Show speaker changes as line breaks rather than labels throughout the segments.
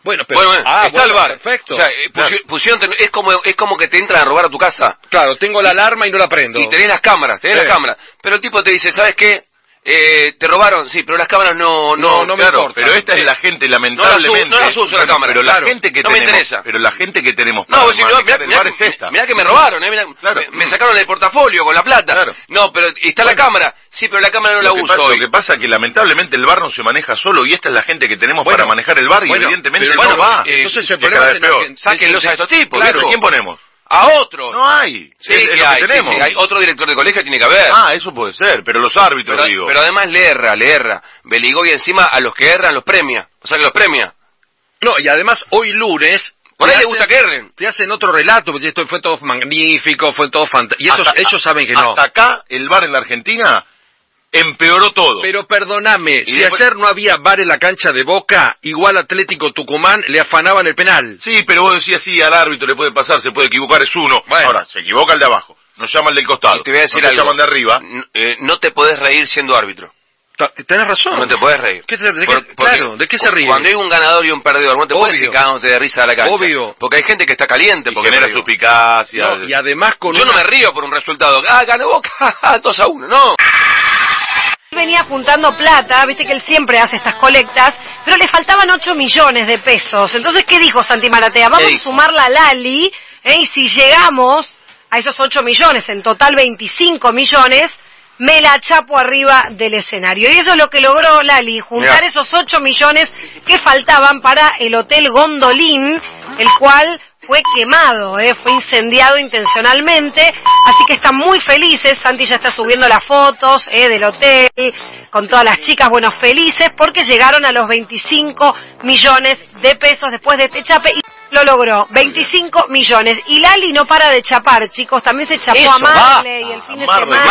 Bueno, pero
está el bar.
Perfecto.
O sea, pusieron, es como que te entran a robar a tu casa.
Claro, tengo la alarma y no la prendo.
Y tenés las cámaras, Pero el tipo te dice, ¿sabes qué? Te robaron, sí, pero las cámaras no
me importa. Pero esta es la gente, lamentablemente.
No las uso la cámara.
Pero la gente que
no
tenemos,
me interesa.
Pero la gente que tenemos
para
manejar el bar es esta.
Mirá que me robaron, me sacaron el portafolio con la plata.
Claro.
No, pero está la cámara. Sí, pero la cámara no la uso hoy.
Lo que pasa es que lamentablemente el bar no se maneja solo y esta es la gente que tenemos para manejar el bar y evidentemente no va.
Entonces el problema es peor.
Sáquenlos a estos tipos.
Claro, ¿quién ponemos?
A otro.
No hay.
Sí, que hay otro director de colegio, tiene que haber.
Eso puede ser, pero los árbitros, digo.
Pero además le erra. Beligoy encima a los que erran los premia. O sea que los premia.
No, y además hoy lunes...
Por ahí le gusta que erren.
Te hacen otro relato, porque esto fue todo magnífico, fue todo fantástico. Y ellos saben que no.
Hasta acá, el bar en la Argentina empeoró todo.
Pero perdóname, si ayer no había bar en la cancha de Boca, igual Atlético Tucumán le afanaban el penal.
Sí, pero vos decías, sí, al árbitro le puede pasar, se puede equivocar, es uno. Bueno. Ahora, se equivoca el de abajo, nos llama el del costado,
y te voy a decir
nos llaman de arriba.
No te podés reír siendo árbitro.
Tenés razón.
No te podés reír.
¿De qué se ríe?
Cuando hay un ganador y un perdedor, no te puedes ir cagándote de risa a la cancha.
Obvio.
Porque hay gente que está caliente. Porque
genera suspicacia.
No, y además
yo no me río por un resultado. Ganó Boca, 2-1, no.
Venía juntando plata, viste que él siempre hace estas colectas, pero le faltaban 8 millones de pesos. Entonces, ¿qué dijo Santi Maratea? Vamos a sumarla a Lali, y si llegamos a esos 8 millones, en total 25 millones, me la chapo arriba del escenario. Y eso es lo que logró Lali, juntar esos 8 millones que faltaban para el Hotel Gondolín, el cual fue quemado, fue incendiado intencionalmente, así que están muy felices. Santi ya está subiendo las fotos del hotel, con todas las chicas, bueno, felices, porque llegaron a los 25 millones de pesos después de este chape, y lo logró, 25 millones. Y Lali no para de chapar, chicos, también se chapó a Marley el fin de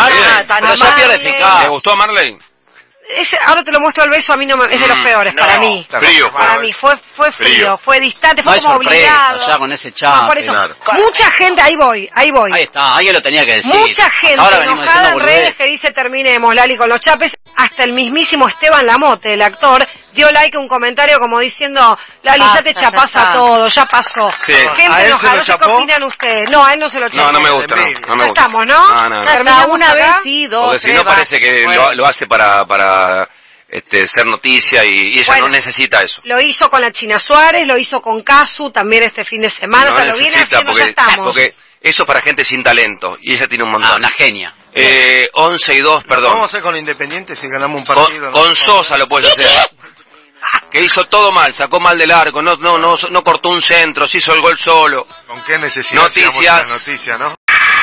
semana.
¿Le gustó a Marley?
Ahora te lo muestro al beso, a mí no es de los peores para mí.
Frío.
Para mí fue frío, fue distante, fue como obligado.
Ya con ese chape.
No, por eso, mucha gente, ahí voy.
Ahí está, alguien lo tenía que decir.
Mucha gente enojada en redes que dice terminemos, Lali, con los chapes. Hasta el mismísimo Esteban Lamote, el actor, dio like a un comentario como diciendo, Lali, ya te chapás a todo, ya pasó.
Sí.
Gente enojada, no sé qué opinan ustedes. No, a él no se lo chapó.
No me gusta, no me gusta.
Estamos, ¿no?
No.
Terminamos una vez, sí, dos,
porque si no parece que lo hace para ser noticia y ella no necesita eso.
Lo hizo con la China Suárez, lo hizo con Casu también este fin de semana, o sea, lo viene haciendo, ya estamos.
Porque eso es para gente sin talento, y ella tiene un montón.
Una genia.
11-2, perdón.
Vamos a hacer con Independiente si ganamos un partido.
Con Sosa lo puedes hacer. Que hizo todo mal, sacó mal del arco, no cortó un centro, se hizo el gol solo.
¿Con qué necesidad?
Noticias.
¿No?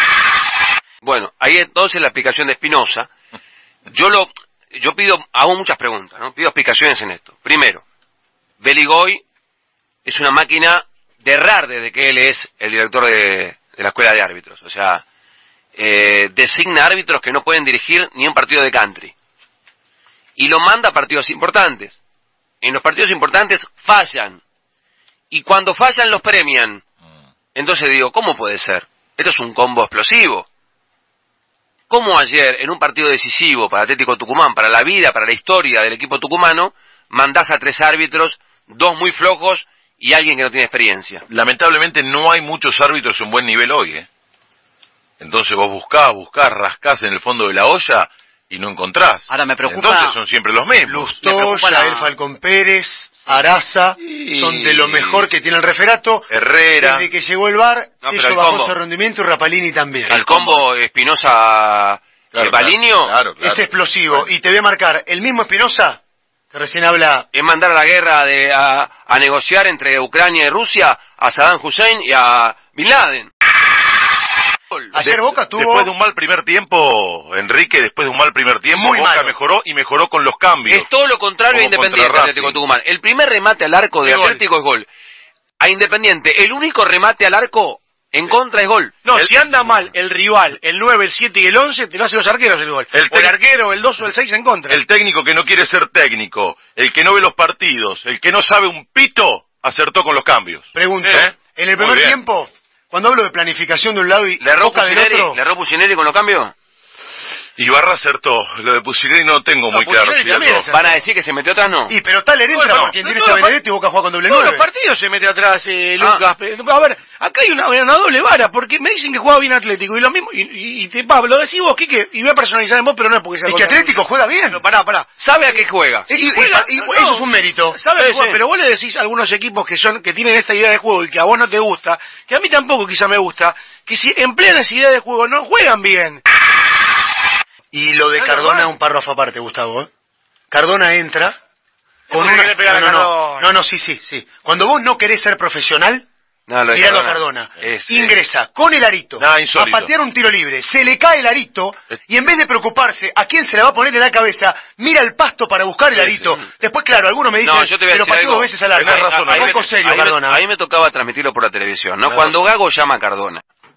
Bueno, ahí entonces la explicación de Espinosa. Yo hago muchas preguntas, ¿no? Pido explicaciones en esto. Primero, Beligoy es una máquina de errar desde que él es el director de la escuela de árbitros. O sea, designa árbitros que no pueden dirigir ni un partido de country. Y lo manda a partidos importantes. En los partidos importantes fallan. Y cuando fallan los premian. Entonces digo, ¿cómo puede ser? Esto es un combo explosivo. ¿Cómo ayer, en un partido decisivo para Atlético Tucumán, para la vida, para la historia del equipo tucumano, mandás a 3 árbitros, 2 muy flojos y alguien que no tiene experiencia?
Lamentablemente no hay muchos árbitros en buen nivel hoy, Entonces vos buscás, rascás en el fondo de la olla y no encontrás.
Ahora me preocupa...
Entonces son siempre los mismos.
Lustó, Yael Falcón Pérez, Araza, son de lo mejor que tiene el referato.
Herrera.
Desde que llegó el VAR, eso bajó su rendimiento, y Rapalini también.
El combo Espinosa Balinio
claro.
Es explosivo. Y te voy a marcar, el mismo Espinosa, que recién habla...
Es mandar a la guerra a negociar entre Ucrania y Rusia a Saddam Hussein y a Bin Laden.
Ayer Boca tuvo...
Después de un mal primer tiempo, Enrique,
Muy
Boca
malo.
mejoró y mejoró con los cambios.
Es todo lo contrario a Independiente Atlético Tucumán. El primer remate al arco de Atlético es gol. A Independiente, el único remate al arco en contra es gol.
No, si anda mal el rival, el 9, el 7 y el 11, te lo hacen los arqueros el gol. O el arquero, el 2 o el 6 en contra.
El técnico que no quiere ser técnico, el que no ve los partidos, el que no sabe un pito, acertó con los cambios.
Pregunto, en el primer tiempo, cuando hablo de planificación de un lado y
¿Le erró
Boca del otro...
Pusineri con los cambios?
Ibarra acertó. Lo de Pusineri no tengo muy claro.
Pusineri también acertó.
¿Van a decir que se metió atrás? No.
Y pero Taller entra porque en directo a Benedetti y Boca juega con doble
Todos
9.
los partidos se mete atrás, Lucas. A ver, acá hay una doble vara, porque me dicen que juega bien Atlético, y lo mismo, lo decís vos, Quique, y voy a personalizar en vos, pero no es porque sea...
Es que Atlético juega bien.
No, pará.
¿Sabe a qué juega?
Y eso es un mérito.
¿Sabes?
Sí.
Pero vos le decís a algunos equipos que tienen esta idea de juego y que a vos no te gusta, que a mí tampoco quizá me gusta, que si emplean esa idea de juego no juegan bien.
Y lo de Cardona, un párrafo aparte, Gustavo. Cardona entra con
una...
No, sí. Cuando vos no querés ser profesional, miralo a Cardona. Ingresa con el arito a patear un tiro libre, se le cae el arito y en vez de preocuparse a quién se la va a poner en la cabeza, mira el pasto para buscar el arito. Después, claro, algunos me dicen, pero pateó 2 veces al arco.
Tenés razón,
un poco serio, Cardona.
A mí me tocaba transmitirlo por la televisión, ¿no? Cuando Gago llama a Cardona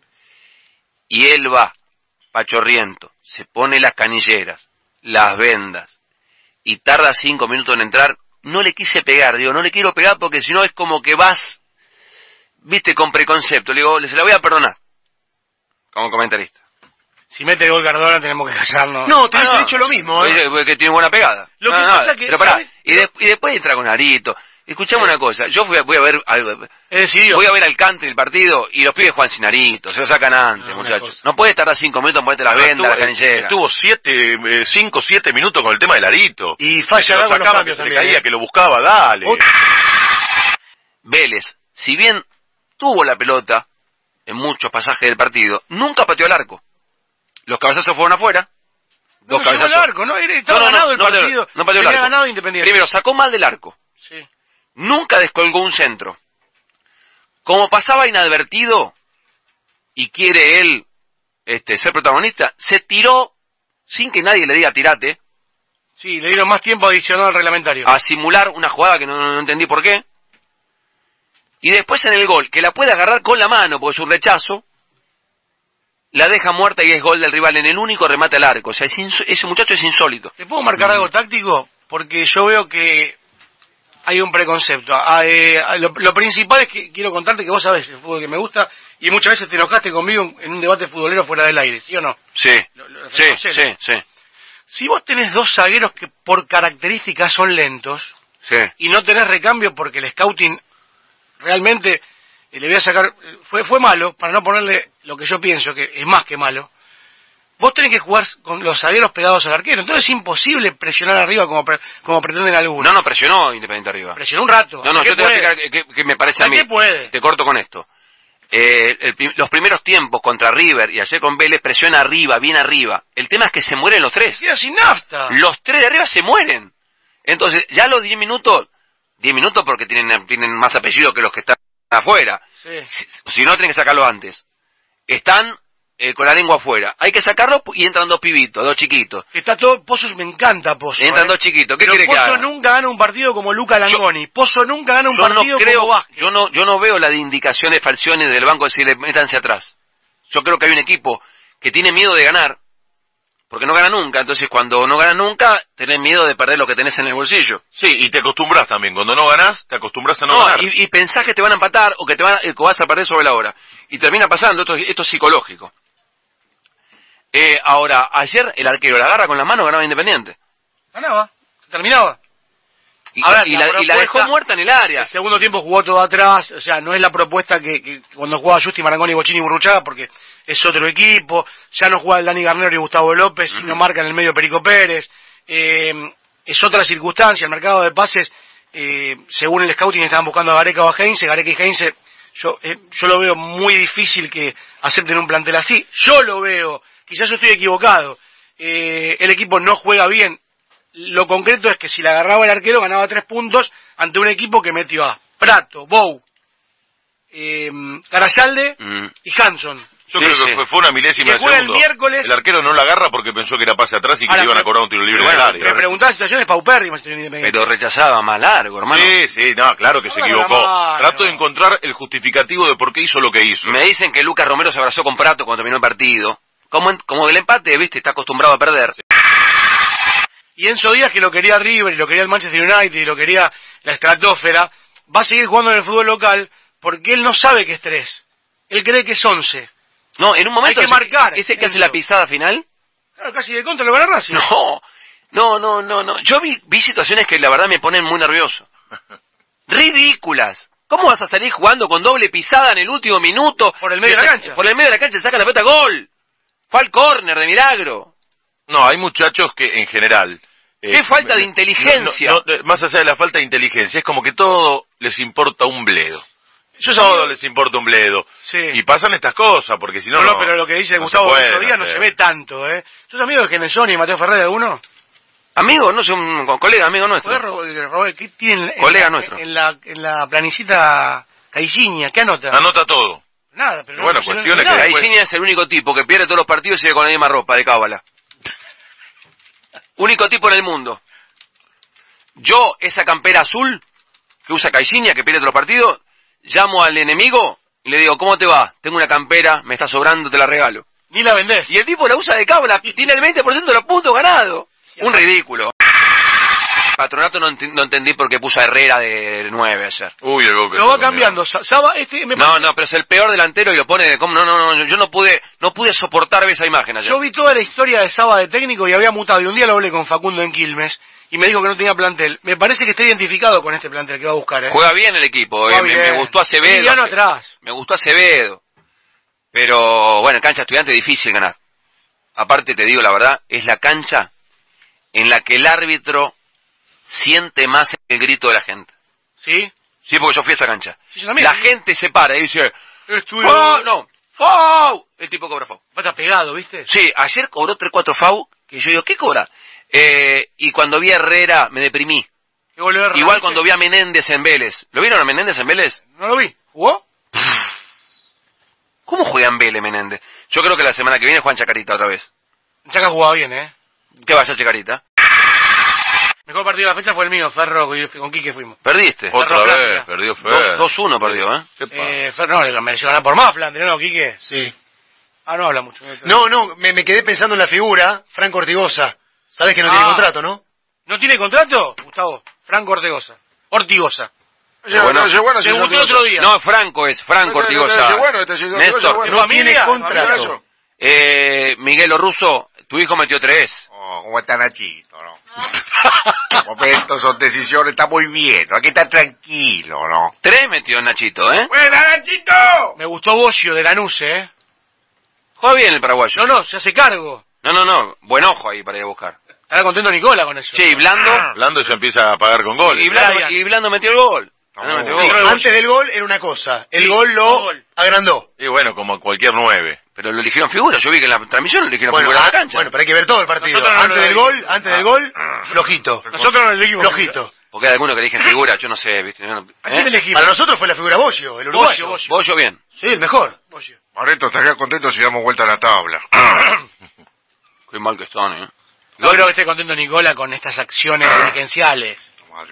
y él va pachorriento, se pone las canilleras, las vendas y tarda 5 minutos en entrar, no le quise pegar, no le quiero pegar porque si no es como que vas, viste, con preconcepto. Le digo, se la voy a perdonar como comentarista.
Si mete gol Cardona tenemos que casarnos.
No, te hubiese dicho lo mismo,
porque tiene buena pegada.
Lo que pasa que...
Pero pará, y después entra con Arito. Escuchame una cosa, yo voy a ver al country el partido y los pibes juegan sin Arito, se lo sacan antes, muchachos. No puedes tardar 5 minutos en ponerte las vendas, la canillera.
Estuvo 5 o 7 minutos con el tema del Arito.
Y falla Gago los cambios
también. Caía, que lo buscaba, dale.
Vélez, si bien tuvo la pelota en muchos pasajes del partido, nunca pateó al arco. Los cabezazos fueron afuera.
No llegó al arco, estaba ganado el partido.
No pateó el arco.
Ganado Independiente.
Primero, sacó mal del arco.
Sí.
Nunca descolgó un centro. Como pasaba inadvertido y quiere él ser protagonista, se tiró sin que nadie le diga tirate.
Sí, le dieron más tiempo adicional al reglamentario.
A simular una jugada que no entendí por qué. Y después en el gol, que la puede agarrar con la mano porque es un rechazo, la deja muerta y es gol del rival en el único remate al arco. O sea, ese muchacho es insólito.
¿Te puedo marcar algo táctico? Porque yo veo que hay un preconcepto. Lo principal es que quiero contarte que vos sabés el fútbol que me gusta y muchas veces te enojaste conmigo en un debate futbolero fuera del aire, ¿sí o no?
Sí, sí.
Si vos tenés 2 zagueros que por características son lentos y no tenés recambio porque el scouting realmente le voy a sacar... Fue malo, para no ponerle lo que yo pienso, que es más que malo. Vos tenés que jugar con los zagueros pegados al arquero. Entonces es imposible presionar arriba como pretenden algunos.
No presionó Independiente arriba.
Presionó un rato.
No, yo te voy a explicar que me parece a mí.
Puede?
Te corto con esto. Los primeros tiempos contra River y ayer con Vélez presiona arriba, bien arriba. El tema es que se mueren los 3.
Queda sin nafta.
Los 3 de arriba se mueren. Entonces, ya los 10 minutos porque tienen más apellido que los que están afuera.
Sí.
Si no, tienen que sacarlo antes. Están con la lengua afuera. Hay que sacarlo y entran 2 pibitos, 2 chiquitos.
Está todo... Pozo, me encanta Pozo.
Entran 2 chiquitos. ¿Qué quiere que haga?
Pozo nunca gana un partido como Luca Langoni. Pozo nunca gana un partido como Vázquez.
Yo no veo la de indicaciones falsiones del banco de decirle métanse atrás. Yo creo que hay un equipo que tiene miedo de ganar porque no gana nunca. Entonces, cuando no gana nunca, tenés miedo de perder lo que tenés en el bolsillo.
Sí, y te acostumbras también. Cuando no ganás, te acostumbras a no ganar.
Y pensás que te van a empatar o que vas a perder sobre la hora. Y termina pasando. Esto es psicológico. Ahora, ayer el arquero la agarra con la mano, ganaba Independiente.
Ganaba, terminaba.
Y la dejó muerta en el área.
El segundo tiempo jugó todo atrás, o sea, no es la propuesta que cuando jugaba Justi, Marangoni, Bochini y Burruchaga, porque es otro equipo. Ya no juega el Dani Garnero y Gustavo López, y no marca en el medio Perico Pérez. Es otra circunstancia, el mercado de pases, según el scouting estaban buscando a Gareca o a Heinze. Gareca y Heinze, yo lo veo muy difícil que acepten un plantel así. Yo lo veo. Quizás yo estoy equivocado. El equipo no juega bien. Lo concreto es que si la agarraba el arquero ganaba 3 puntos ante un equipo que metió a Prato, Bou, Carayalde y Hanson.
Yo creo que fue una milésima de segundo.
El miércoles.
El arquero no la agarra porque pensó que era pase atrás y que le iban a cobrar un tiro libre en el área.
Me preguntaba situaciones paupérrimas.
Pero rechazaba más largo, hermano.
Sí, claro que se equivocó. Trato de encontrar el justificativo de por qué hizo lo que hizo.
Me dicen que Lucas Romero se abrazó con Prato cuando terminó el partido. Como el empate, viste, está acostumbrado a perder.
Y Enzo Díaz, que lo quería River y lo quería el Manchester United y lo quería la estratosfera, va a seguir jugando en el fútbol local porque él no sabe que es 3. Él cree que es 11.
No, en un momento
hay que marcar.
¿Ese que hace la pisada final?
Claro, casi de contra lo van a Racing.
No. Yo vi situaciones que la verdad me ponen muy nervioso. Ridículas. ¿Cómo vas a salir jugando con doble pisada en el último minuto?
Por el medio de la cancha.
Por el medio de la cancha saca la pelota, gol. Fue al córner de milagro.
No, hay muchachos que en general...
¡Qué falta de inteligencia!
Más allá de la falta de inteligencia, es como que todo les importa un bledo. Todo les importa un bledo.
Sí.
Y pasan estas cosas, porque si no...
No, pero lo que dice Gustavo el otro día no se ve tanto, ¿eh? ¿Sos amigo de Genesoni y Mateo Ferrer de alguno?
Amigo, no sé, un colega, amigo nuestro.
¿Qué tiene
colega nuestro.
En la planicita Caixinha? ¿Qué anota?
Anota todo.
Nada, pero
bueno, cuestiones que
Caixinha es el único tipo que pierde todos los partidos y sigue con la misma ropa de cábala. Único tipo en el mundo. Yo, esa campera azul que usa Caixinha, que pierde todos los partidos, llamo al enemigo y le digo, ¿cómo te va? Tengo una campera, me está sobrando, te la regalo.
Ni la vendés.
Y el tipo la usa de cábala, tiene el 20% de los puntos ganados. Un ridículo. Patronato no entendí por qué puso a Herrera de 9 ayer.
Uy, el Boca.
Lo va cambiando.
No, pero es el peor delantero y lo pone... ¿Cómo? No, yo no pude soportar ver esa imagen ayer.
Yo vi toda la historia de Saba de técnico y había mutado. Y un día lo hablé con Facundo en Quilmes y me dijo que no tenía plantel. Me parece que está identificado con este plantel que va a buscar, ¿eh?
Juega bien el equipo. Me gustó Acevedo.
Atrás.
Me gustó Acevedo. Pero, bueno, en cancha estudiante es difícil ganar. Aparte, te digo la verdad, es la cancha en la que el árbitro siente más el grito de la gente.
¿Sí?
Sí, porque yo fui a esa cancha.
Sí, yo también,
la gente se para y dice... ¡Fau! El tipo cobra FAU.
Está pegado, ¿viste?
Sí, ayer cobró 3-4 FAU, que yo digo, ¿qué cobra? Y cuando vi a Herrera me deprimí. Igual cuando vi a Menéndez en Vélez. ¿Lo vieron a Menéndez en Vélez?
No lo vi. ¿Jugó?
¿Cómo juega en Vélez Menéndez? Yo creo que la semana que viene juegan Chacarita otra vez.
Chaca jugaba bien, ¿eh?
¿Qué va a hacer Chacarita?
Mejor partido de la fecha fue el mío, Ferro, con Quique fuimos.
¿Perdiste?
Otra vez, perdió Fer.
2-1 perdió, ¿eh?
Fer, no, le mereció ganar por más, Flandre, ¿no, Quique?
Sí.
No habla mucho.
No, me quedé pensando en la figura, Franco Ortigosa. ¿Sabes que no tiene contrato, no?
¿No tiene contrato, Gustavo? Franco Ortigosa.
Se
gustó el otro día.
No, Franco Ortigosa. Néstor.
No tiene contrato.
Miguel Russo, tu hijo metió 3.
¿Cómo está Nachito, no? Momentos son decisiones, está muy bien, ¿no? Hay que estar tranquilo, ¿no?
3 metió Nachito, ¿eh?
¡Buena, Nachito!
Me gustó Bocio de Lanús, ¿eh?
Juega bien el paraguayo.
No, se hace cargo.
No, buen ojo ahí para ir a buscar.
Estará contento Nicola con eso.
Sí,
Blando ya empieza a pagar con goles.
Y Blando metió el gol.
Sí, antes del gol era una cosa, el gol lo agrandó.
Y bueno, como cualquier 9.
Pero lo eligieron figura, yo vi que en la transmisión lo eligieron figura en la cancha.
Bueno, pero hay que ver todo el partido. Antes del gol, flojito.
Nosotros no elegimos.
Flojito.
Porque hay algunos que eligen figura, yo no sé, ¿viste?
¿A quién elegimos?
Para nosotros fue la figura Bocio, el uruguayo.
Bocio bien.
Sí, el mejor.
Marito, estaría contento si damos vuelta a la tabla.
Qué mal que están, ¿eh?
No creo que esté contento Nicola con estas acciones dirigenciales.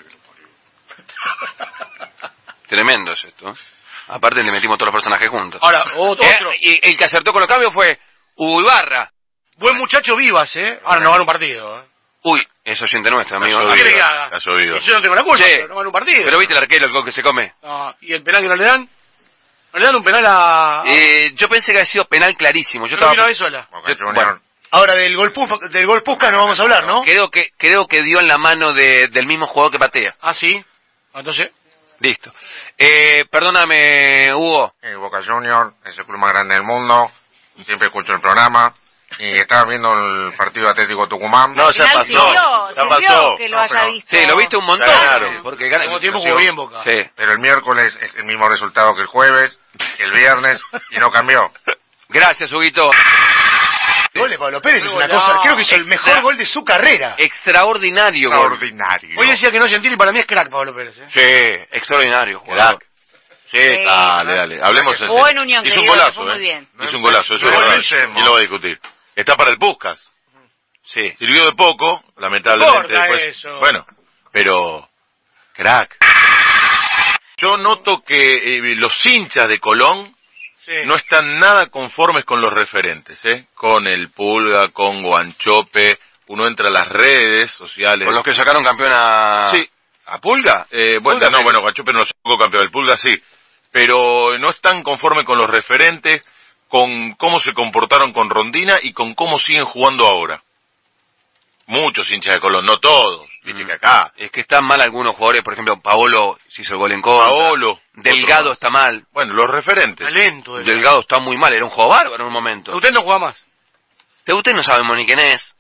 Tremendo es esto. Aparte le metimos todos los personajes juntos.
Ahora, otro.
Y el que acertó con los cambios fue Hugo Ibarra.
Buen muchacho Vivas, ¿eh? Ahora no gana un partido, ¿eh?
Uy, es oyente nuestro, amigo.
¿Qué quiere que haga? Yo no tengo la culpa, pero no gana un partido.
Pero viste el arquero, el gol que se come.
No, ¿y el penal que no le dan? ¿No le dan un penal a...?
Yo pensé que había sido penal clarísimo. Yo
estaba... sola.
Bueno.
Ahora del gol Puskas no vamos a hablar, ¿no?
Creo que dio en la mano del mismo jugador que patea.
Ah, ¿sí? Entonces...
Listo. Perdóname, Hugo.
Boca Junior es el club más grande del mundo. Siempre escucho el programa. Y estaba viendo el partido Atlético Tucumán.
No, ya pasó.
Que lo haya visto.
Sí, lo viste un montón.
Claro.
Porque
como tiempo jugó bien Boca.
Sí.
Pero el miércoles es el mismo resultado que el jueves, que el viernes, y no cambió.
Gracias, Huguito.
El gol de Pablo Pérez es una cosa, creo que hizo el mejor gol de su carrera.
Extraordinario.
Extraordinario.
Hoy decía que no Gentili, para mí es crack Pablo Pérez, ¿eh?
Sí, extraordinario jugador.
Crack. Sí, dale. Hablemos en
Jugó en Unión,
hizo
que
un golazo,
fue muy bien.
Hizo un golazo, eso es verdad. Y lo va a discutir. Está para el Puskas.
Sí.
Sirvió de poco, lamentablemente después.
Eso.
Bueno, pero crack. Yo noto que los hinchas de Colón no están nada conformes con los referentes, con el Pulga, con Guanchope. Uno entra a las redes sociales.
Con los que sacaron campeón a...
Sí.
¿A Pulga?
Guanchope no lo sacó campeón, el Pulga sí. Pero no están conformes con los referentes, con cómo se comportaron con Rondina y con cómo siguen jugando ahora. Muchos hinchas de Colón, no todos, viste que acá.
Es que están mal algunos jugadores, por ejemplo, Paolo se hizo el gol en contra.
Paolo.
Delgado está mal.
Bueno, los referentes.
Talento.
Delgado está muy mal, era un jugador bárbaro en un momento.
Usted no juega más.
Usted no sabemos ni quién es.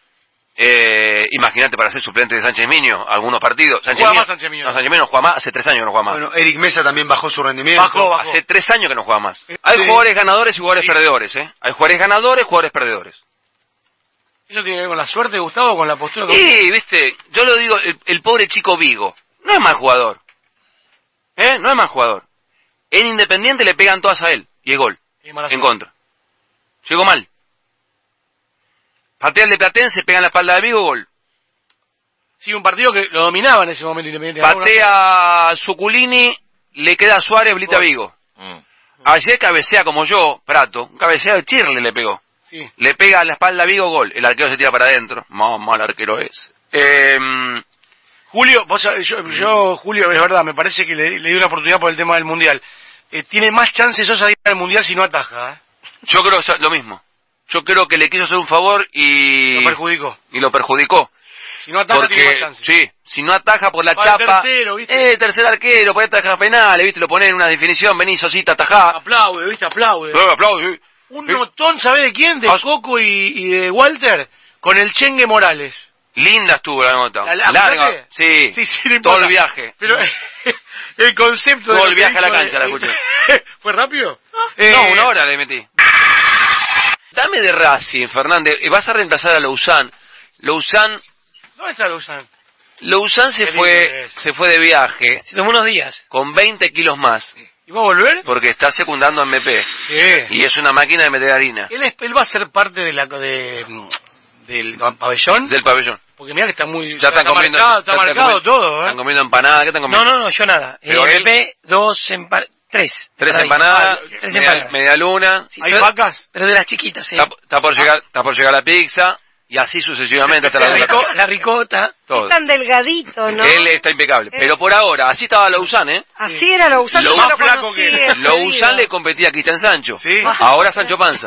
Imagínate para ser suplente de Sánchez Miño, algunos partidos.
Sánchez Miño
no juega más, hace 3 años que no juega más.
Bueno, Eric Mesa también bajó su rendimiento.
Bajó.
Hace 3 años que no juega más. Hay jugadores ganadores y jugadores perdedores, Hay jugadores ganadores y jugadores perdedores.
¿Eso tiene que ver con la suerte, Gustavo, o con la postura?
Sí, viste, yo lo digo, el pobre chico Vigo, no es mal jugador. No es mal jugador. En Independiente le pegan todas a él, y el gol, en contra. Llegó mal. Patea el de Platense, pega en la espalda de Vigo, gol.
Sí, un partido que lo dominaba en ese momento Independiente.
Patea Zuculini, le queda a Suárez, blita a Vigo. Ayer cabecea como yo, Prato, un cabecea de Chirle le pegó. Sí. Le pega a la espalda a Vigo, gol. El arquero se tira para adentro. Mal arquero es.
Julio, yo, Julio, es verdad, me parece que le di una oportunidad por el tema del Mundial. Tiene más chances Sosa de ir al Mundial si no ataja.
Yo creo lo mismo. Yo creo que le quiso hacer un favor y...
Lo perjudicó. Si no ataja tiene más chances.
Sí, si no ataja por la chapa...
Tercero, ¿viste?
Tercer arquero, puede atajar penales, ¿viste? Lo pone en una definición, vení, Sosita, atajá.
Aplaude, ¿viste? Aplaude.
Aplaude, sí.
Un notón, ¿sabe de quién? De Coco y de Walter, con el Chengue Morales.
Linda estuvo la nota. Larga, sí todo el viaje.
Pero el concepto
todo el viaje a la cancha la escuché.
¿Fue rápido?
No, 1 hora le metí. Dame de Racing, Fernández. Vas a reemplazar a Louzán.
¿Dónde está Louzán?
Louzán se fue de viaje.
Se tomó unos días.
Con 20 kilos más.
¿Y va a volver?
Porque está secundando a MP. Y es una máquina de meter harina.
¿Él va a ser parte del pabellón?
Del pabellón.
Porque mira que está muy...
Ya están comiendo...
Está marcado todo,
Están comiendo empanadas. ¿Qué están comiendo?
No, yo nada.
Pero
MP, 2 empanadas... 3
empanadas, media luna.
Sí, ¿hay vacas?
Pero de las chiquitas,
Está por llegar la pizza. Y así sucesivamente hasta
la ricota.
Todo.
Es tan delgadito, ¿no?
Él está impecable. Pero por ahora, así estaba Louzán,
Así era Louzán.
Más flaco que él.
Louzán le competía a Cristian Sancho.
Sí.
Ahora Sancho Panza.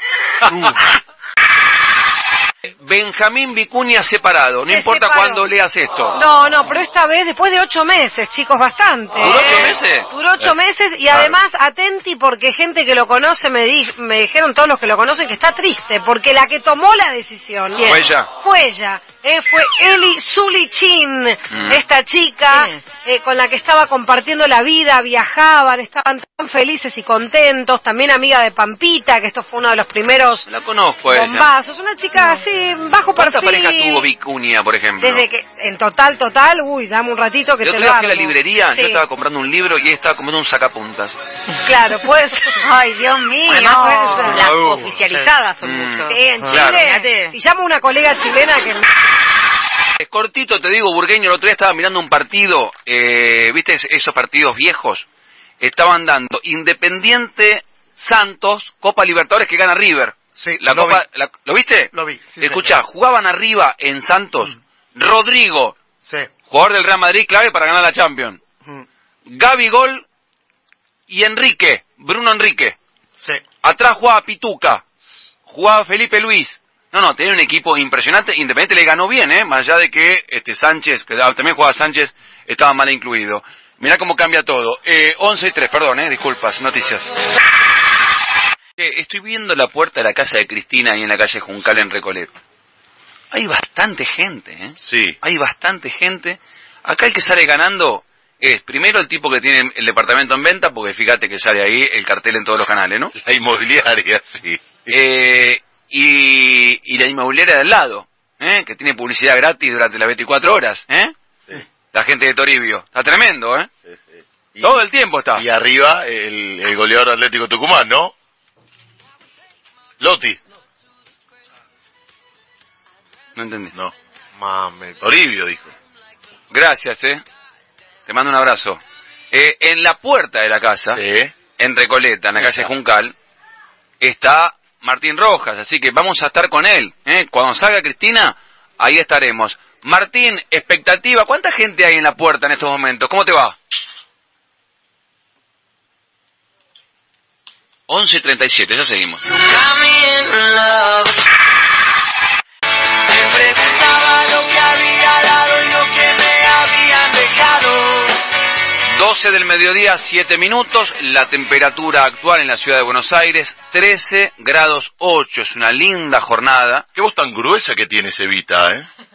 Benjamín Vicuña separado. No importa cuándo leas esto.
No, pero esta vez después de 8 meses, chicos, bastante.
¿Duró 8 meses?
Duró 8 meses y además, atenti, porque gente que lo conoce, me dijeron todos los que lo conocen que está triste, porque la que tomó la decisión
fue ella.
Fue Eli Zulichin, esta chica con la que estaba compartiendo la vida, viajaban, estaban tan felices y contentos, también amiga de Pampita, que esto fue uno de los primeros
la conozco
bombazos, una chica así, bajo perfil.
¿Cuántas parejas tuvo Vicuña, por ejemplo?
Desde que, en total, dame un ratito que
yo
te
lo armo. Yo a la librería, yo estaba comprando un libro y él estaba comiendo un sacapuntas.
Claro, pues.
Ay, Dios mío. Además, las oficializadas son mucho.
Sí, en Chile, si llamo a una colega chilena que...
Cortito te digo, Burgueño, el otro día estaba mirando un partido, ¿viste esos partidos viejos? Estaban dando Independiente Santos, Copa Libertadores que gana River.
Sí,
¿Lo viste?
Lo vi. Sí,
escuchá, jugaban arriba en Santos Rodrigo, jugador del Real Madrid, clave para ganar la Champions. Gabigol y Bruno Enrique.
Sí.
Atrás jugaba Pituca, jugaba Felipe Luis. No, tenía un equipo impresionante. Independiente le ganó bien, más allá de que Sánchez, que también jugaba Sánchez, estaba mal incluido. Mirá cómo cambia todo. 11:03, perdón, disculpas, noticias. Estoy viendo la puerta de la casa de Cristina ahí en la calle Juncal en Recoleta. Hay bastante gente,
Sí.
Hay bastante gente. Acá el que sale ganando es primero el tipo que tiene el departamento en venta, porque fíjate que sale ahí el cartel en todos los canales, ¿no?
La inmobiliaria, sí.
Y la inmobiliaria del lado, que tiene publicidad gratis durante las 24 horas,
Sí.
La gente de Toribio. Está tremendo,
Sí.
Todo el tiempo está.
Y arriba el goleador Atlético Tucumán, ¿no? Lotti.
No entendí.
No. Toribio, dijo.
Gracias, Te mando un abrazo. En la puerta de la casa, en Recoleta, en la calle Juncal, está Martín Rojas, así que vamos a estar con él. Cuando salga Cristina, ahí estaremos. Martín, expectativa. ¿Cuánta gente hay en la puerta en estos momentos? ¿Cómo te va?
11:37, ya seguimos.
Me preguntaba lo que había dado y lo que me habían dejado.
12 del mediodía, 7 minutos, la temperatura actual en la ciudad de Buenos Aires, 13 grados 8, es una linda jornada.
Qué voz tan gruesa que tiene Evita,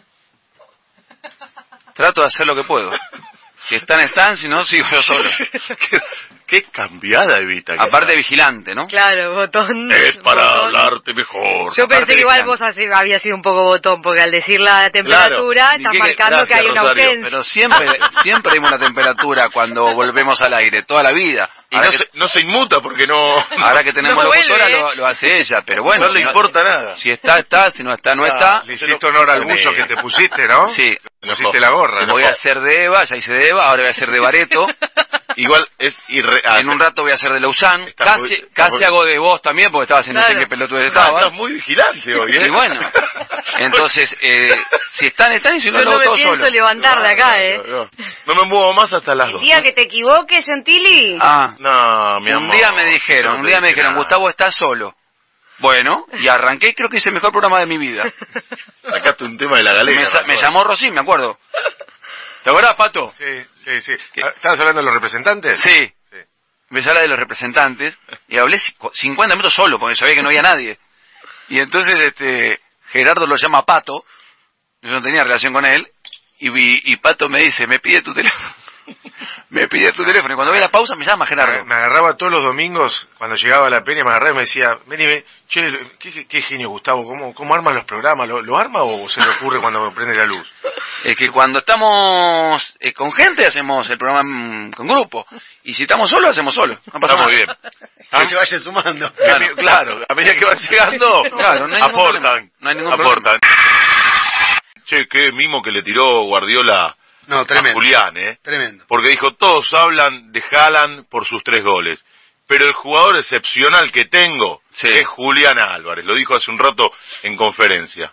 Trato de hacer lo que puedo. Si están, si no, sigo yo solo.
Qué cambiada, Evita.
Aparte vigilante, ¿no?
Claro, botón.
Es para
botón.
hablarte mejor.
Yo pensé que igual vos había sido un poco botón, porque al decir la temperatura, estás marcando que hay una ausencia.
Pero siempre hay una temperatura cuando volvemos al aire, toda la vida.
Y no se inmuta porque no...
Ahora que tenemos locutora lo hace ella, pero bueno.
No le importa nada.
Si está, si no está, no está.
Le hiciste honor al buzo que te pusiste, ¿no?
Sí.
Te pusiste la gorra.
Voy a hacer de Eva, ya hice de Eva, ahora voy a hacer de Bareto.
Igual es
en un rato voy a hacer de Lausanne. Casi hago de vos también, porque estabas en no sé qué pelotudo estabas.
Estás muy vigilante hoy,
Y bueno, entonces, si están, y si no,
yo no me
todo
pienso
solo.
levantar de acá,
No me muevo más hasta las 2.
El día que te equivoques, Gentili.
No, mi amor.
Un día me dijeron, Gustavo está solo. Bueno, y arranqué y creo que es el mejor programa de mi vida.
Sacaste un tema de la galera.
Me llamó Rosín, me acuerdo. ¿Te acordás, Pato?
Sí. ¿Estabas hablando de los representantes?
Sí. Empecé a hablar de los representantes y hablé 50 minutos solo porque sabía que no había nadie. Y entonces Gerardo lo llama Pato, yo no tenía relación con él, y Pato me dice, me pide tu teléfono. Me pide tu teléfono y cuando ve la pausa me llama Gerardo.
Me agarraba todos los domingos cuando llegaba a la peña, me agarraba y me decía, vení, che, qué genio Gustavo, ¿cómo arman los programas? ¿Lo arma o se le ocurre cuando prende la luz?
Es que cuando estamos con gente hacemos el programa con grupo, y si estamos solos hacemos solo. No pasa nada.
Muy bien.
Que se vaya sumando.
Claro, a medida que van llegando,
claro, no hay
aportan.
No hay ningún
aportan. Che, qué mimo que le tiró Guardiola.
No, tremendo.
A Julián,
Tremendo.
Porque dijo, todos hablan de Haaland por sus 3 goles, pero el jugador excepcional que tengo es Julián Álvarez. Lo dijo hace un rato en conferencia.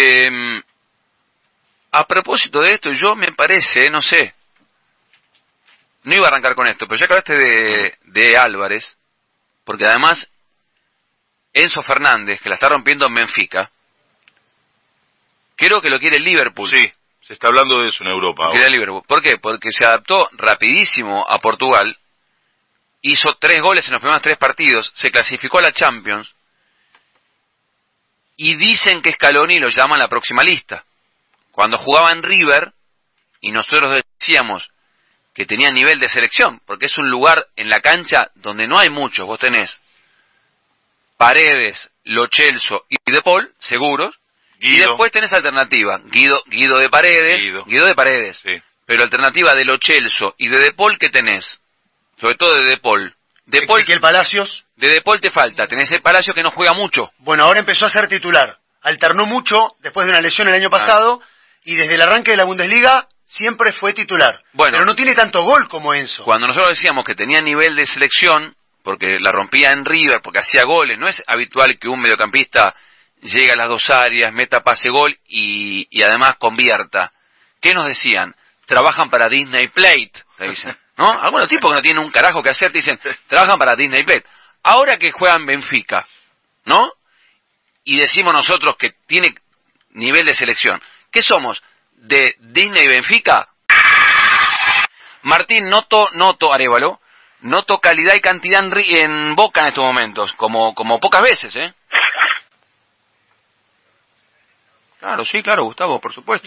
A propósito de esto, yo me parece, no sé, no iba a arrancar con esto, pero ya que hablaste de Álvarez, porque además Enzo Fernández, que la está rompiendo en Benfica, creo que lo quiere el Liverpool.
Sí. Se está hablando de eso en Europa.
¿Por qué? Porque se adaptó rapidísimo a Portugal, hizo 3 goles en los primeros 3 partidos, se clasificó a la Champions, y dicen que Scaloni lo llama a la próxima lista. Cuando jugaba en River, y nosotros decíamos que tenía nivel de selección, porque es un lugar en la cancha donde no hay muchos, vos tenés Paredes, Lo Celso y De Paul, seguros, Guido. Y después tenés alternativa, Guido de Paredes, Guido de Paredes,
sí.
Pero alternativa de Lo Celso y de Paul, ¿qué tenés? Sobre todo de Paul.
Ezequiel Palacios.
De Paul te falta, tenés el Palacios que no juega mucho.
Bueno, ahora empezó a ser titular, alternó mucho después de una lesión el año pasado, y desde el arranque de la Bundesliga siempre fue titular. Bueno, pero no tiene tanto gol como Enzo.
Cuando nosotros decíamos que tenía nivel de selección, porque la rompía en River, porque hacía goles, no es habitual que un mediocampista llega a las 2 áreas, meta pase gol y además convierta. ¿Qué nos decían? Trabajan para Disney Plate, te dicen, ¿no? Algunos tipos que no tienen un carajo que hacer te dicen, trabajan para Disney Plate. Ahora que juegan Benfica, ¿no? Y decimos nosotros que tiene nivel de selección. ¿Qué somos? ¿De Disney Benfica? Martín, noto Arévalo, noto calidad y cantidad en Boca en estos momentos, como pocas veces, ¿eh? Claro, sí, claro, Gustavo, por supuesto.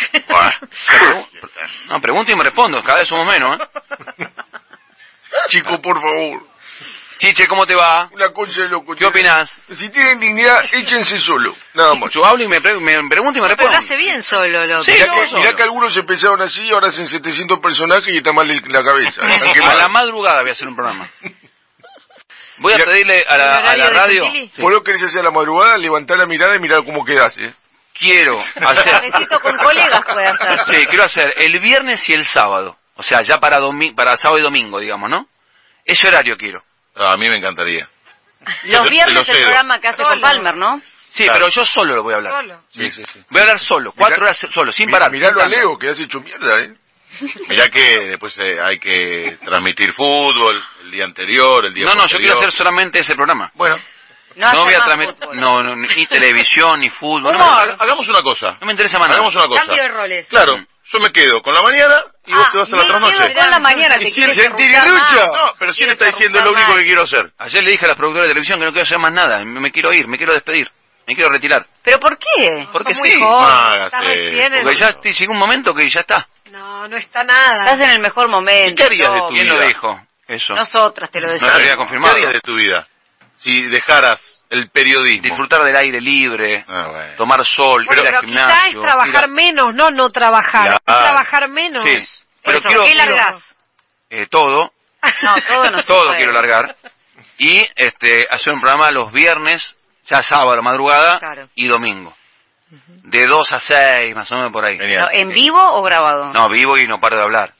No, pregunto y me respondo, cada vez somos menos, ¿eh?
Chico, por favor.
Chiche, ¿cómo te va?
Una concha de loco.
¿Qué opinás?
Si tienen dignidad, échense solo. Nada más.
Yo hablo y me pregunto y me respondo.
Pero lo hace bien solo, loco.
Sí,
mirá que algunos empezaron así, ahora hacen 700 personajes y está mal la cabeza.
A la madrugada voy a hacer un programa. Voy a pedirle a la radio.
Vos lo querés hacer a la madrugada, levantar la mirada y mirar cómo quedás, ¿eh?
Quiero hacer...
Necesito con colegas puede hacer.
Sí, quiero hacer el viernes y el sábado. O sea, ya para sábado y domingo, digamos, ¿no? Ese horario quiero.
A mí me encantaría.
Los viernes el programa que hace con Palmer, ¿no?
Sí, claro. Pero yo solo lo voy a hablar.
Solo.
Sí.
Voy a hablar solo, 4 horas solo, sin parar.
Miralo a Leo, que has hecho mierda, ¿eh?
Mirá que después hay que transmitir fútbol, el día anterior, el día
No,
posterior.
yo quiero hacer solamente ese programa.
Bueno.
No voy a transmitir, ni televisión, ni fútbol.
Hagamos una cosa.
No me interesa más nada.
Hagamos una cosa.
Cambio de roles.
Claro, yo me quedo con la mañana y vos te vas a la trasnoche.
Con la mañana te quieres serruchar más.
No, pero si él está diciendo lo único que quiero hacer.
Ayer le dije a las productoras de televisión que no quiero hacer más nada. Me quiero ir, me quiero despedir. Me quiero retirar.
¿Pero por qué?
Porque
Sos muy
sí.
joven, estás recién en-
Porque ya llegó un momento que ya está.
No, no está nada.
Estás en el mejor momento.
¿Y qué harías de tu
¿Quién
vida?
lo dijo? Eso.
Nosotras te lo
No
decimos.
te había confirmado.
¿Qué harías de tu vida si dejaras el periodismo?
Disfrutar del aire libre,
Bueno.
tomar sol,
Bueno,
ir al
pero quizá
gimnasio.
es trabajar menos, no trabajar.
Claro.
Es trabajar menos.
Sí, pero
Eso,
quiero-
¿qué largás?
Todo,
No, todo no se
todo
puede.
quiero largar. Y hacer un programa los viernes, ya sábado a la madrugada
Claro.
y domingo. De 2 a 6, más o menos por ahí.
Genial.
¿En vivo o grabado?
No, vivo y no paro de hablar.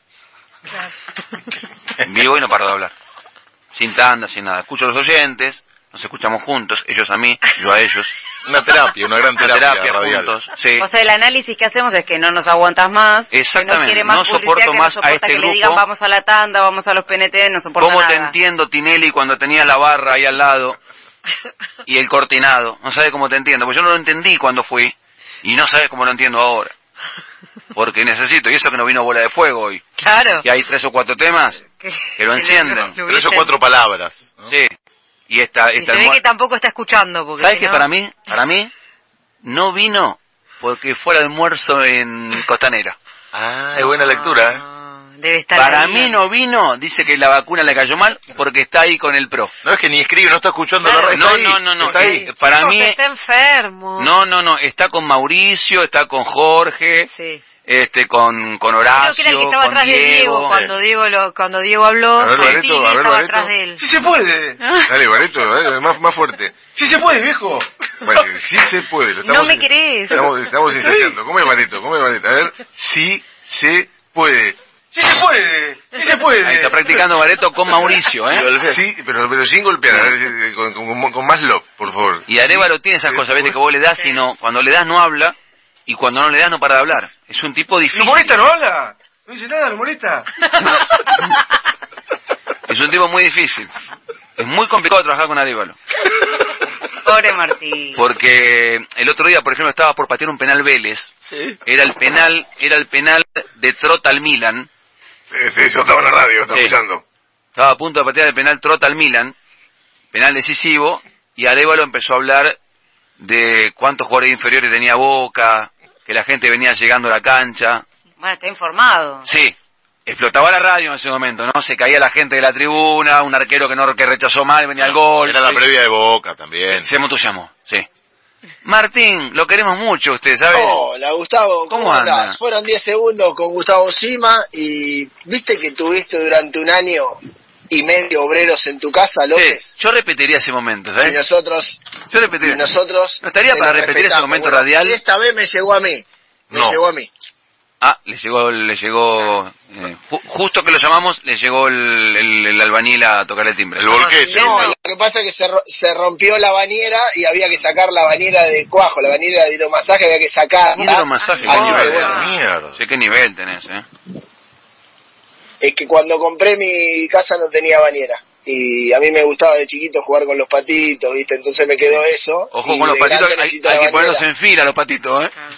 Vivo y no paro de hablar. Sin tanda, sin nada. Escucho a los oyentes, nos escuchamos juntos, ellos a mí, yo a ellos.
Una terapia, una gran terapia radial.
juntos, sí.
O sea, el análisis que hacemos es que no nos aguantas más,
Exactamente,
que no quiere más
no
publicidad,
soporto
que
más
no
a
soporta
este
que le digan
grupo.
vamos a la tanda, vamos a los PNT, no soporta
¿Cómo te
nada.
entiendo, Tinelli, cuando tenías la barra ahí al lado y el cortinado? No sabes cómo te entiendo, porque yo no lo entendí cuando fui y no sabes cómo lo entiendo ahora. Porque necesito, y eso que no vino Bola de Fuego hoy,
Claro.
que hay 3 o 4 temas que lo encienden.
3 o 4 palabras, ¿no?
Sí. Y
Y se ve que tampoco está escuchando. Porque
¿Sabes
si
que
no-
para mí no vino porque fue el almuerzo en Costanera?
Ah, es buena lectura, ¿eh?
Debe estar
Para
ahí.
mí no vino, dice que la vacuna le cayó mal porque está ahí con el PRO.
No es que ni escribe, no está escuchando
Claro.
la radio.
No.
Está ahí.
Para
Chicos,
mí,
está enfermo.
no, está con Mauricio, está con Jorge,
Sí.
con Horacio,
Creo que era el que estaba
con
atrás de Diego cuando Diego habló.
A ver,
Martínez
Bareto,
estaba
Bareto.
atrás de él.
Sí se puede.
Dale, Bareto, más fuerte.
Sí se puede, viejo.
Bueno, sí se puede. Lo
No me querés.
Estamos ensayando. ¿Cómo es, Bareto? A ver, sí se puede.
Sí se puede. Sí se puede.
Ahí está practicando Bareto con Mauricio,
Sí, pero sin golpear, a ver, con más love, por favor.
Y Arévalo tiene esas cosas, viste, que vos le das y no, cuando le das no habla, y cuando no le das no para de hablar. Es un tipo
¿El
difícil.
humorista no habla? No dice nada, el humorista.
Es un tipo muy difícil. Es muy complicado trabajar con Arévalo.
Pobre Martín.
Porque el otro día, por ejemplo, estaba por patear un penal Vélez.
Sí.
Era el penal de Trota al Milan.
Sí, yo estaba en la radio, estaba
Sí.
escuchando.
Estaba a punto de patear el penal Trota al Milan, penal decisivo, y Arévalo empezó a hablar de cuántos jugadores inferiores tenía Boca, que la gente venía llegando a la cancha.
Bueno, está informado.
Sí, explotaba la radio en ese momento, ¿no? Se caía la gente de la tribuna, un arquero que rechazó mal, venía el gol.
Era la previa de Boca también.
Se entusiasmó, sí. Martín, lo queremos mucho, usted, ¿sabe?
Hola, Gustavo,
¿Cómo anda?
andás? Fueron 10 segundos con Gustavo Sima y viste que tuviste durante 1 año y medio obreros en tu casa, López.
Sí, yo repetiría ese momento,
Y
¿sabes?
nosotros,
Yo repetiría.
¿No
estaría para repetir ese momento radial?
Esta vez me llegó a mí. Llegó a mí.
Ah, le llegó, justo que lo llamamos, le llegó el albañil a tocar el timbre.
El volquete.
No, lo que pasa es que se rompió la bañera y había que sacar la bañera de cuajo, la bañera de hidromasaje había que sacarla.
Hidromasaje,
Así
qué
que,
nivel,
bueno,
Mierda.
sé qué nivel tenés,
es que cuando compré mi casa no tenía bañera. Y a mí me gustaba de chiquito jugar con los patitos, ¿viste? Entonces me quedó eso.
Ojo
y
con los
de
patitos,
grande
hay
necesito
que
la bañera.
ponerlos en fila los patitos,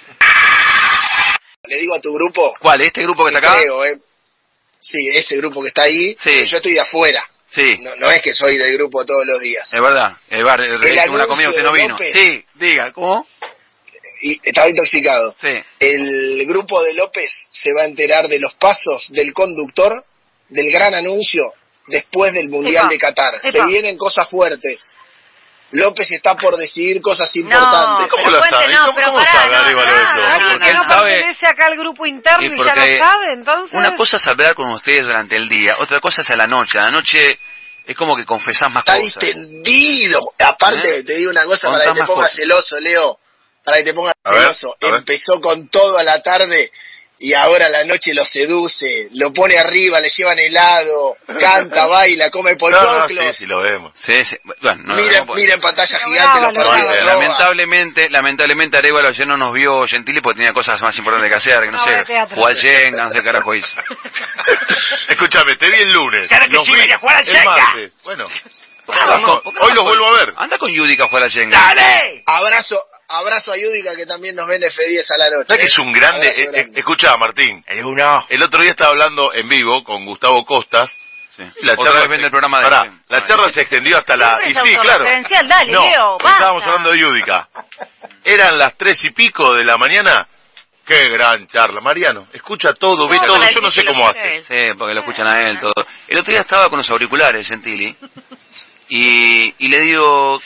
Le digo a tu grupo.
¿Cuál? ¿Este grupo que está acá?
Creo, Sí, ese grupo que está ahí.
Sí.
Yo estoy de afuera.
Sí.
No es que soy del grupo todos los días.
Es verdad, el bar, una comida usted no
de
vino.
López.
Sí, diga, ¿cómo?
Y estaba intoxicado.
Sí.
El grupo de López se va a enterar de los pasos del conductor del gran anuncio después del Mundial de Qatar. Se vienen cosas fuertes. López está por decidir cosas importantes.
¿Cómo lo sabe? ¿Cómo sabe Arévalo esto?
Alguien
Porque
que
él
no
sabe-
pertenece acá al grupo interno y ya
porque
lo sabe, entonces.
Una cosa es hablar con ustedes durante el día, otra cosa es a la noche. A la noche es como que confesás más
Está
cosas.
distendido. Aparte, te digo una cosa
Contá
para que te
más
pongas
cosas.
celoso, Leo. Para que te pongas
A ver,
celoso.
a ver.
Empezó con todo a la tarde y ahora a la noche lo seduce, lo pone arriba, le llevan helado, canta, baila, come pochoclos.
Sí, lo vemos.
Sí. Bueno,
mira en pantalla gigante los partidos.
Lamentablemente Arévalo ayer no nos vio Gentili porque tenía cosas más importantes que hacer, que no sé, jugar al Jenga, no sé qué carajo hizo.
Escúchame, te vi el lunes.
Claro que sí, venía a jugar al Jenga.
Bueno, hoy los vuelvo a ver.
Anda con Yudica a jugar al Jenga.
¡Dale!
Abrazo a Yudica que también nos ven F10 a la noche.
¿Sabes que es un grande? Escuchá, Martín. El otro día estaba hablando en vivo con Gustavo Costas.
Sí. La charla del programa de
la charla se extendió hasta la... Y sí, claro.
Dale,
no,
Leo,
estábamos hablando de Yudica. Eran las 3:00 de la mañana. Qué gran charla. Mariano, escucha todo, ve todo. Yo no sé cómo hace.
Sí, porque lo escuchan a él todo. El otro día estaba con los auriculares, Gentili, y le digo...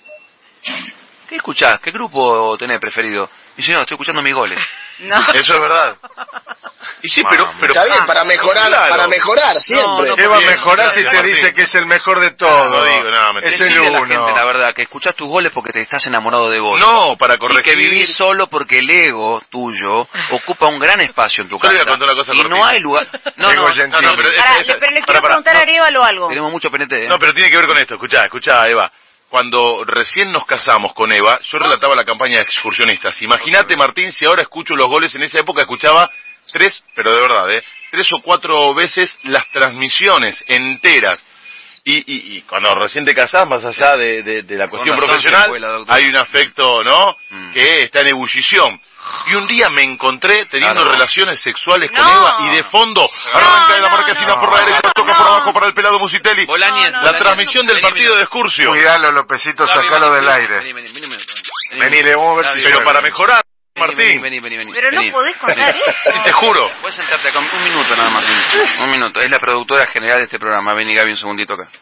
¿Qué escuchás? ¿Qué grupo tenés preferido? Y dice, no, estoy escuchando mis goles.
No.
Eso es verdad. Y sí, pero
está bien, para mejorar, claro. Para mejorar siempre.
¿Qué va a mejorar si te dice que es el mejor de todos?
No digo nada,
es el uno.
La gente, la verdad, que escuchás tus goles porque te estás enamorado de vos.
No, para corregir.
Y que vivís solo porque el ego tuyo ocupa un gran espacio en tu casa. Y no hay lugar. No,
pero le quiero preguntar a Arévalo algo.
Tenemos mucho PNT.
No, pero tiene que ver con esto. Escuchá, Eva. Cuando recién nos casamos con Eva, yo relataba la campaña de excursionistas. Imagínate, Martín, si ahora escucho los goles, en esa época escuchaba 3 o 4 veces las transmisiones enteras. Y cuando recién te casás, más allá de la cuestión profesional, hay un afecto, ¿no? Que está en ebullición. Y un día me encontré teniendo relaciones sexuales con Eva y de fondo arranca de la marquesina por la derecha, toca por abajo para el pelado Musitelli. La transmisión del partido de Excursio.
Cuidalo, Lopecito, sacalo del aire. Vení, le vamos a ver si...
Pero para mejorar, Martín.
Vení. Pero no podés contar eso.
Sí, te juro.
Puedes sentarte acá un minuto nada más. Un minuto. Es la productora general de este programa. Vení, Gaby, un segundito acá.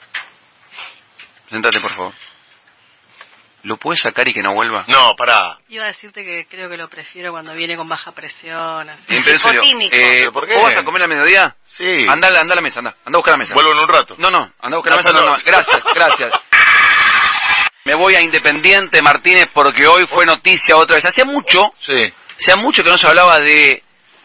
Sentate, por favor. ¿Lo puedes sacar y que no vuelva?
No, pará.
Iba a decirte que creo que lo prefiero cuando viene con baja presión. Así.
En serio,
¿por qué?
¿Vos vas a comer a mediodía?
Sí.
Anda a la mesa, anda a buscar la mesa.
Vuelvo en un rato.
No, anda a buscar la mesa. No. Gracias. Me voy a Independiente, Martínez, porque hoy fue noticia otra vez. Hacía mucho que no se hablaba de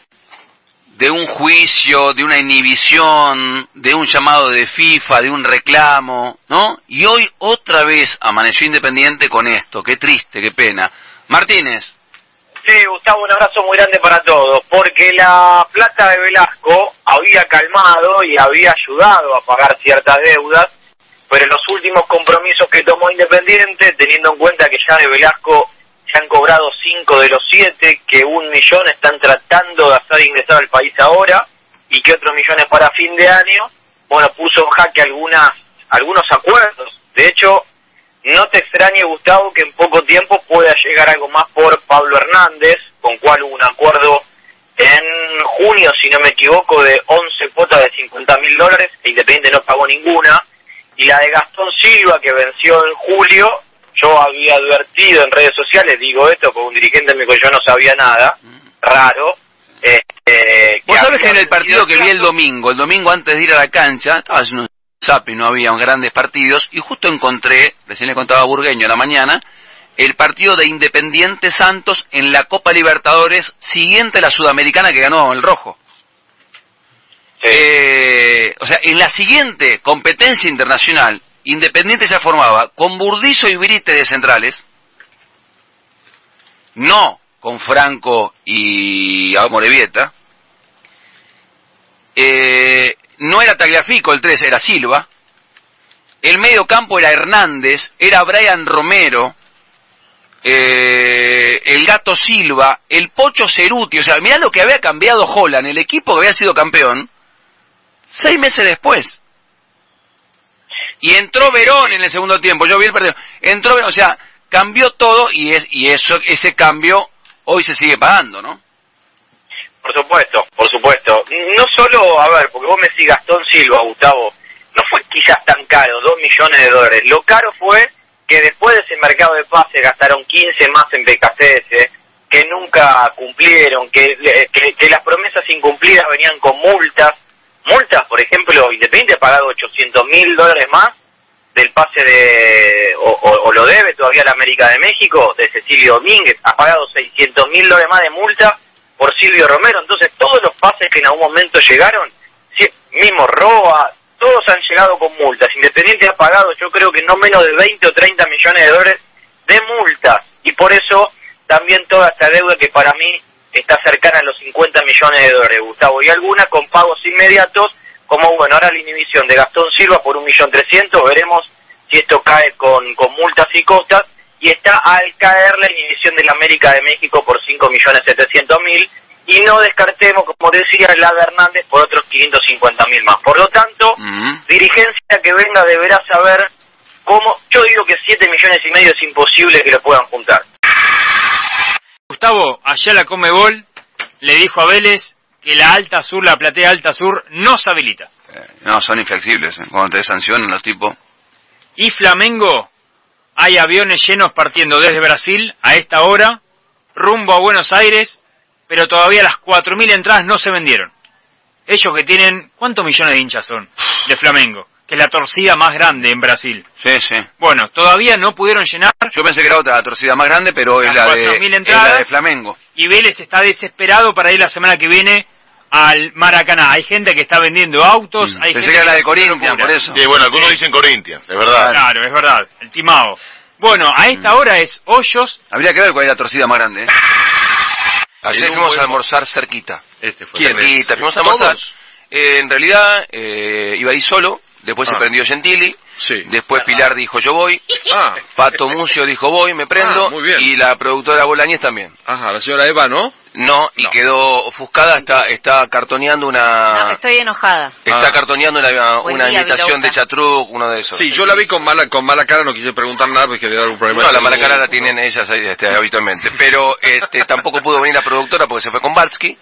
un juicio, de una inhibición, de un llamado de FIFA, de un reclamo, ¿no? Y hoy otra vez amaneció Independiente con esto. Qué triste, qué pena. Martínez.
Sí, Gustavo, un abrazo muy grande para todos, porque la plata de Velasco había calmado y había ayudado a pagar ciertas deudas, pero en los últimos compromisos que tomó Independiente, teniendo en cuenta que ya de Velasco se han cobrado 5 de los 7, que 1 millón están tratando de hacer ingresar al país ahora, y que otros millones para fin de año, bueno, puso en jaque algunos acuerdos. De hecho, no te extrañe, Gustavo, que en poco tiempo pueda llegar algo más por Pablo Hernández, con cual hubo un acuerdo en junio, si no me equivoco, de 11 cuotas de $50.000, e Independiente no pagó ninguna, y la de Gastón Silva, que venció en julio. Yo había advertido en redes sociales, digo esto, porque un dirigente me dijo yo no sabía nada, raro.
Vos sabés que en el partido que vi el domingo antes de ir a la cancha, estaba haciendo un zap y no había grandes partidos, y justo encontré, recién le contaba a Burgueño a la mañana, el partido de Independiente Santos en la Copa Libertadores, siguiente a la Sudamericana que ganó el Rojo. O sea, en la siguiente competencia internacional, Independiente ya formaba con Burdizo y Brite de centrales, no con Franco y Morevieta, no era Tagliafico el 3, era Silva, el medio campo era Hernández, era Brian Romero, el Gato Silva, el Pocho Ceruti. O sea, mirá lo que había cambiado Holland, el equipo que había sido campeón 6 meses después. Y entró Verón en el segundo tiempo, yo vi el partido, entró Verón, o sea, cambió todo, y ese cambio hoy se sigue pagando, ¿no?
Por supuesto. No solo, a ver, porque vos me decís Gastón Silva, Gustavo, no fue quizás tan caro, $2 millones. Lo caro fue que después de ese mercado de pases gastaron 15 más en BKCS, que nunca cumplieron, que las promesas incumplidas venían con multas, por ejemplo, Independiente ha pagado $800.000 más del pase o lo debe todavía la América de México, de Cecilio Domínguez, ha pagado $600.000 más de multa por Silvio Romero. Entonces todos los pases que en algún momento llegaron, mismo Roa, todos han llegado con multas. Independiente ha pagado, yo creo que no menos de 20 o 30 millones de dólares de multas, y por eso también toda esta deuda que para mí está cercana a los 50 millones de dólares, Gustavo, y algunas con pagos inmediatos, como bueno, ahora la inhibición de Gastón Silva por 1.300.000, veremos si esto cae con multas y costas, y está al caer la inhibición de la América de México por 5.700.000, y no descartemos, como decía, la de Hernández por otros 550.000 más. Por lo tanto, dirigencia que venga deberá saber cómo. Yo digo que 7,5 millones es imposible que lo puedan juntar.
Gustavo, allá la Conmebol le dijo a Vélez que la Alta Sur, la platea Alta Sur, no se habilita.
No, son inflexibles, cuando te sancionan los tipos.
Y Flamengo, hay aviones llenos partiendo desde Brasil a esta hora, rumbo a Buenos Aires, pero todavía las 4.000 entradas no se vendieron. Ellos que tienen, ¿cuántos millones de hinchas son de Flamengo? Que es la torcida más grande en Brasil.
Sí, sí.
Bueno, todavía no pudieron llenar.
Yo pensé que era otra torcida más grande, pero es la de Flamengo.
Y Vélez está desesperado para ir la semana que viene al Maracaná. Hay gente que está vendiendo autos. Hay
pensé
gente
que era la de Corinthians, por eso.
Sí, bueno, algunos dicen Corinthians, es verdad.
Claro, es verdad. El timao. Bueno, a esta hora es Hoyos.
Habría que ver cuál es la torcida más grande, ¿eh? Ayer fuimos a almorzar cerquita. Cerquita, fuimos a almorzar. En realidad, iba ahí solo. Después se prendió Gentili, después Pilar dijo yo voy, Pato Mucio dijo voy, me prendo,
muy bien.
Y la productora Bolañez también.
Ajá, la señora Eva, ¿no?
No, y quedó ofuscada, está cartoneando una...
No, estoy enojada.
Está cartoneando una imitación de Chatruc, uno de esos.
Sí, yo la vi con mala cara, no quise preguntar nada porque quería dar un problema.
No, la mala cara la tienen ellas habitualmente, pero tampoco pudo venir la productora porque se fue con Barsky.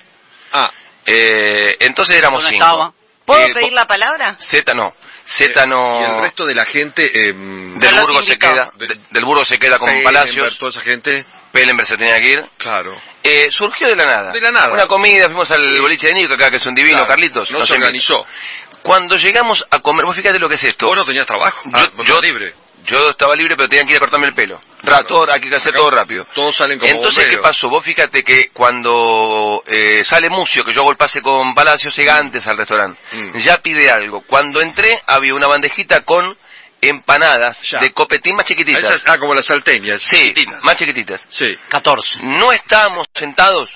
Entonces éramos 5.
¿Puedo pedir la palabra?
Z no.
Y el resto de la gente
del Burgo se queda, del Burgo se queda con Palacios.
Toda esa gente.
Pellenberg se tenía que ir.
Claro.
Surgió de la nada.
De la nada.
Una comida, fuimos al boliche de Nico acá, que es un divino, claro. Carlitos.
No se organizó.
Cuando llegamos a comer, vos fíjate lo que es esto.
Vos no tenías trabajo.
Yo libre. Yo estaba libre, pero tenían que ir a cortarme el pelo. Claro. Hay que hacer todo rápido.
Todos salen como
Entonces,
bomberos.
¿qué pasó? Vos fíjate que cuando sale Mucio, que yo hago el pase con Palacios, llega antes al restaurante. Ya pide algo. Cuando entré, había una bandejita con empanadas de copetín más chiquititas.
Como las salteñas.
Sí, más chiquititas.
Sí.
14.
No estábamos sentados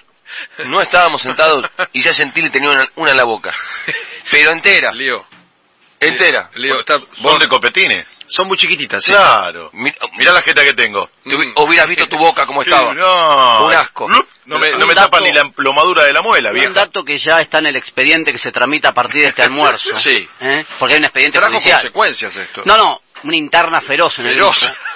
y ya Gentili tenía una en la boca. Pero entera.
Lío.
Entera.
¿Son de copetines?
Son muy chiquititas, sí.
Claro. Mirá la jeta que tengo.
Hubieras visto tu boca como estaba.
No.
Un asco.
No me tapa ni la emplomadura de la muela, vieja.
Un dato que ya está en el expediente que se tramita a partir de este almuerzo.
Sí.
Porque hay un expediente
trajo
judicial.
Consecuencias esto.
No, una interna feroz en el grupo.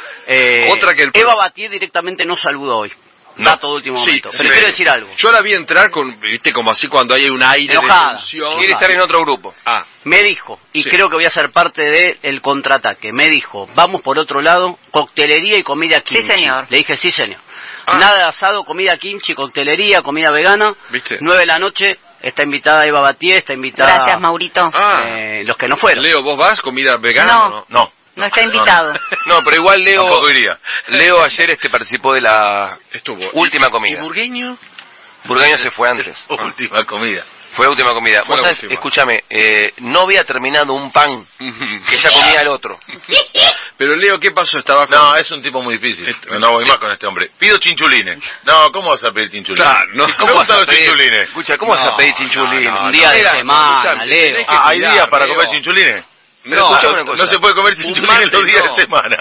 Otra que
Eva Batier directamente no saludó hoy. Dato de último momento. Pero quiero decir algo.
Yo la vi entrar con, viste, como así cuando hay un aire
enojada,
de tensión.
Quiere estar en otro grupo.
Me dijo, y creo que voy a ser parte del contraataque, me dijo, vamos por otro lado, coctelería y comida kimchi.
Sí, señor.
Le dije, sí, señor. Nada de asado, comida kimchi, coctelería, comida vegana.
¿Viste?
9 de la noche, está invitada Eva Batier, está invitada...
Gracias, Maurito.
Los que no fueron.
Leo, ¿vos vas? ¿Comida vegana?
No. No está invitado.
No, pero igual Leo...
Tampoco iría.
Leo ayer participó de la última comida.
¿Y Burgueño?
Burgueño se fue antes.
Última comida.
Fue la última comida. Vos sabés, escúchame, no había terminado un pan que ya comía el otro.
Pero Leo, ¿qué pasó? Estaba con...
No, es un tipo muy difícil. No voy más con este hombre. Pido chinchulines. No, ¿cómo vas a pedir chinchulines?
Claro, no.
¿Cómo vas a pedir chinchulines?
Escucha, ¿cómo vas a pedir chinchulines?
Un día de semana, Leo.
¿Hay días para comer chinchulines?
No
se puede comer chinchulines los días de semana.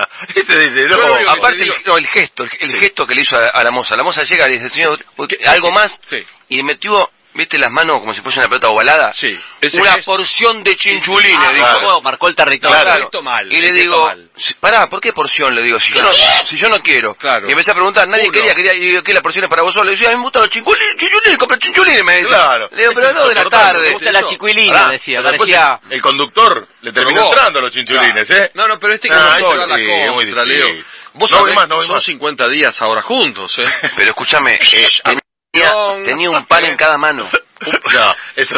Aparte, el gesto que le hizo a la moza. La moza llega y le dice, señor, ¿algo más? Y le metió, ¿viste las manos como si fuese una pelota ovalada?
Sí.
Una porción de chinchulines, dijo.
Marcó el territorio.
Claro. Y le digo, pará, ¿por qué porción? Le digo, si yo no quiero.
Claro.
Y empecé a preguntar, nadie quería, y digo, ¿qué la porción es para vos solo? Le decía, a mí me gustan los chinchulines, compré chinchulines, me decía.
Claro.
Le digo, pero a 2 de la tarde.
Me gusta la chiquilina, decía, parecía...
El conductor le terminó entrando a los chinchulines, ¿eh?
No, pero este que no solo la contra, Leo. Vos sabés, son 50 días ahora juntos, ¿eh?
Pero escúchame, tenía un pan en cada mano.
No, eso...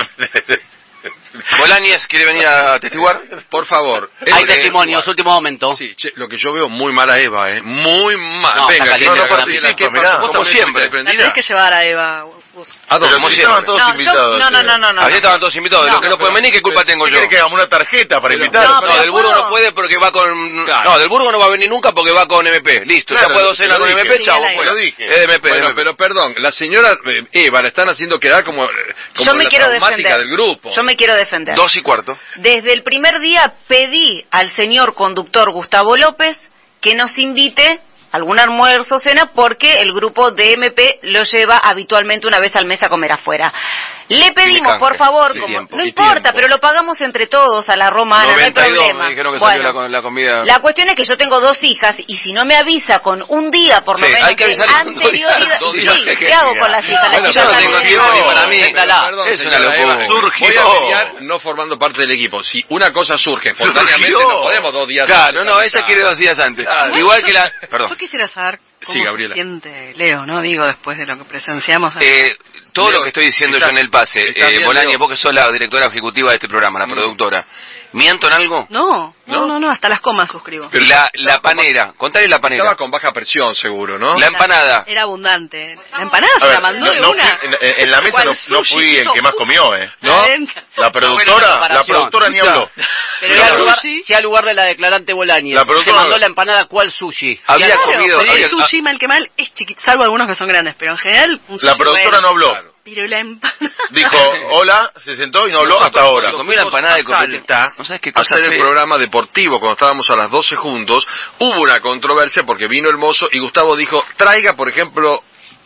Bolañez, ¿quiere venir a testiguar?
Por favor.
Hay testimonios, último momento.
Sí, lo que yo veo muy mal a Eva, muy mal.
No,
venga,
que no
participe,
como siempre.
La tenés que llevar a Eva.
¿A dónde?
Como estaban todos invitados.
No.
Ayer estaban todos invitados. Los que no pueden venir, ¿qué culpa tengo yo?
¿Quiere que hagamos una tarjeta para invitar?
No, del Burgo no puede porque va con... Claro. No, del Burgo no va a venir nunca porque va con MP. Listo, claro, ya puedo cenar con MP, chavo.
Lo dije.
MP. Bueno, pero perdón, la señora Eva la están haciendo quedar como
yo me
la
quiero
traumática del grupo.
Yo me quiero defender.
2:15.
Desde el primer día pedí al señor conductor Gustavo López que nos invite algún almuerzo o cena porque el grupo de MP lo lleva habitualmente una vez al mes a comer afuera. Le pedimos, por favor, no importa, pero lo pagamos entre todos a la romana, 92, no hay problema.
Me dijeron que
bueno,
salió la comida.
La cuestión es que yo tengo 2 hijas y si no me avisa con un día por lo menos
hay que avisar
anterioridad,
sí,
¿qué hago con las hijas?
Bueno, yo no tengo tiempo ni para mí.
Es una locura. Voy a mediar no formando parte del equipo. Si una cosa surge espontáneamente, no podemos 2 días antes.
Claro, no, ella quiere 2 días antes. Igual que la... Perdón.
Yo quisiera saber cómo
Gabriela.
se siente Leo, ¿no? Digo, después de lo que presenciamos.
Todo lo que estoy diciendo yo en el pase, Bolaño, vos que sos la directora ejecutiva de este programa, la productora, ¿miento en algo?
No, hasta las comas suscribo.
Pero la panera, contale la panera.
Estaba con baja presión, seguro, ¿no?
La empanada.
Era abundante. La empanada se la mandó de una.
En la mesa no fui el que más comió, ¿no? La productora ni habló.
Pero sea lugar de la declarante Bolaño. Se mandó la empanada, ¿cuál sushi?
Había comido.
El sushi, mal que mal, es chiquito, salvo algunos que son grandes, pero en general un sushi.
La productora no habló.
Pero la empanada...
Dijo, hola, se sentó y no habló hasta ahora.
Comí una empanada de copelita.
No sabes qué cosa. Hacer el programa deportivo, cuando estábamos a las 12 juntos, hubo una controversia porque vino el mozo y Gustavo dijo, traiga, por ejemplo,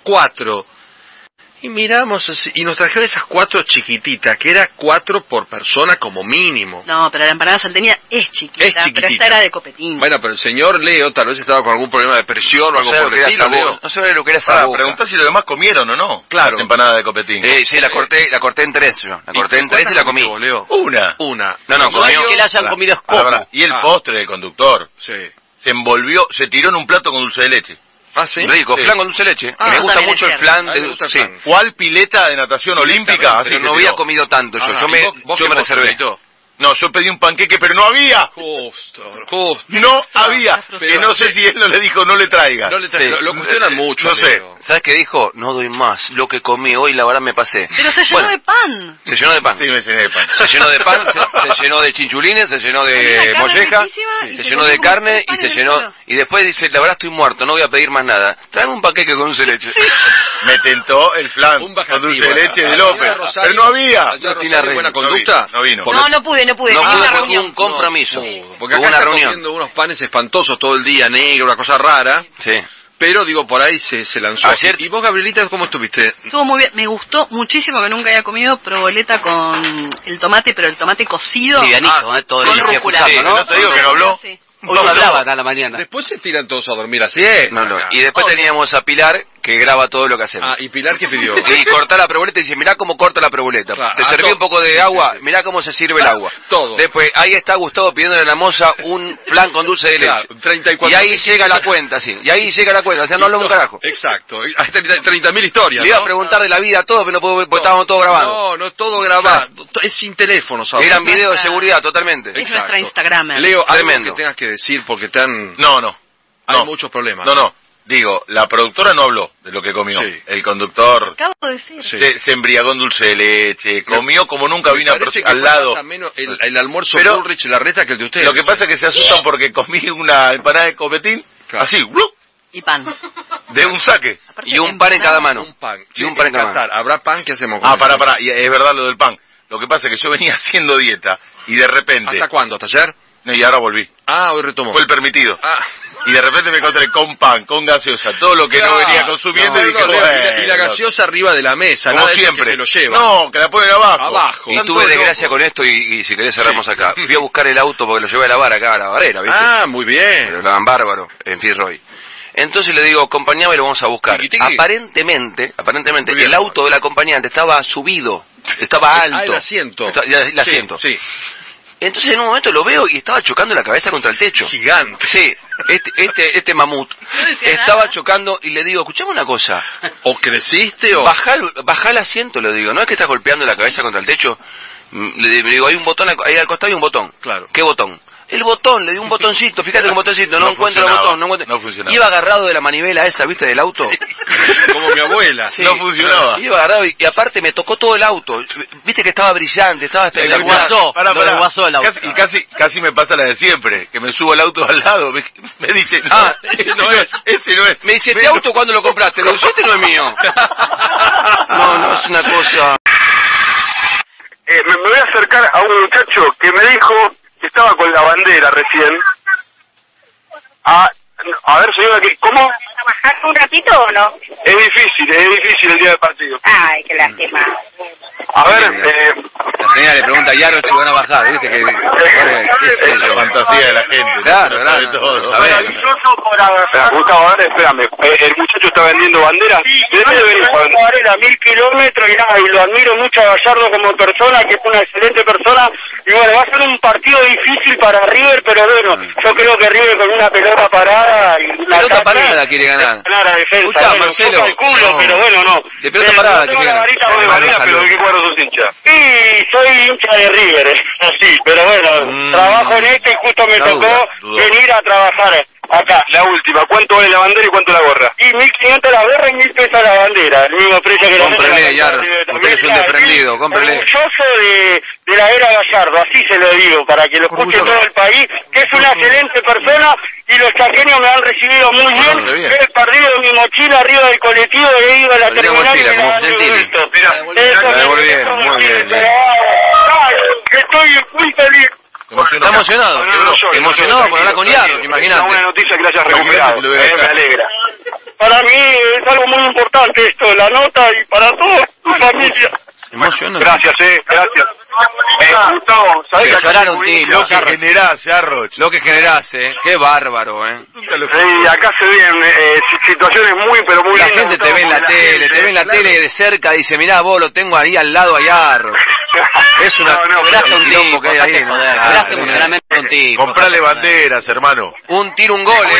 4. Y miramos así, y nos trajeron esas 4 chiquititas, que era 4 por persona como mínimo.
No, pero la empanada salteña es chiquita, pero esta era de copetín.
Bueno, pero el señor Leo tal vez estaba con algún problema de presión o algo por el estilo.
No sé lo que era sabor.
Preguntá si los demás comieron o no.
Claro.
Las empanadas de copetín.
Sí, la corté en 3 yo. La corté en 3 y la comí.
Leo?
Una.
No,
comió. Que la hayan comido es poco.
Y el postre del conductor.
Sí.
Se envolvió, se tiró en un plato con dulce de leche.
Ah, sí.
Rico, flan con dulce de leche. Me gusta mucho el flan.
Sí. ¿Cuál pileta de natación olímpica?
Pero no había comido tanto yo. Yo me reservé.
No, yo pedí un panqueque, pero no había.
Justo.
No había. Que no sé si él no le dijo, no le traiga.
Lo cuestionan mucho.
No sé.
¿Sabes qué dijo? No doy más. Lo que comí hoy, la verdad, me pasé.
Pero se llenó de pan.
Se llenó de pan.
Sí, me llené de pan.
Se llenó de pan, se llenó de chinchulines, se llenó de molleja, se llenó de carne y se llenó... Y después dice, la verdad estoy muerto, no voy a pedir más nada. Tráeme un panqueque con dulce de leche.
Me tentó el flan con dulce de leche de López. Pero no había.
¿No tiene buena conducta?
No vino.
No pude.
No pude porque un compromiso.
Porque acá está comiendo unos panes espantosos todo el día, negro, una cosa rara.
Sí.
Pero, digo, por ahí se lanzó.
Ayer.
¿Y vos, Gabrielita, cómo estuviste?
Estuvo muy bien. Me gustó muchísimo, que nunca había comido proboleta con el tomate, pero el tomate cocido.
Livianito, todo el día
escuchando, ¿no? Te digo que no habló.
Hoy no hablaban a la mañana.
Después se tiran todos a dormir así.
No. Y después teníamos a Pilar, que graba todo lo que hacemos.
¿Y Pilar qué pidió?
Y corta la proboleta y dice, mirá cómo corta la proboleta.
Claro.
Te serví un poco de agua, mirá cómo se sirve el agua.
Todo.
Después, ahí está Gustavo pidiéndole a la moza un flan con dulce de leche.
34.
Y ahí llega la cuenta, sí. Y ahí llega la cuenta, o sea, no habla un carajo.
Exacto. Hay 30.000 historias.
Le iba a preguntar de la vida a todos, pero no puedo, porque estábamos todos grabando.
No es todo grabado. Es sin teléfono, ¿sabes?
Eran videos de seguridad, totalmente.
Es nuestra Instagram.
Leo, algo que tengas que decir porque te han... Hay muchos problemas.
No. Digo, la productora no habló de lo que comió.
Sí.
El conductor
acabo de decir.
Se embriagó en dulce de leche, comió como nunca vino al lado.
Menos el almuerzo Bullrich y la reta que el de ustedes.
Lo que pasa es que se asustan porque comí una empanada de copetín, así,
y pan.
De un saque.
Y un pan en cada mano.
Un pan.
Y un pan en cada mano.
¿Habrá pan? ¿Qué hacemos con
pará. Y es verdad lo del pan. Lo que pasa es que yo venía haciendo dieta y de repente...
¿Hasta cuándo? ¿Hasta ayer?
No, y ahora volví.
Hoy retomó.
Fue el permitido. Y de repente me encontré con pan, con gaseosa, todo lo que no venía consumiendo y dije,
y la gaseosa arriba de la mesa,
como siempre.
Que se lo lleva.
No, que la ponen abajo.
Y tuve desgracia con esto y si querés cerramos acá. Fui a buscar el auto porque lo llevé a lavar acá a la barrera, ¿viste?
Muy bien.
Pero lo lavan bárbaro, en Fitzroy. Entonces le digo, acompañame y lo vamos a buscar. Aparentemente, el auto del acompañante estaba subido, estaba alto.
El asiento.
El asiento.
Sí.
Entonces en un momento lo veo y estaba chocando la cabeza contra el techo.
Gigante.
Sí, este mamut estaba chocando y le digo, escuchame una cosa.
¿O creciste o...?
Bajá el asiento, le digo. ¿No es que estás golpeando la cabeza contra el techo? Le digo, hay un botón, ahí al costado hay un botón.
Claro.
¿Qué botón? El botón, le di un botoncito, fíjate un botoncito, no encuentro el botón, no funcionaba. Iba agarrado de la manivela esa, ¿viste? Del auto.
Sí. Como mi abuela, sí, no funcionaba.
Iba agarrado y aparte me tocó todo el auto. Viste que estaba brillante, estaba espectacular.
Lo desguazó el auto.
Casi me pasa la de siempre, que me subo al auto al lado, me dice, no, ese no es.
Me dice, ¿este auto cuándo lo compraste? Le digo, este no es mío. No, es una cosa...
me voy a acercar a un muchacho que me dijo que estaba con la bandera recién. A ver, señora, ¿cómo?
¿Trabajar un ratito o no?
Es difícil el día del partido.
Ay, qué lástima.
A ver,
la señora le pregunta a Yaro si van a bajar, ¿viste? ¿Qué es
la fantasía de la gente?
Claro,
todo.
Gustavo, a ver, espérame. El muchacho está vendiendo banderas.
Sí, ¿de dónde venís? Varela, 1000 kilómetros y lo admiro mucho a Gallardo como persona, que es una excelente persona. Y bueno, va a ser un partido difícil para River, pero bueno, yo creo que River con una pelota parada y una
pelota parada quiere ganar.
Clara defensa.
Escuchá, Marcelo.
Pero bueno, no.
De pelota parada quiere ganar.
Pero ¿de qué cuadro sos hincha?
Sí, soy hincha de River, así, pero bueno, trabajo en esto y justo me tocó venir a trabajar acá.
La última, ¿cuánto vale la bandera y cuánto la gorra?
Y 1500 la gorra y 1000 pesos la bandera, el mismo precio que la bandera.
Cómprele, Yaro, usted es un desprendido, cómprele.
Orgulloso de la era Gallardo, así se lo digo, para que lo escuche todo el país, que es una excelente persona y los chaqueños me han recibido muy bien. He perdido mi mochila arriba del colectivo y he ido a la terminal y me la han devuelto.
Muy bien.
Estoy muy feliz.
Está emocionado. Emocionado por hablar con Yaro, imagínate.
Es una noticia que la hayas recuperado, me alegra.
Para mí es algo muy importante esto, la nota y para toda tu familia.
Emocionante.
Gracias, gracias. Gustavo, ¿sabés
que llorar un tipo?
Lo que generás, Arroch.
Lo que generás, qué bárbaro,
Sí, acá se ven situaciones muy, pero muy
lindas. La gente te ve en la tele, de cerca, dice, mirá, vos lo tengo ahí al lado allá, Arroch. Es una...
Graste un tipo que hay ahí, graste emocionalmente un tipo.
Comprale banderas, hermano.
Un tiro, un gol,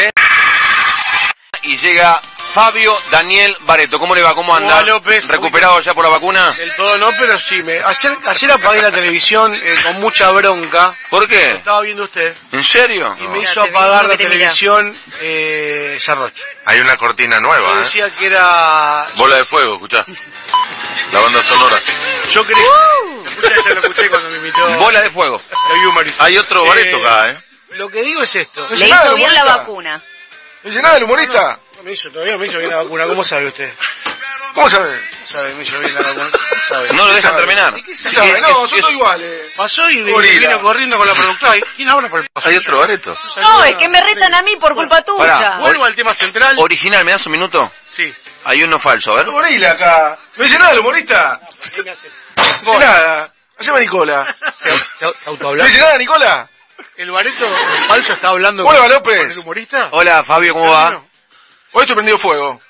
Y llega... Fabio Daniel Barreto, ¿cómo le va? ¿Cómo anda?
López,
¿Recuperado ya por la vacuna?
Del todo no, pero sí. Ayer apagué la televisión con mucha bronca.
¿Por qué?
Estaba viendo usted.
¿En serio?
Y me hizo apagar la televisión Sarroch.
Hay una cortina nueva,
decía que era...
Bola de fuego, escuchá. La banda sonora.
Yo creí... Ya lo escuché cuando me invitó...
Bola de fuego.
Hay otro Barreto acá,
Lo que digo es esto.
Le hizo bien la vacuna.
¿No dice nada del humorista?
Todavía me hizo bien la vacuna, ¿cómo sabe usted?
¿Cómo sabe?
Me hizo bien la vacuna.
No lo dejan terminar.
¿Qué sabe? No, son todos iguales. Pasó y vino corriendo con la productora. ¿Quién habla por el paso?
¿Hay otro Barreto?
No, es que me retan a mí por culpa tuya.
Vuelvo al tema central.
Original, ¿me das un minuto?
Sí.
Hay uno falso, a ver.
Gorila acá. ¿No dice nada el humorista? No dice nada. Haceme Nicola. ¿No dice nada, Nicola?
El Barreto falso está hablando
con López.
¿El humorista?
Hola, Fabio, ¿cómo va?
Hoy estoy prendido fuego.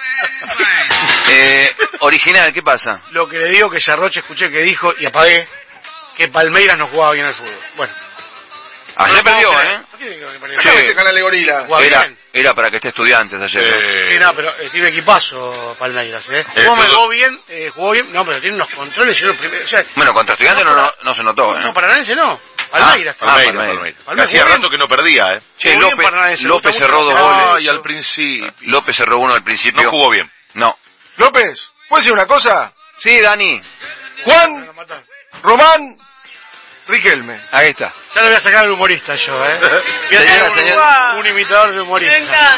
Original, ¿qué pasa?
Lo que le digo que Sarroch escuché que dijo, y apagué, que Palmeiras no jugaba bien al fútbol. Bueno.
Ayer perdió,
Sí, este canal de Gorila.
Era para que esté Estudiantes ayer.
Sí, no, pero tiene equipazo Palmeiras, Jugó bien, no, pero tiene unos controles y unos primeros... O sea,
bueno, contra Estudiantes no se notó,
No, Paranaense no. Palmeiras.
Palmeiras. Hacía rato que no perdía,
Sí, López cerró 2 goles.
Y al principio.
López cerró uno al principio.
No jugó bien.
No.
López, ¿puedo decir una cosa?
Sí, Dani.
Juan, Román, Riquelme.
Ahí está.
Ya le voy a sacar al humorista yo,
Señora.
Un imitador de humorista.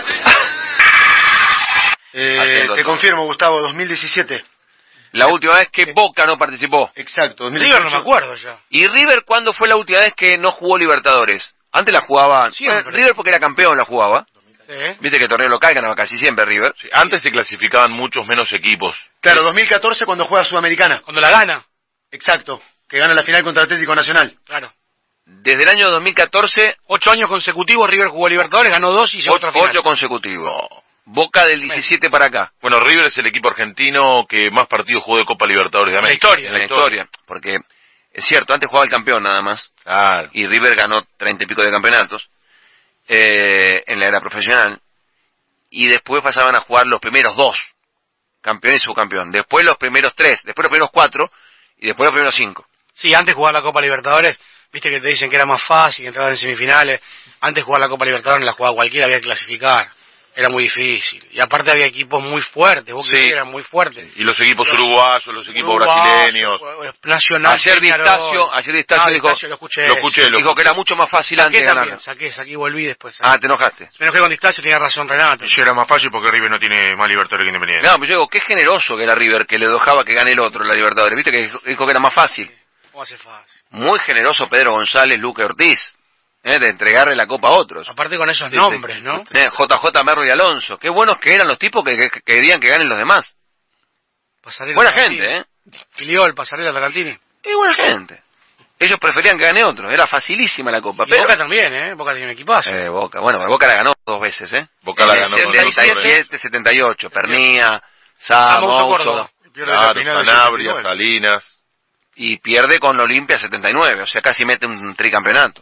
Te confirmo, Gustavo, 2017.
La última vez que Boca no participó.
Exacto,
2018. River no me acuerdo ya.
¿Y River cuándo fue la última vez que no jugó Libertadores? Antes la jugaba... River porque era campeón la jugaba. Viste que el torneo local ganaba casi siempre River.
Sí, antes se clasificaban muchos menos equipos.
Claro, 2014 cuando juega Sudamericana.
Cuando la gana.
Exacto, que gana la final contra Atlético Nacional.
Claro.
Desde el año 2014...
8 años consecutivos River jugó Libertadores, ganó 2 y llegó a otra final.
8 consecutivos. Boca del 17 para acá.
Bueno, River es el equipo argentino que más partidos jugó de Copa Libertadores de América.
En la historia. Porque es cierto, antes jugaba el campeón nada más.
Claro.
Y River ganó 30 y pico de campeonatos en la era profesional. Y después pasaban a jugar los primeros 2, campeón y subcampeón. Después los primeros 3, después los primeros 4 y después los primeros 5.
Sí, antes jugaba la Copa Libertadores. viste que te dicen que era más fácil, que entrabas en semifinales. Antes jugar la Copa Libertadores no la jugaba cualquiera, había que clasificar. Era muy difícil. Y aparte había equipos muy fuertes, vos que eran muy fuertes.
Y los equipos uruguayos, los equipos brasileños.
Nacional.
Ayer Distacio dijo,
lo escuché.
Dijo que era mucho más fácil antes de ganar.
Saqué y volví después.
Te enojaste.
Me enojé con Distacio, tenía razón Renato.
Yo era más fácil porque River no tiene más Libertadores que Independiente.
No, pero yo digo, qué generoso que era River, que le dejaba que gane el otro, la Libertadores. Viste que dijo que era más fácil.
¿Cómo hace fácil?
Muy generoso Pedro González, Luque Ortiz. De entregarle la copa a otros.
Aparte con esos nombres, ¿no?
JJ Merlo y Alonso. Qué buenos que eran los tipos que querían que ganen los demás.
Pasarela
buena gente,
Filiol, Pasarela, Tarantini.
Y buena gente. Ellos preferían que gane otros. Era facilísima la copa.
Pero Boca también, Boca tiene un equipazo.
Boca. Bueno, pero Boca la ganó 2 veces,
Boca la ganó
77, 78. Pernía, Mouso.
Claro, Sanabria, Salinas.
Y pierde con Olimpia 79. O sea, casi mete un tricampeonato.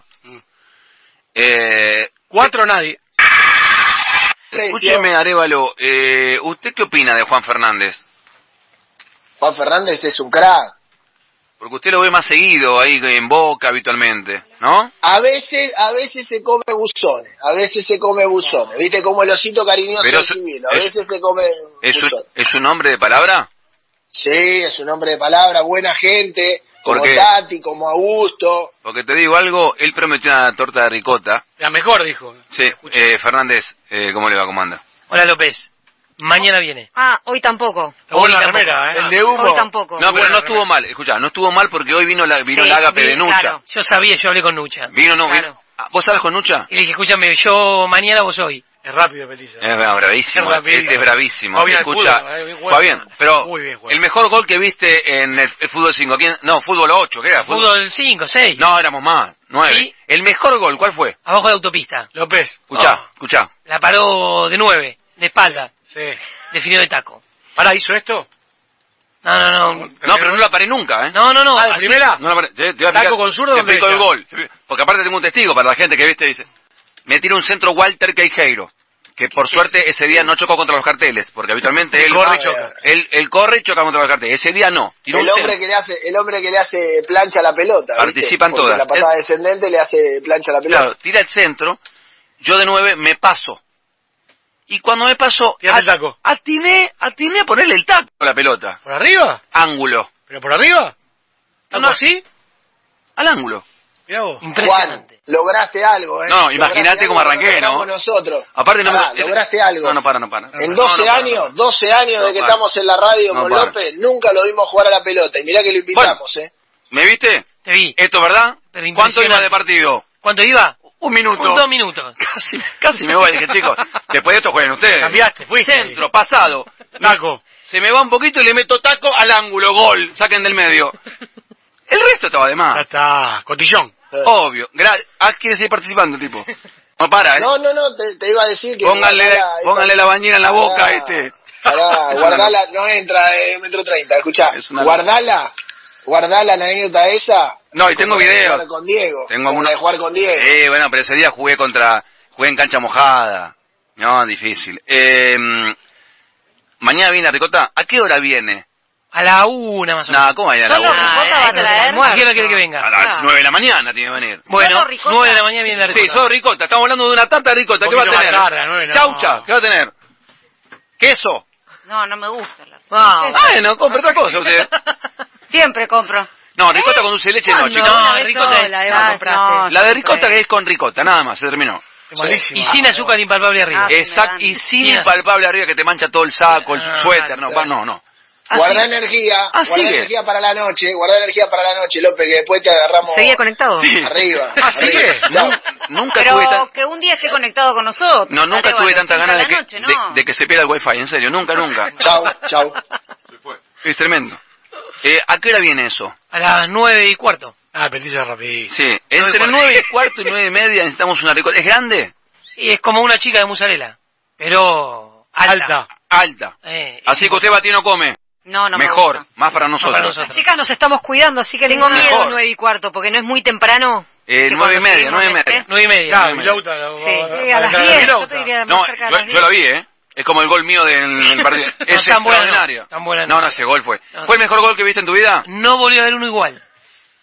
4 nadie.
Escúcheme, Arévalo, ¿usted qué opina de Juan Fernández?
Juan Fernández es un crack.
Porque usted lo ve más seguido ahí en Boca habitualmente, ¿no?
A veces se come buzones. ¿Viste como el osito cariñoso del civil? A veces se come buzones.
¿Es un hombre de palabra?
Sí, es un hombre de palabra, buena gente. Como Tati, como Augusto.
Porque te digo algo, él prometió una torta de ricota.
La mejor, dijo.
Sí, Fernández, ¿cómo le va? ¿Cómo anda?
Hola, López. Mañana viene.
Hoy tampoco.
Hoy la remera,
El de humo. Hoy tampoco.
No, pero no estuvo mal. Escuchá, no estuvo mal porque hoy vino el ágape de Nucha.
Claro. Yo sabía, yo hablé con Nucha.
Vino. ¿Vos sabés con Nucha?
Y le dije, escúchame, yo mañana, vos hoy.
Es rápido, Petiza.
Es bravísimo. Este es bravísimo.
Va bien
escucha,
va
bien, pero
muy bien,
el mejor gol que viste en el fútbol 5, ¿quién? No, fútbol 8, ¿qué era?
Fútbol 5, 6.
No, éramos más, 9.
¿Sí?
El mejor gol, ¿cuál fue?
Abajo de autopista.
López.
Escuchá.
La paró de 9, de espalda.
Sí.
Definió de taco.
¿Pará, hizo esto?
No.
No, pero no la paré nunca,
No.
¿De primera?
No la paré.
¿Taco con zurdo?
Te explico el gol. Porque aparte tengo un testigo para la gente que viste, dice, me tira un centro Walter Queijeiro. Que por suerte ese día no chocó contra los carteles, porque habitualmente él corre y choca. Él corre y choca contra los carteles. Ese día no.
El hombre que le hace plancha a la pelota.
Participan
¿viste?
todas.
La patada descendente le hace plancha a la pelota.
Claro, tira el centro, yo de 9 me paso. Y cuando me paso, atiné a ponerle el taco a la pelota.
¿Por arriba?
Ángulo.
¿Pero por arriba? ¿Taco así?
Al ángulo.
Mirá vos.
Impresionante. Juan, lograste algo,
No, imagínate cómo arranqué, ¿no?
Nosotros.
Aparte
lograste algo.
No para.
En 12 años de que estamos en la radio con López, nunca lo vimos jugar a la pelota. Y mirá que lo invitamos,
¿Me viste?
Te vi.
¿Esto verdad? ¿Cuánto iba de partido?
¿Cuánto iba?
1 minuto.
2 minutos.
Casi me voy. Dije, chicos, después de esto jueguen ustedes.
Cambiaste, fuiste.
Centro, pasado.
Taco.
Se me va un poquito y le meto taco al ángulo. Gol. Saquen del medio. El resto estaba de más.
Ya está. Cotillón.
Obvio. ¿Quiere seguir participando, tipo? No para,
No, te iba a decir que...
Póngale la bañera en la boca,
guardala, no entra de 1,30 m, escuchá. Guardala la anécdota esa.
No, y tengo videos.
De con Diego.
Tengo una
de jugar con Diego.
Bueno, pero ese día jugué en cancha mojada. No, difícil. Mañana viene la ricota. ¿A qué hora viene?
A la 1 más o menos.
No, ¿cómo va a ir a la 1?
va a traer.
¿A qué hora quiere que venga?
A las 9 de la mañana tiene que venir.
Bueno, 9 de la mañana viene la ricota.
Sí, solo ricota. Estamos hablando de una tarta de ricota. ¿Qué va a tener? Chaucha, ¿qué va a tener? ¿Queso?
No me gusta la
Bueno, compre otra cosa usted.
Siempre compro.
No, ricota con dulce de leche no, chicos.
No, ricota es
la de ricota que es con ricota, nada más, se terminó.
Malísimo.
Y sin azúcar impalpable arriba.
Exacto, y sin impalpable arriba que te mancha todo el saco, el suéter, no.
Guarda energía para la noche, López, que después te agarramos.
¿Seguía conectado?
Arriba.
Nunca
pero
tuve
que un día esté conectado con nosotros.
No, nunca tuve tanta ganas de que se pierda el wifi, en serio, nunca.
Chau.
Se fue.
Es tremendo. ¿A qué hora viene eso?
A las 9:15.
Petiza rapidísimo.
Sí, entre 9:15 y 9:30 necesitamos una ricota. ¿Es grande?
Sí, es como una chica de mozzarella, pero alta.
Así que usted batino come.
No
mejor, más para nosotros.
Las chicas nos estamos cuidando, así que tengo miedo 9:15, porque no es muy temprano.
9:30, 9:30.
9:30.
Sí, a las 10. Yo te diría más cerca de las 10.
Yo la vi, Es como el gol mío del partido. Es extraordinario.
Tan buena.
No, ese gol fue. ¿Fue el mejor gol que viste en tu vida?
No volvió a haber uno igual.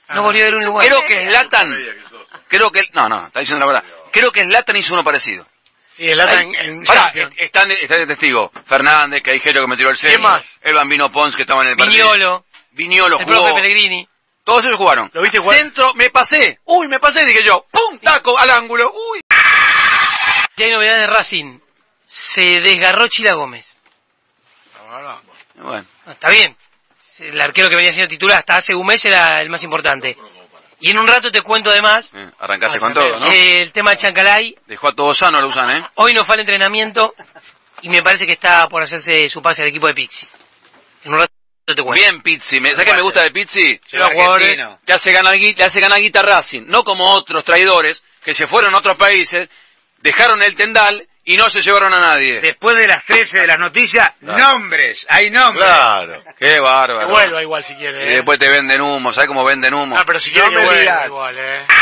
No volvió a ver un Uruguay.
Creo que Zlatan, no, está diciendo la verdad. Creo que Zlatan hizo uno parecido.
Sí, Zlatan en
Champions. Están de testigo. Fernández, Caijeiro que me tiró el centro.
¿Qué más?
El Bambino Pons que estaba en el partido. Viñolo
el
jugó.
profe Pellegrini.
Todos ellos jugaron.
¿Lo viste jugar?
Centro, me pasé, dije yo. ¡Pum! Taco al ángulo. ¡Uy!
Y hay novedades de Racing. Se desgarró Chila Gómez.
Bueno.
Está bien. El arquero que venía siendo titular hasta hace un mes era el más importante. Y en un rato te cuento además.
Arrancaste con todo, ¿no?
El tema de Chancalay.
Dejó a todos sanos, lo usan, ¿eh?
Hoy no fue al entrenamiento y me parece que está por hacerse su pase al equipo de Pizzi. En un rato te cuento.
Bien, Pizzi. ¿Sabes qué me gusta de Pizzi?
Los jugadores
le hace ganar guita a Racing. No como otros traidores que se fueron a otros países, dejaron el tendal y no se llevaron a nadie.
Después de las 13 de las noticias, nombres, hay nombres.
Claro.
Qué bárbaro.
Que vuelva igual si quiere.
Y después te venden humo, ¿sabes cómo venden humo?
Ah, pero si quiere que vuelva igual,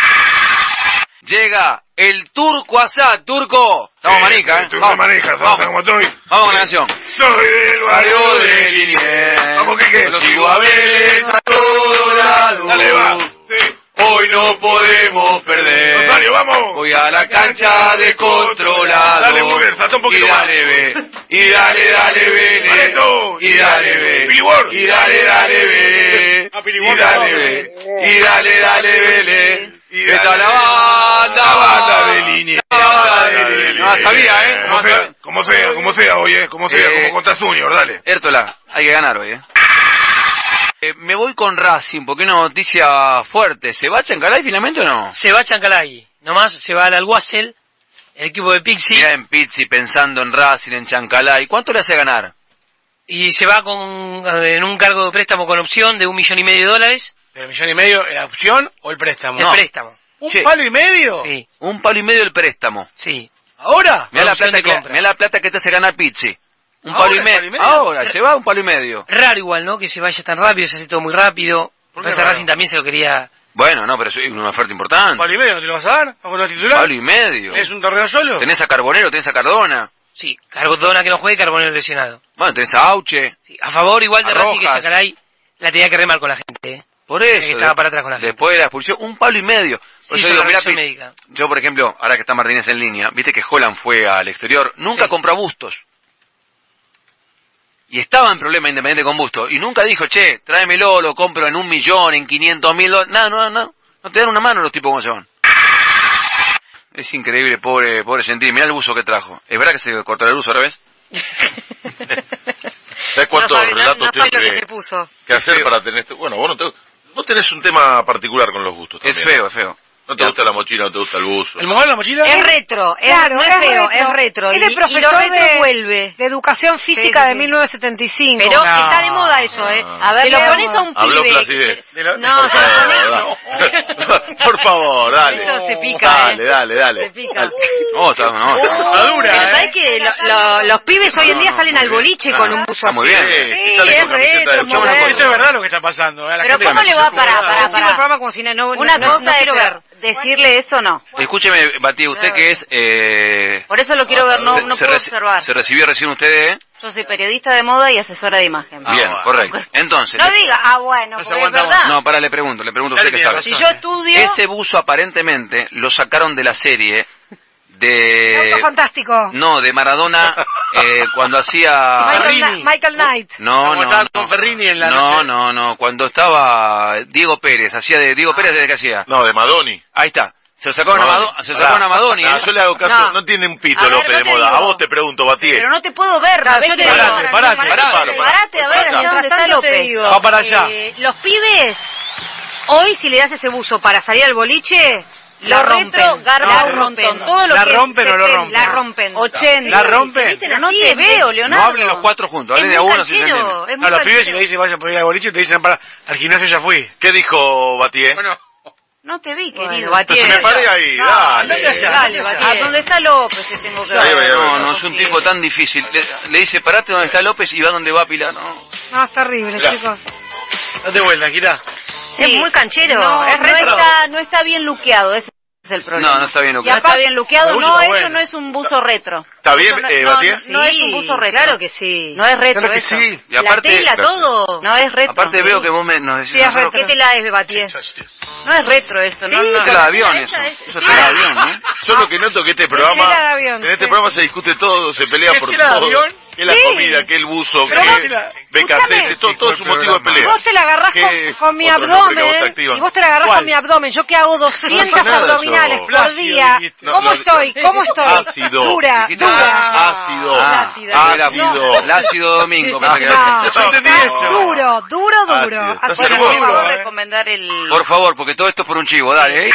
Llega el Turco Asad, Turco. Estamos manija, ¿eh?
Vamos, manija,
vamos
como estoy.
Vamos con la canción.
Soy del barrio de
Liniers.
Vamos, ¿qué?
Los sigo a Vélez a todo lado.
Dale, va. Sí.
Hoy no podemos perder.
Rosario, vamos.
Voy a la cancha descontrolado.
Dale, mujer, salta un poquito más.
Y dale, Vélez. Y dale, Vélez. Y dale, Vélez. Y dale, Vélez. Esa es la banda de Liniers. No, sabía, ¿eh?
Como sea, oye, como contra Junior, dale.
Hértola, hay que ganar hoy, ¿eh? Me voy con Racing, porque es una noticia fuerte. ¿Se va Chancalay finalmente o no?
Se va Chancalay. Nomás se va al Alguacel, el equipo de Pizzi.
Mirá en Pizzi pensando en Racing, en Chancalay. ¿Cuánto le hace ganar?
Y se va en un cargo de préstamo con opción de $1,5 millones.
¿El $1,5 la opción o el préstamo?
El préstamo.
¿Un palo y medio?
Sí.
$1,5 el préstamo.
Sí.
¿Ahora?
Mirá la plata que te hace ganar Pizzi. Un palo y medio. Ahora, se va $1,5.
Raro igual, ¿no? Que se vaya tan rápido, se hace todo muy rápido. Porque Racing también se lo quería...
Bueno, no, pero es una oferta importante.
¿Un palo y medio no te lo vas a dar? ¿Vamos a titular?
¿Palo y medio?
¿Es un torneo solo?
¿Tenés a Carbonero, tenés a Cardona?
Sí, Cardona que no juegue, Carbonero lesionado.
Bueno, tenés a Auche.
Sí, a favor igual de Racing que
Rojas.
Chancalay la tenía que remar con la gente, ¿eh?
Por eso.
Que estaba para atrás con la gente.
Después de la expulsión, $1,5. Por
Sí,
eso digo, mirá,
médica.
yo, por ejemplo, ahora que está Martínez en línea, viste que Holland fue al exterior, nunca compró a Bustos. Y estaba en problema Independiente con Bustos. Y nunca dijo, che, tráemelo, lo compro en $1 millón, en $500.000. No te dan una mano los tipos como se van. Es increíble, pobre Gentili. Mirá el buzo que trajo. ¿Es verdad que se cortará el buzo otra vez?
¿Sabes cuántos relatos
que
que hacer para tener esto? Bueno, vos tenés un tema particular con los gustos también.
Es feo.
No te gusta la mochila, no te gusta el buzo.
¿El modelo de la mochila?
Es retro,
Claro, no es feo, es retro.
Es de
Y
profesor
lo retro
de,
vuelve.
de educación física
Sí.
de 1975.
Pero está de moda eso, ¿eh?
A ver,
Te lo
veamos.
pones a un
Habló
pibe.
placidez.
No,
Por
se lo
favor,
pones.
Por favor, dale.
Eso se pica,
Dale.
Se pica.
No, está
Pero ¿sabes que los pibes hoy en día salen al boliche con un buzo
Está muy
así?
bien.
Sí, es retro, moderno.
Esto es verdad lo que está pasando.
Pero ¿cómo le va para?
El programa como si no
Una
no
cosa
quiero
es
ver.
decirle eso no.
Escúcheme, Batí, usted que es...
Por eso lo quiero ver, no puedo observar.
¿Se recibió recién usted,
Yo soy periodista de moda y asesora de imagen.
Bien, correcto. Entonces...
No diga, bueno, porque es verdad.
No, le pregunto a usted que sabe.
Si yo estudio...
Ese buzo aparentemente lo sacaron de la serie de...
Auto Fantástico.
No, de Maradona cuando hacía...
Michael Knight.
No.
con Ferrini en la
No, cuando estaba Diego Pérez, hacía de Diego Pérez, ¿desde qué hacía?
No, de Madoni.
Ahí está. Se lo sacaron a Madoni.
No, yo le hago caso, no tiene un pito
A ver,
López
yo
de
te
moda.
digo.
A vos te pregunto, Batí.
Pero no te puedo ver,
Claro,
yo te
yo te
digo.
digo.
Parate, a ver,
Acá.
¿dónde está López?
Va para allá.
Los pibes, hoy si le das ese buzo para salir al boliche,
La rompen, garpa un montón. Todo lo
¿La
que
rompen o lo rompen?
La rompen.
80.
¿La rompen?
Pero no te veo, Leonardo.
No hablen los cuatro juntos, hablen de a uno si se entiende.
A los pibes si le dicen vaya por ir al boliche, te dicen para al gimnasio ya fui.
¿Qué dijo Batí?
No te vi,
Bueno,
querido.
Entonces me paré ahí, dale.
Dale, ¿a dónde está López? Te tengo que
Ahí
ver.
va.
No, es un tipo tan difícil. Le dice, parate donde está López y va donde va Pilar.
No, es terrible,
Mirá.
chicos.
Date vuelta, Gira.
Es muy canchero,
No,
es retro.
no está bien luqueado, ese Es el problema.
No, no está bien
luqueado. No está bien luqueado, no, eso no es un buzo retro.
¿Está bien, Batié?
No es un buzo retro. Claro que sí. No es retro eso.
Sí. Y aparte,
la tela, todo. No es retro.
Aparte veo que vos nos decís...
Sí, es retro. ¿Qué tela es, Batié? No es retro eso, ¿no?
Es tela de avión eso. Eso es tela de avión, ¿no?
Yo lo que noto que en este programa se discute todo, se pelea por todo. Que la comida, que el buzo, que BKC, todo es un motivo de pelea.
Vos te la agarrás con mi abdomen, y vos te la agarrás con mi abdomen. Yo que hago 200 abdominales por día. ¿Cómo estoy? ¿Cómo estoy?
Ácido.
Dura.
Ácido.
El ácido domingo.
Duro.
Por recomendar el...
Por favor, porque todo esto es por un chivo, dale.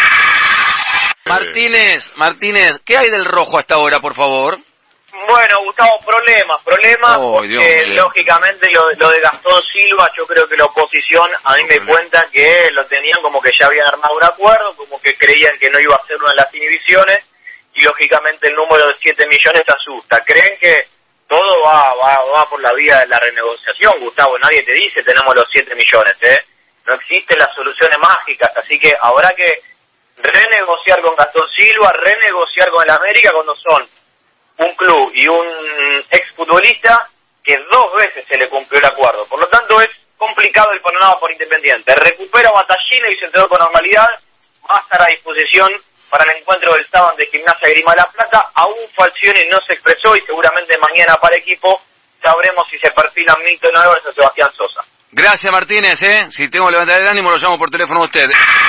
Martínez, ¿qué hay del rojo hasta ahora, por favor?
Bueno, Gustavo, problemas, porque lógicamente lo de Gastón Silva, yo creo que la oposición, a mí me cuenta que lo tenían como que ya habían armado un acuerdo, como que creían que no iba a ser una de las inhibiciones, y lógicamente el número de 7 millones asusta. ¿Creen que todo va por la vía de la renegociación, Gustavo? Nadie te dice tenemos los 7 millones, No existen las soluciones mágicas, así que habrá que renegociar con Gastón Silva, renegociar con el América cuando son un club y un exfutbolista que 2 veces se le cumplió el acuerdo. Por lo tanto, es complicado el panorama por Independiente. Recupera a Batallina y se entregó con normalidad. Va a estar a disposición para el encuentro del sábado de Gimnasia de Grima de la Plata. Aún Falcioni no se expresó y seguramente mañana para equipo sabremos si se perfilan Milton Álvarez o Sebastián Sosa.
Gracias, Martínez, Si tengo que levantar el ánimo, lo llamo por teléfono a usted.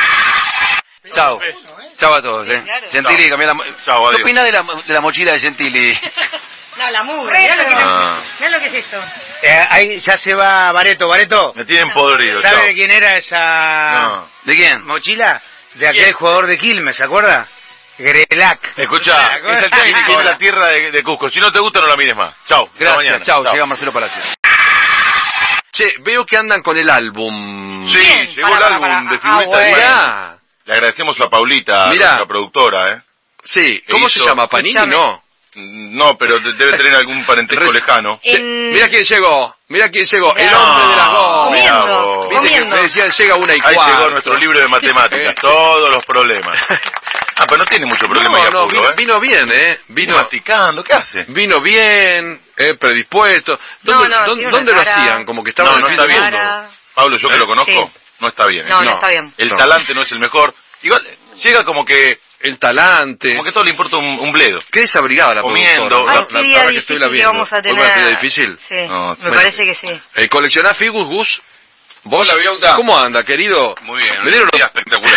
Chao. Chao a todos,
Claro.
Gentili, cambiá ¿Qué opinás de la mochila de Gentili?
No, la mugre. Mirá lo que es esto.
Ahí ya se va Bareto.
Me tienen podrido.
¿Sabe de quién era esa
¿De quién?
mochila? De aquel jugador de Quilmes, ¿se acuerda? Grelac.
Escuchá, es el técnico de la tierra de Cusco. Si no te gusta, no la mires más. Chau.
Gracias, chau. Llega Marcelo Palacios.
Che, veo que andan con el álbum.
Sí, llegó el álbum de figuritas de Panini. Le agradecemos a Paulita, nuestra productora,
Sí, ¿cómo se llama? ¿Panini?
No, pero debe tener algún parentesco lejano.
Mira quién llegó, el hombre de las gomas.
Comiendo.
Me decían, llega 1:15.
Ahí llegó nuestro libro de matemáticas, todos los problemas. Pero no tiene mucho problema.
Vino bien,
Vino masticando, ¿qué hace?
Vino bien, predispuesto. ¿Dónde lo hacían? Como que estaban
no está viendo. Pablo, yo que lo conozco, no está bien.
No está bien.
El talante no es el mejor. Igual, llega como que...
El talante.
Como que todo le importa un bledo.
Qué desabrigada la
comiendo.
La
verdad que estoy la viendo. Vamos a tener...
¿Una difícil?
Sí, me parece que sí.
¿Coleccionás figuras, Gus? ¿Vos la Viauta? ¿Cómo anda, querido?
Muy bien.
Me dieron
espectacular.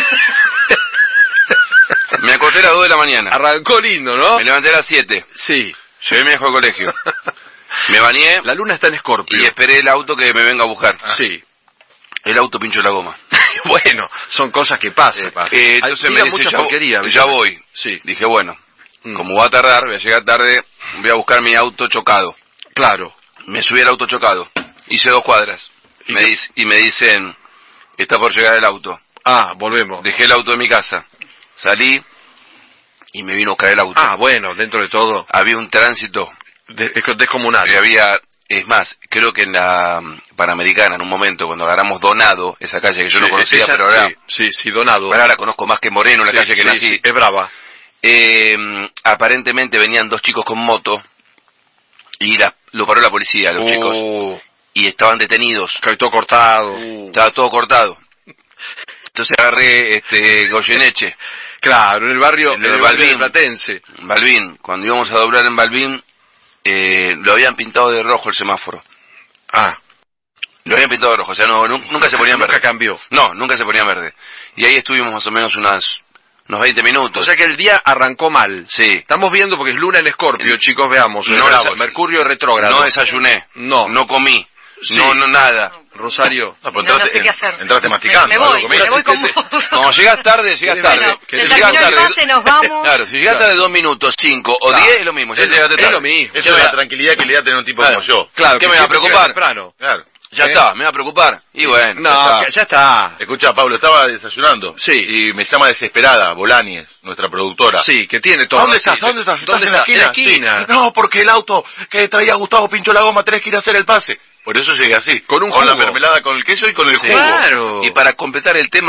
Me acosté a las 2 de la mañana.
Arrancó lindo, ¿no?
Me levanté a las 7.
Sí.
Llevé a mi hijo al colegio. Me bañé.
La luna está en Escorpio.
Y esperé el auto que me venga a buscar.
Sí.
El auto pinchó la goma.
Bueno, son cosas que pasan.
Entonces me dice, ya voy.
Sí.
Dije, bueno, como va a tardar, voy a llegar tarde, voy a buscar mi auto chocado.
Claro.
Me subí al auto chocado. Hice 2 cuadras. Y me dicen, está por llegar el auto.
Volvemos.
Dejé el auto en mi casa. Salí y me vino a caer el auto.
Bueno, dentro de todo.
Había un tránsito
descomunal.
Es más, creo que en la Panamericana, en un momento, cuando agarramos Donado, esa calle que yo no conocía, pero ahora...
Sí, Donado.
Ahora la conozco más que Moreno, la calle que nací.
Sí, es brava.
Aparentemente venían 2 chicos con moto y lo paró la policía, los chicos. Y estaban detenidos.
Todo cortado.
Estaba todo cortado. Entonces agarré Goyeneche.
Claro, en el barrio
Balbín.
Platense.
Balbín. Cuando íbamos a doblar en Balbín, lo habían pintado de rojo el semáforo. Lo habían pintado de rojo, o sea, nunca se ponía en verde.
Nunca cambió.
No, nunca se ponía en verde. Y ahí estuvimos más o menos unos 20 minutos.
O sea que el día arrancó mal.
Sí.
Estamos viendo porque es luna en Escorpio, chicos, veamos. Mercurio retrógrado.
No desayuné. No comí.
Sí.
No, nada.
Rosario.
No sé qué hacer.
Entraste masticando.
Me voy con vos.
Como llegás tarde, llegas tarde.
Si llegás tarde, nos vamos.
Claro, si llegás tarde 2 minutos, 5 o 10 es lo mismo.
Es lo mismo. Eso es la tranquilidad que le da tener un tipo como yo.
Claro, ¿qué me va a preocupar?
Claro.
Ya está, me va a preocupar. Y bueno.
No, ya está.
Escucha, Pablo, estaba desayunando.
Sí.
Y me llama desesperada, Bolañez, nuestra productora.
Sí, que tiene todo.
¿Dónde estás? ¿Estás en la esquina? No, porque el auto que traía Gustavo pinchó la goma, tenés que ir a hacer el pase. Por eso llegué así. Con la mermelada, con el queso y con el jugo.
Claro. Y para completar el tema, le digo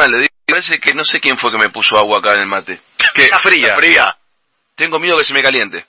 Parece que no sé quién fue que me puso agua acá en el mate.
¿Qué?
Está fría.
Fría.
Tengo miedo que se me caliente.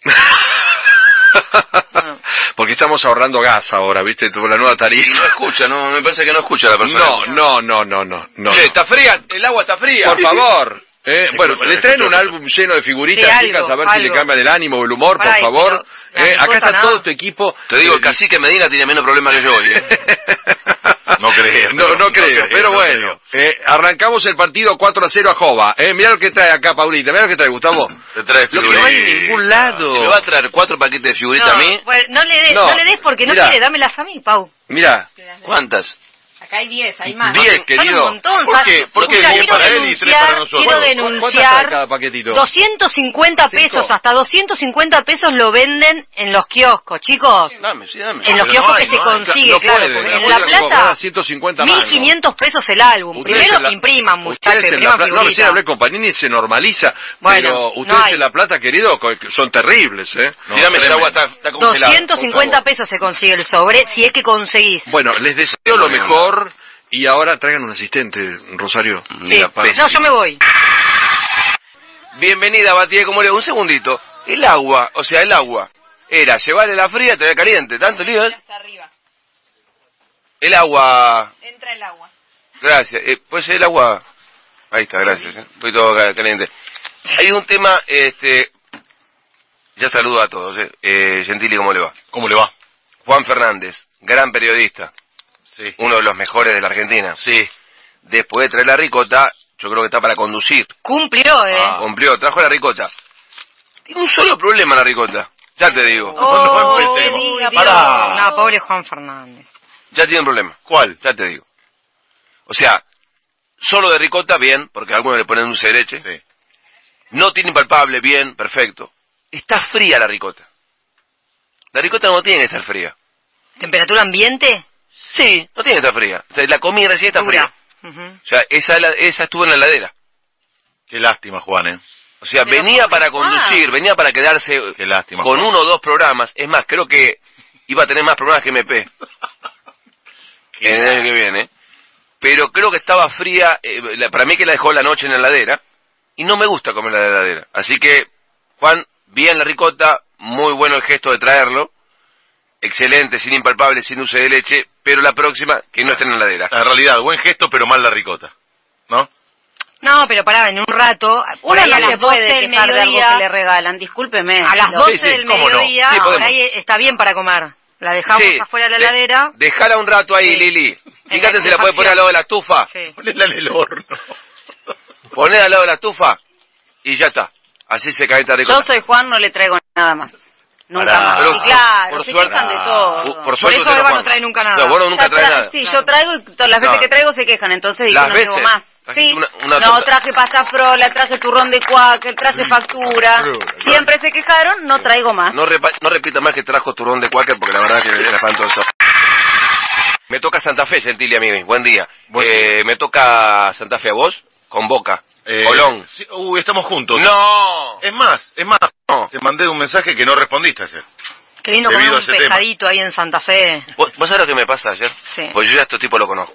Porque estamos ahorrando gas ahora, ¿viste? Por la nueva tarifa.
Y no escucha, no, me parece que no escucha la persona.
No.
Che, está fría, el agua está fría.
Por favor. Bueno, le traen un álbum lleno de figuritas, chicas, a ver si le cambian el ánimo o el humor, por favor. Acá está todo tu equipo.
Te digo, el cacique Medina tiene menos problemas que yo hoy.
No creo.
No creo, pero bueno. Arrancamos el partido 4-0 a Jova. Mirá lo que trae acá, Paulita. Mirá lo que trae, Gustavo.
Te trae
lo que no hay en ningún lado. Si me va a traer 4 paquetes de figuritas a mí.
Pues no le des porque no quiere, dámelas a mí, Pau.
Mirá, ¿cuántas?
Acá hay 10, hay más.
10, querido.
Son un montón.
¿Por qué? Porque es 10 para él y 3 para nosotros.
Quiero denunciar.
Cada paquetito?
250 pesos, hasta 250 pesos lo venden en los kioscos, chicos.
Dame.
En los kioscos que se consigue, claro. Porque en La Plata, 1.500 pesos el álbum. Primero impriman, muchachos.
No, recién hablé con Panini y se normaliza. Pero ustedes en La Plata, querido, son terribles,
Dígame, ese agua está congelada.
250 pesos se consigue el sobre, si es que conseguís.
Bueno, les deseo lo mejor. Y ahora traigan un asistente, Rosario.
Sí. No, yo me voy.
Bienvenida, Batía, ¿cómo le va? Un segundito. El agua era llevarle la fría, todavía caliente. ¿Tanto lío?
Hasta arriba.
El agua.
Entra el agua.
Gracias. Pues el agua. Ahí está, gracias. Estoy todo caliente. Hay un tema, ya saludo a todos. Gentili, ¿cómo le va?
¿Cómo le va?
Juan Fernández, gran periodista.
Sí.
Uno de los mejores de la Argentina.
Sí.
Después de traer la ricota, yo creo que está para conducir.
Cumplió,
Cumplió, trajo la ricota. Tiene un solo problema la ricota. Ya te digo.
No empecemos.
No, pobre Juan Fernández.
Ya tiene un problema.
¿Cuál?
Ya te digo. O sea, solo de ricota, bien, porque algunos le ponen dulce de leche.
Sí.
No tiene impalpable, bien, perfecto. Está fría la ricota. La ricota no tiene que estar fría.
¿Temperatura ambiente?
Sí, no tiene que estar fría. O sea, la comida recién está fría. O sea, esa estuvo en la heladera.
Qué lástima, Juan,
O sea, venía para conducir, venía para quedarse
Qué lástima,
con
Juan.
1 o 2 programas. Es más, creo que iba a tener más programas que MP. En el año que viene. Pero creo que estaba fría, para mí que la dejó la noche en la heladera. Y no me gusta comer la heladera. Así que, Juan, bien la ricota, muy bueno el gesto de traerlo. Excelente, sin impalpable, sin dulce de leche, pero la próxima, que no esté en la heladera.
En realidad, buen gesto, pero mal la ricota, ¿no?
No, pero pará, en un rato, por ahí a las 12 del mediodía,
que le regalan, discúlpeme.
a las 12 del mediodía, por ahí está bien para comer. La dejamos afuera de la heladera.
Dejala un rato ahí, Lili. Fíjate si la puede poner al lado de la estufa.
Sí.
Ponela en el horno.
Ponela al lado de la estufa y ya está. Así se calienta ricota.
Yo soy Juan, no le traigo nada más. Nunca más.
Pero,
Y claro,
por
se
suerte,
quejan de todo.
Por eso Eva no trae nunca nada.
No, vos nunca traes nada.
Sí, yo traigo y todas las veces que traigo se quejan, entonces digo, no traigo más. Sí, no, traje pasta frola, traje turrón de cuáquer, traje factura. Siempre se quejaron, no traigo más.
No repita más que trajo turrón de cuáquer porque la verdad que era espantoso. Me toca Santa Fe, Gentili, a mí. Buen día. Me toca Santa Fe a vos, con Boca. Colón.
Sí, estamos juntos.
No.
Es más. No. Te mandé un mensaje que no respondiste ayer.
Qué lindo comer un pescadito ahí en Santa Fe.
¿Vos sabés lo que me pasa ayer?
Sí.
Pues yo ya a este tipo lo conozco.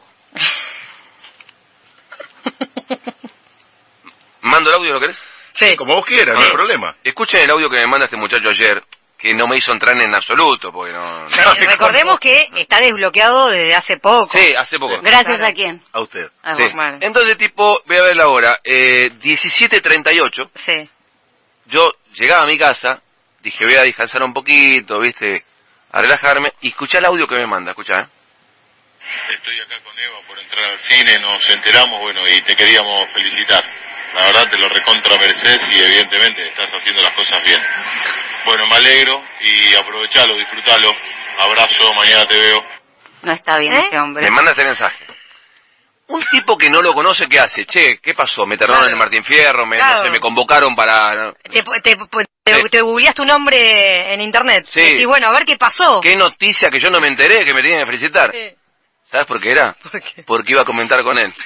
¿Mando el audio, lo querés?
Sí.
Como vos quieras, no hay problema.
Escuchen el audio que me manda este muchacho ayer, que no me hizo entrar en absoluto, porque no...
Recordemos que está desbloqueado desde hace poco.
Sí, hace poco.
¿Gracias a quién?
A usted.
Ah,
sí.
bueno.
Entonces, tipo, voy a ver la hora, 17:38.
Sí.
Yo llegaba a mi casa, dije, voy a descansar un poquito, ¿viste? A relajarme, y escuchá el audio que me manda, escuchá,
Estoy acá con Eva por entrar al cine, nos enteramos, bueno, y te queríamos felicitar. La verdad te lo recontra mereces y evidentemente estás haciendo las cosas bien. Bueno, me alegro y aprovechalo, disfrutalo. Abrazo, mañana te veo.
No está bien este hombre.
Me manda este mensaje. Un tipo que no lo conoce, ¿qué hace? Che, ¿qué pasó? Me terminaron en el Martín Fierro, no sé, me convocaron para...
Te googleaste tu nombre en internet.
Sí.
Y bueno, a ver qué pasó.
¿Qué noticia que yo no me enteré, que me tenían que felicitar?
Sí.
¿Sabes por qué era?
¿Por qué?
Porque iba a comentar con él.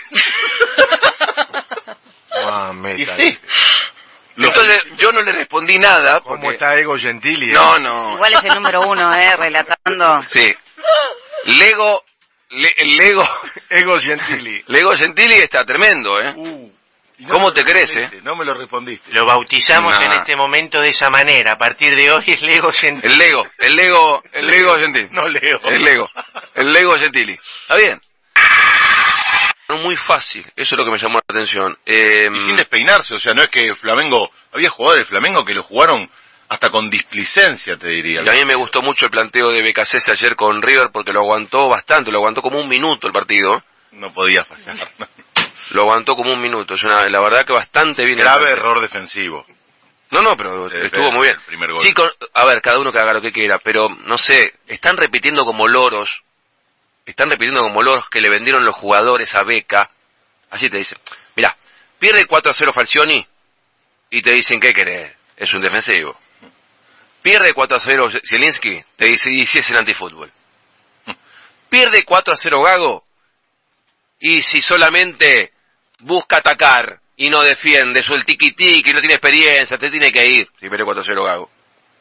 Sí.
Entonces yo no le respondí nada.
¿Cómo
porque...
está Ego Gentili?
No.
Igual es el número 1, relatando.
Sí. Lego el Lego...
Ego Gentili.
Lego Gentili está tremendo, ¿eh? ¿Cómo te crees,
No me lo respondiste.
Lo bautizamos en este momento de esa manera. A partir de hoy es Lego Gentili.
El Lego Gentili.
No Lego.
El Lego Gentili. Está bien. Muy fácil, eso es lo que me llamó la atención.
Y sin despeinarse, o sea, no es que Flamengo... Había jugadores de Flamengo que lo jugaron hasta con displicencia, te diría.
Y a mí me gustó mucho el planteo de BKC ayer con River porque lo aguantó bastante, lo aguantó como un minuto el partido.
No podía fallar.
Lo aguantó como un minuto, la verdad que bastante bien.
Grave error defensivo.
No, pero estuvo muy bien.
El primer gol.
Chicos, a ver, cada uno que haga lo que quiera, pero no sé, están repitiendo como loros que le vendieron los jugadores a Beca. Así te dicen, mirá, pierde 4-0 Falcioni y te dicen, ¿qué querés? Es un defensivo. Pierde 4-0 Zielinski, te dice, y si es el antifútbol. Pierde 4-0 Gago, y si solamente busca atacar y no defiende, es el tiki-tiki, no tiene experiencia, te tiene que ir. Si pierde 4-0 Gago.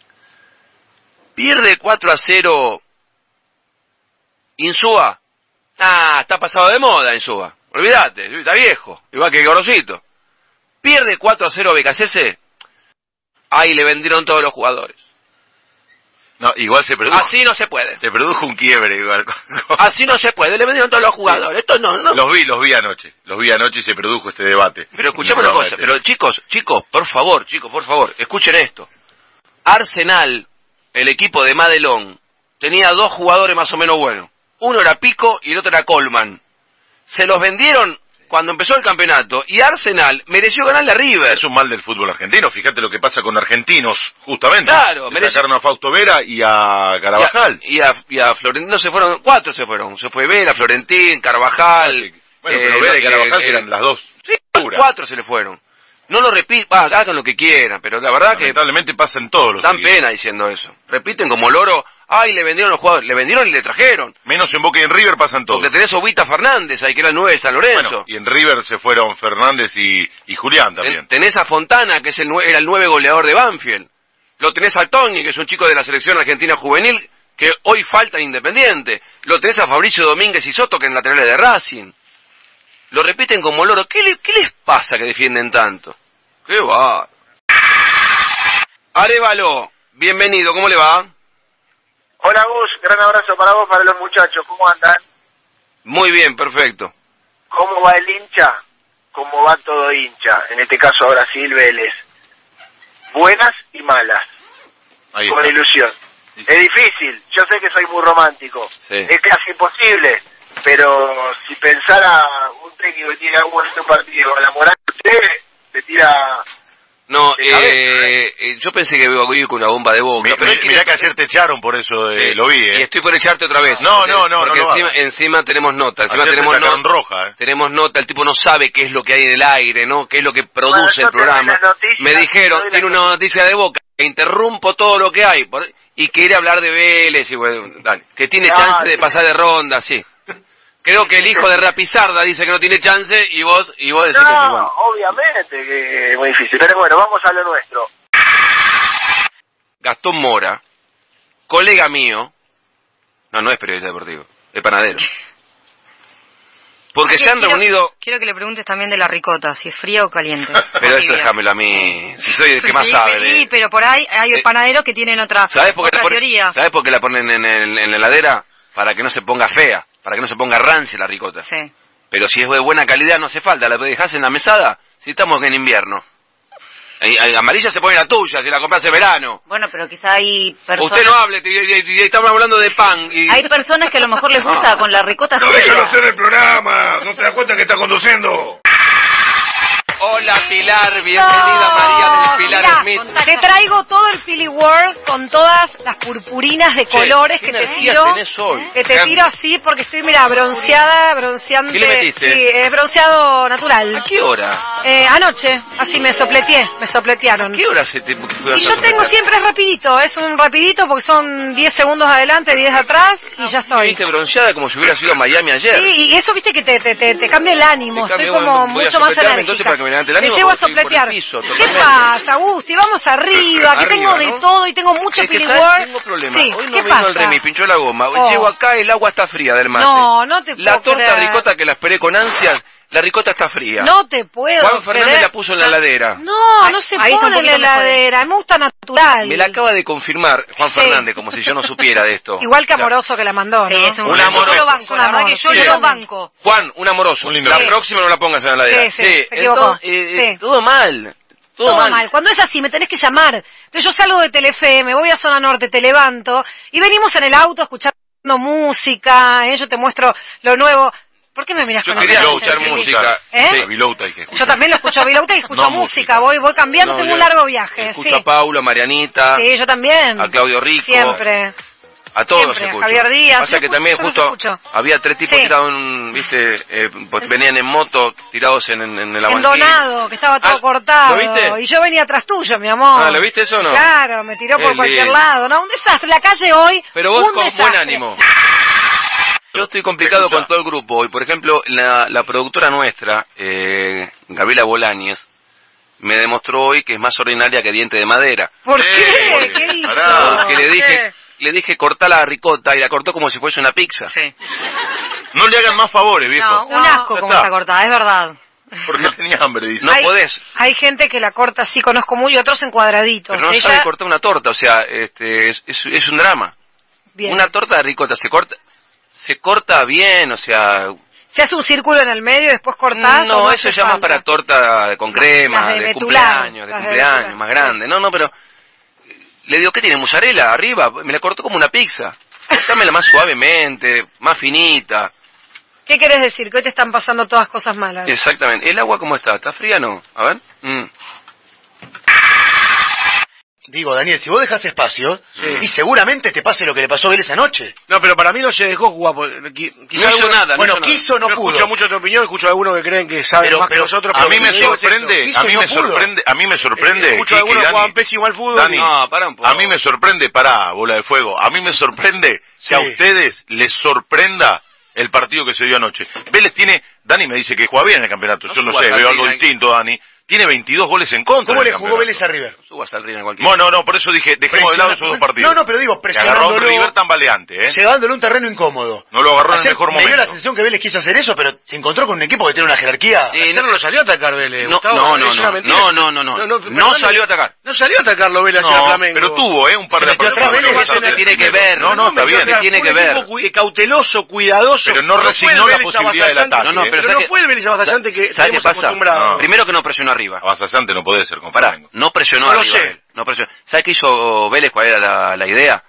Pierde 4-0 Insúa. Está pasado de moda Insúa. Olvídate, está viejo, igual que Gorosito. Pierde 4-0 BKC. Ahí le vendieron todos los jugadores.
No, igual se produjo.
Así no se puede.
Se produjo un quiebre igual.
Así no se puede, le vendieron todos los jugadores. Esto no.
Los vi anoche y se produjo este debate.
Pero escuchame una cosa, pero chicos, por favor, escuchen esto. Arsenal, el equipo de Madelón, tenía 2 jugadores más o menos buenos. Uno era Pico y el otro era Coleman. Se los vendieron cuando empezó el campeonato y Arsenal mereció ganarle a River.
Es un mal del fútbol argentino, fíjate lo que pasa con argentinos, justamente.
Claro,
sacaron a Fausto Vera y a Carvajal.
Y a Florentino se fueron, 4 se fueron. Se fue Vera, Florentín, Carvajal.
Bueno, pero Vera y Carvajal eran las dos.
Sí, 4 se le fueron. No lo repiten, hagan lo que quieran, pero la verdad
lamentablemente pasa en todos los
dan pena diciendo eso. Repiten como loro, le vendieron los jugadores, le vendieron y le trajeron.
Menos en Boca y en River pasan todos.
Porque tenés Ovita Fernández, ahí que era el 9 de San Lorenzo.
Bueno, y en River se fueron Fernández y Julián también.
Tenés a Fontana, que era el 9 goleador de Banfield. Lo tenés a Toni, que es un chico de la selección argentina juvenil, que hoy falta en Independiente. Lo tenés a Fabricio Domínguez y Soto, que en laterales de Racing. Lo repiten como loro. ¿Qué les pasa que defienden tanto? ¡Qué va! Arévalo, bienvenido, ¿cómo le va?
Hola Gus, gran abrazo para vos, para los muchachos, ¿cómo andan?
Muy bien, perfecto.
¿Cómo va el hincha? ¿Cómo va todo hincha? En este caso ahora Brasil Vélez. Buenas y malas.
Ahí
con
está.
Ilusión. Sí. Es difícil, yo sé que soy muy romántico.
Sí.
Es casi imposible, pero si pensara un técnico que tiene algo en este partido, la moral de usted, te tira...
No, yo pensé que iba a ir con una bomba de boca.
Mirá que ayer te echaron por eso,
sí,
lo vi.
Y estoy por echarte otra vez.
No,
porque encima tenemos nota. Encima tenemos nota
roja.
Tenemos nota, el tipo no sabe qué es lo que hay en el aire, ¿no? Qué es lo que produce el programa. Me dijeron, tiene una noticia de Boca, que interrumpo todo lo que hay, y quiere hablar de Vélez, y bueno, dale, que tiene chance de pasar de ronda, sí. Creo que el hijo de Rapizarda dice que no tiene chance y vos decís que sí.
No, obviamente que es muy difícil. Pero bueno, vamos a lo nuestro.
Gastón Mora, colega mío, no es periodista deportivo, es panadero. Porque se han reunido...
Quiero que le preguntes también de la ricota, si es fría o caliente.
Pero eso déjamelo a mí, si soy el que más sabe.
Sí, pero por ahí hay panaderos que tienen otra teoría.
¿Sabés por qué la ponen en la heladera? Para que no se ponga fea. Para que no se ponga rancia la ricota.
Sí.
Pero si es de buena calidad no hace falta, la dejás en la mesada si estamos en invierno. Amarilla se pone la tuya, si la compras en verano.
Bueno, pero quizá hay personas...
Usted no hable, estamos hablando de pan.
Hay personas que a lo mejor les gusta con la ricota.
No, déjalo hacer el programa, no se da cuenta que está conduciendo.
Hola Pilar, bienvenida María del Pilar Smith.
Te traigo todo el Philly World con todas las purpurinas de colores que te tiro. Que te tiro así porque estoy, bronceante.
¿Qué le metiste?
Sí, es bronceado natural.
¿A qué hora?
Anoche, así me sopletearon.
¿Qué hora se te...
Y yo tengo siempre rapidito, es un rapidito porque son 10 segundos adelante, 10 atrás y ya estoy.
Viste bronceada como si hubiera sido a Miami ayer.
Sí, y eso viste que te cambia el ánimo, estoy como mucho más enérgica.
Entonces para que me
levante el ánimo.
Te llevo a sopletear. ¿Qué pasa, Gusti? Vamos arriba, que tengo de todo y tengo mucho piliwar.
Tengo problema.
Sí,
hoy no
¿qué
vino
pasa?
el Remy, pinchó la goma.
Oh.
Llego acá, el agua está fría del mate.
No te puedo
La torta
creer.
ricota que la esperé con ansias, la ricota está fría.
No te puedo
Juan Fernández la puso en la heladera.
No se pone en la heladera, me gusta natural.
Me la acaba de confirmar Juan Fernández, como si yo no supiera de esto.
Igual que Amoroso que la mandó, ¿no?
Sí, es
un amoroso.
Yo lo banco, la verdad que yo lo banco.
Juan, un amoroso. La próxima no la pongas en la heladera.
Sí, se equivocó.
Todo mal.
Todo mal. Cuando es así, me tenés que llamar. Entonces yo salgo de Telefe, me voy a Zona Norte, te levanto, y venimos en el auto escuchando música, yo te muestro lo nuevo. ¿Por qué me miras con
quería escuchar música.
Sí, Vilouta hay que escuchar.
Yo también lo escucho a Vilouta y escucho música. Voy cambiando, tengo un largo viaje.
Escucho a Paula, a Marianita.
Sí, yo también.
A Claudio Rico.
Siempre.
A todos
Siempre,
los escucho.
Javier Díaz.
Pasa que también justo había 3 tipos tirados venían en moto, tirados en el banquillo.
En Donado, que estaba todo cortado.
¿Lo viste?
Y yo venía atrás tuyo, mi amor.
¿Lo viste eso o no?
Claro, me tiró por cualquier lado. No, un desastre. La calle hoy,
pero vos con
desastre.
buen ánimo. Yo estoy complicado con todo el grupo hoy. Por ejemplo, la productora nuestra, Gabriela Bolañez, me demostró hoy que es más ordinaria que Diente de Madera.
¿Por qué? ¿Qué hizo?
Porque le dije cortá la ricota y la cortó como si fuese una pizza.
Sí.
No le hagan más favores, viejo.
No, un asco como está cortada, es verdad.
Porque tenía hambre, dice.
No podés.
Hay gente que la corta así, conozco muy, y otros en cuadraditos.
Pero no sabe cortar una torta, o sea, es un drama.
Bien.
Una torta de ricota se corta bien, o sea...
¿Se hace un círculo en el medio y después cortás?
No, eso ya más para torta con crema, de cumpleaños, más grande. No, pero... Le digo, ¿qué tiene? ¿Mozzarella arriba? Me la cortó como una pizza. Cortámela más suavemente, más finita.
¿Qué querés decir? Que hoy te están pasando todas cosas malas.
Exactamente. ¿El agua cómo está? ¿Está fría o no? A ver.
Digo, Daniel, si vos dejás espacio, y seguramente te pase lo que le pasó a Vélez anoche.
No, pero para mí no se dejó jugar.
Quizá no hizo nada. Bueno, quiso, no pudo.
Escucho mucho tu opinión, escucho a algunos que creen que saben más que nosotros.
A mí me sorprende, a mí me sorprende.
Escucho a algunos que juegan pésimo al fútbol.
Dani, a mí me sorprende, bola de fuego, a mí me sorprende que a ustedes les sorprenda el partido que se dio anoche. Vélez tiene, Dani me dice que juega bien en el campeonato, yo no sé, veo algo distinto, Dani. Tiene 22 goles en contra.
¿Cómo le jugó Vélez a River?
Subas al River en cualquier
No, por eso dije, dejemos de lado esos dos partidos.
No, pero digo,
presionándolo. Agarró a un River tambaleante,
llevándolo a un terreno incómodo.
No lo agarró en el mejor momento.
Me dio la sensación que Vélez quiso hacer eso, pero se encontró con un equipo que tiene una jerarquía.
Ayer no lo salió a atacar Vélez.
No salió a atacar.
No salió a atacarlo Vélez hacia Flamengo.
Pero tuvo, un par de
partidos. Que tiene que ver.
No, está bien.
Tiene que ver.
Cauteloso, cuidadoso.
Pero no resignó la posibilidad del ataque.
Pero
no fue el Vélez avasallante que
¿sabes qué pasa?
Acostumbrado.
Primero que no presionó arriba.
Avasallante no puede ser,
compadre. No presionó arriba. No presionó. ¿Sabes qué hizo Vélez? ¿Cuál era la idea?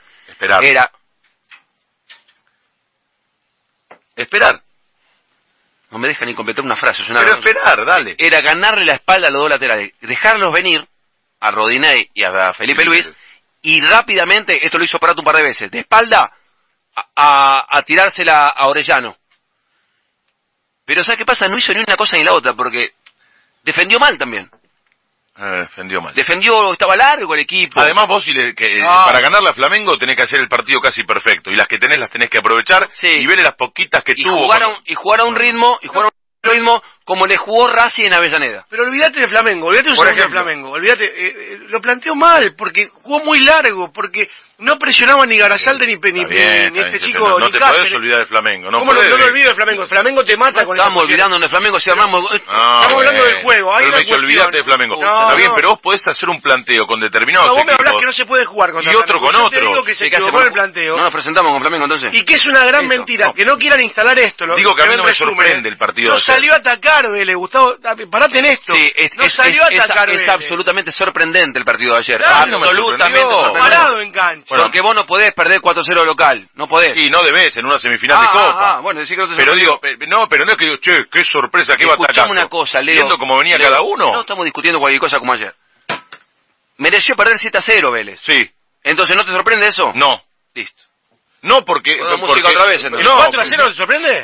Esperar. No me dejan ni completar una frase.
Pero esperar, dale.
Era ganarle la espalda a los dos laterales, dejarlos venir a Rodinei y a Felipe Luis, y rápidamente, esto lo hizo Prato un par de veces, de espalda a tirársela a Orellano. Pero ¿sabes qué pasa? No hizo ni una cosa ni la otra, porque defendió mal también.
Defendió mal.
Estaba largo el equipo.
Además vos, para ganarle a Flamengo tenés que hacer el partido casi perfecto, y las que tenés las tenés que aprovechar, y ver las poquitas que tuvo.
Y jugar a un ritmo, como le jugó Racing en Avellaneda.
Pero olvídate de Flamengo, olvídate un segundo de Flamengo, lo planteó mal, porque jugó muy largo, porque no presionaba ni Garasalde ni este chico.
No te podés olvidar de Flamengo.
¿Cómo no lo olvido de Flamengo? El Flamengo te mata con
estamos olvidando de Flamengo, si armamos...
Estamos hablando del juego.
Pero me olvidate de Flamengo. Está bien, pero vos podés hacer un planteo con determinados
equipos.
Vos me
hablás que no se puede jugar contra
Flamengo. Y otro con otro.
Yo te digo que se equivocó el planteo.
No nos presentamos con Flamengo entonces.
Y que es una gran mentira, que no quieran instalar esto.
Digo que a mí no me sorprende el partido.
No salió a atacar, Vélez, Gustavo. Parate en esto.
Sí,
no salió a atacar.
Es absolutamente sorprendente el partido de ayer.
Absolutamente sorprendente.
Parado en cancha.
Porque vos no podés perder 4-0 local. No podés.
Sí, no debes en una semifinal de Copa.
Bueno, decir que no te
pero digo, pero no es que digo, che, qué sorpresa, qué batalla.
Escuchame una cosa, Leo.
Viendo cómo venía cada uno.
No estamos discutiendo cualquier cosa como ayer. Mereció perder 7-0 Vélez.
Sí.
Entonces, ¿no te sorprende eso?
No.
Listo.
No, porque...
música otra vez, entonces.
¿El 4-0 te sorprende?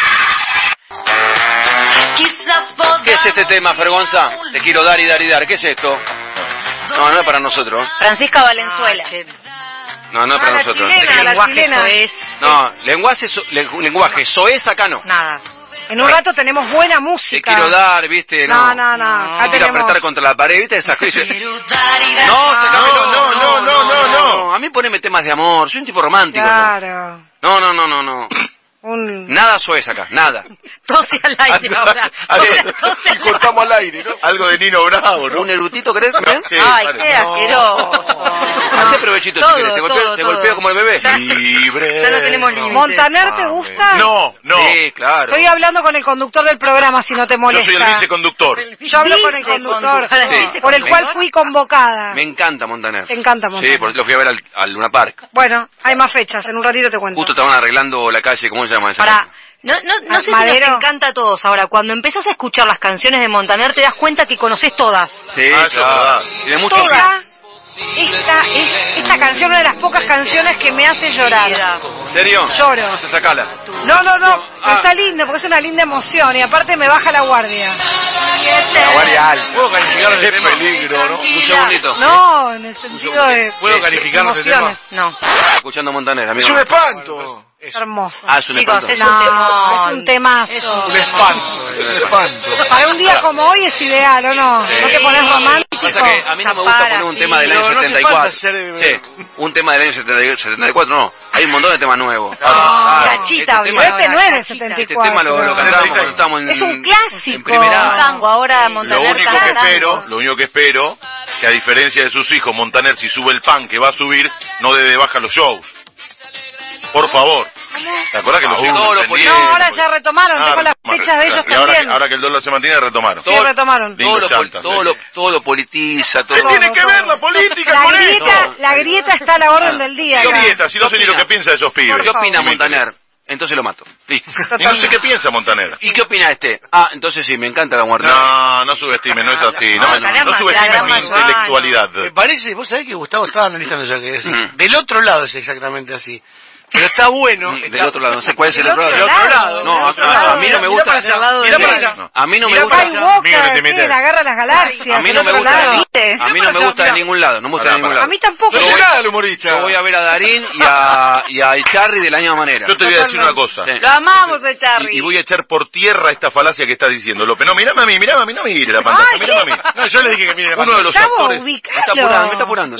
¿Qué es este tema, Fergonza? Te quiero dar y dar y dar. ¿Qué es esto? No es para nosotros.
Francisca Valenzuela.
No es para nosotros.
La chilena.
No, lenguaje soez acá no.
Nada.
En un rato tenemos buena música.
Te quiero dar, ¿viste?
No. Acá
te quiero apretar contra la pared, ¿viste? Esas cosas. No. A mí poneme temas de amor. Soy un tipo romántico.
Claro.
No. Nada suez acá, nada.
Tose al aire ahora.
Y cortamos al aire, ¿no? Algo de Nino Bravo, ¿no?
¿Un erudito querés también?
Sí, ay, qué asqueroso.
Hacé provechito si querés. Te golpeo como el bebé.
Libre.
Ya no tenemos límites.
¿Montaner te gusta?
No.
Sí, claro.
Estoy hablando con el conductor del programa, si no te molesta.
Yo soy el viceconductor.
Yo hablo con el conductor, por el cual fui convocada.
Me encanta Montaner.
Te encanta Montaner.
Sí, porque lo fui a ver al Luna Park.
Bueno, hay más fechas, en un ratito te cuento.
Justo estaban arreglando la calle, ¿cómo se llama esa?
No sé si nos encanta a todos. Ahora, cuando empezás a escuchar las canciones de Montaner, te das cuenta que conoces todas.
Sí, claro.
Tiene
mucho.
Todas. Esta canción es una de las pocas canciones que me hace llorar.
¿En serio?
Lloro.
No se sacala.
No, está lindo, porque es una linda emoción y aparte me baja la guardia.
La guardia alta. ¿Puedo calificar ese tema?
Peligro, ¿no?
Un segundito.
No, en el sentido de...
¿Puedo calificar ese tema?
No.
Escuchando Montaner, amigo.
Es un espanto.
Es hermoso.
Es un
Chicos,
espanto.
Es un temazo.
Un espanto.
Para un día como hoy es ideal, ¿o no? ¿No te pones romántico?
Pasa que a mí no me gusta poner un tema del año 74. Sí, un tema del año 74, no. Hay un montón de temas nuevos.
Cachita,
pero este no es del 74.
Este tema lo cantamos cuando estábamos en...
Es un clásico.
En primera.
Tango, ahora Montaner
Lo único que espero, que a diferencia de sus hijos, Montaner, si sube el pan que va a subir, no dé de baja los shows. Por favor. ¿Te acuerdas que los
No, ahora ya retomaron, tengo las fechas de ellos también.
Ahora que el dólar se mantiene, retomaron.
Sí, retomaron.
Todo lo politiza, todo.
¿Qué tiene que ver la política con esto?
La grieta está a la orden del día.
¿Qué grieta? Si no sé ni lo que piensa de esos pibes.
¿Qué opina Montaner? Entonces lo mato. Listo.
Y no sé qué piensa Montaner.
¿Y qué opina este? Entonces sí, me encanta la muerte.
No subestime, no es así. No subestime mi intelectualidad.
Me parece, vos sabés que Gustavo estaba analizando ya que decir. Del otro lado es exactamente así. Pero está bueno.
Del otro lado, no sé cuál es el otro lado.
Del otro lado.
No, a mí no me gusta. A mí no me gusta.
La guerra de las galaxias.
A mí no me gusta. A mí no me gusta de ningún lado. No me gusta de ningún lado.
A mí tampoco.
No llega el humorista.
Yo voy a ver a Darín y a Echarri de la misma manera.
Yo te voy a decir una cosa.
Lo amamos, Echarri.
Y voy a echar por tierra esta falacia que estás diciendo, López. No, mirame a mí, no mire la pantalla, mirame a mí.
No, yo le dije que mire la pantalla.
Uno de los actores.
Me está apurando.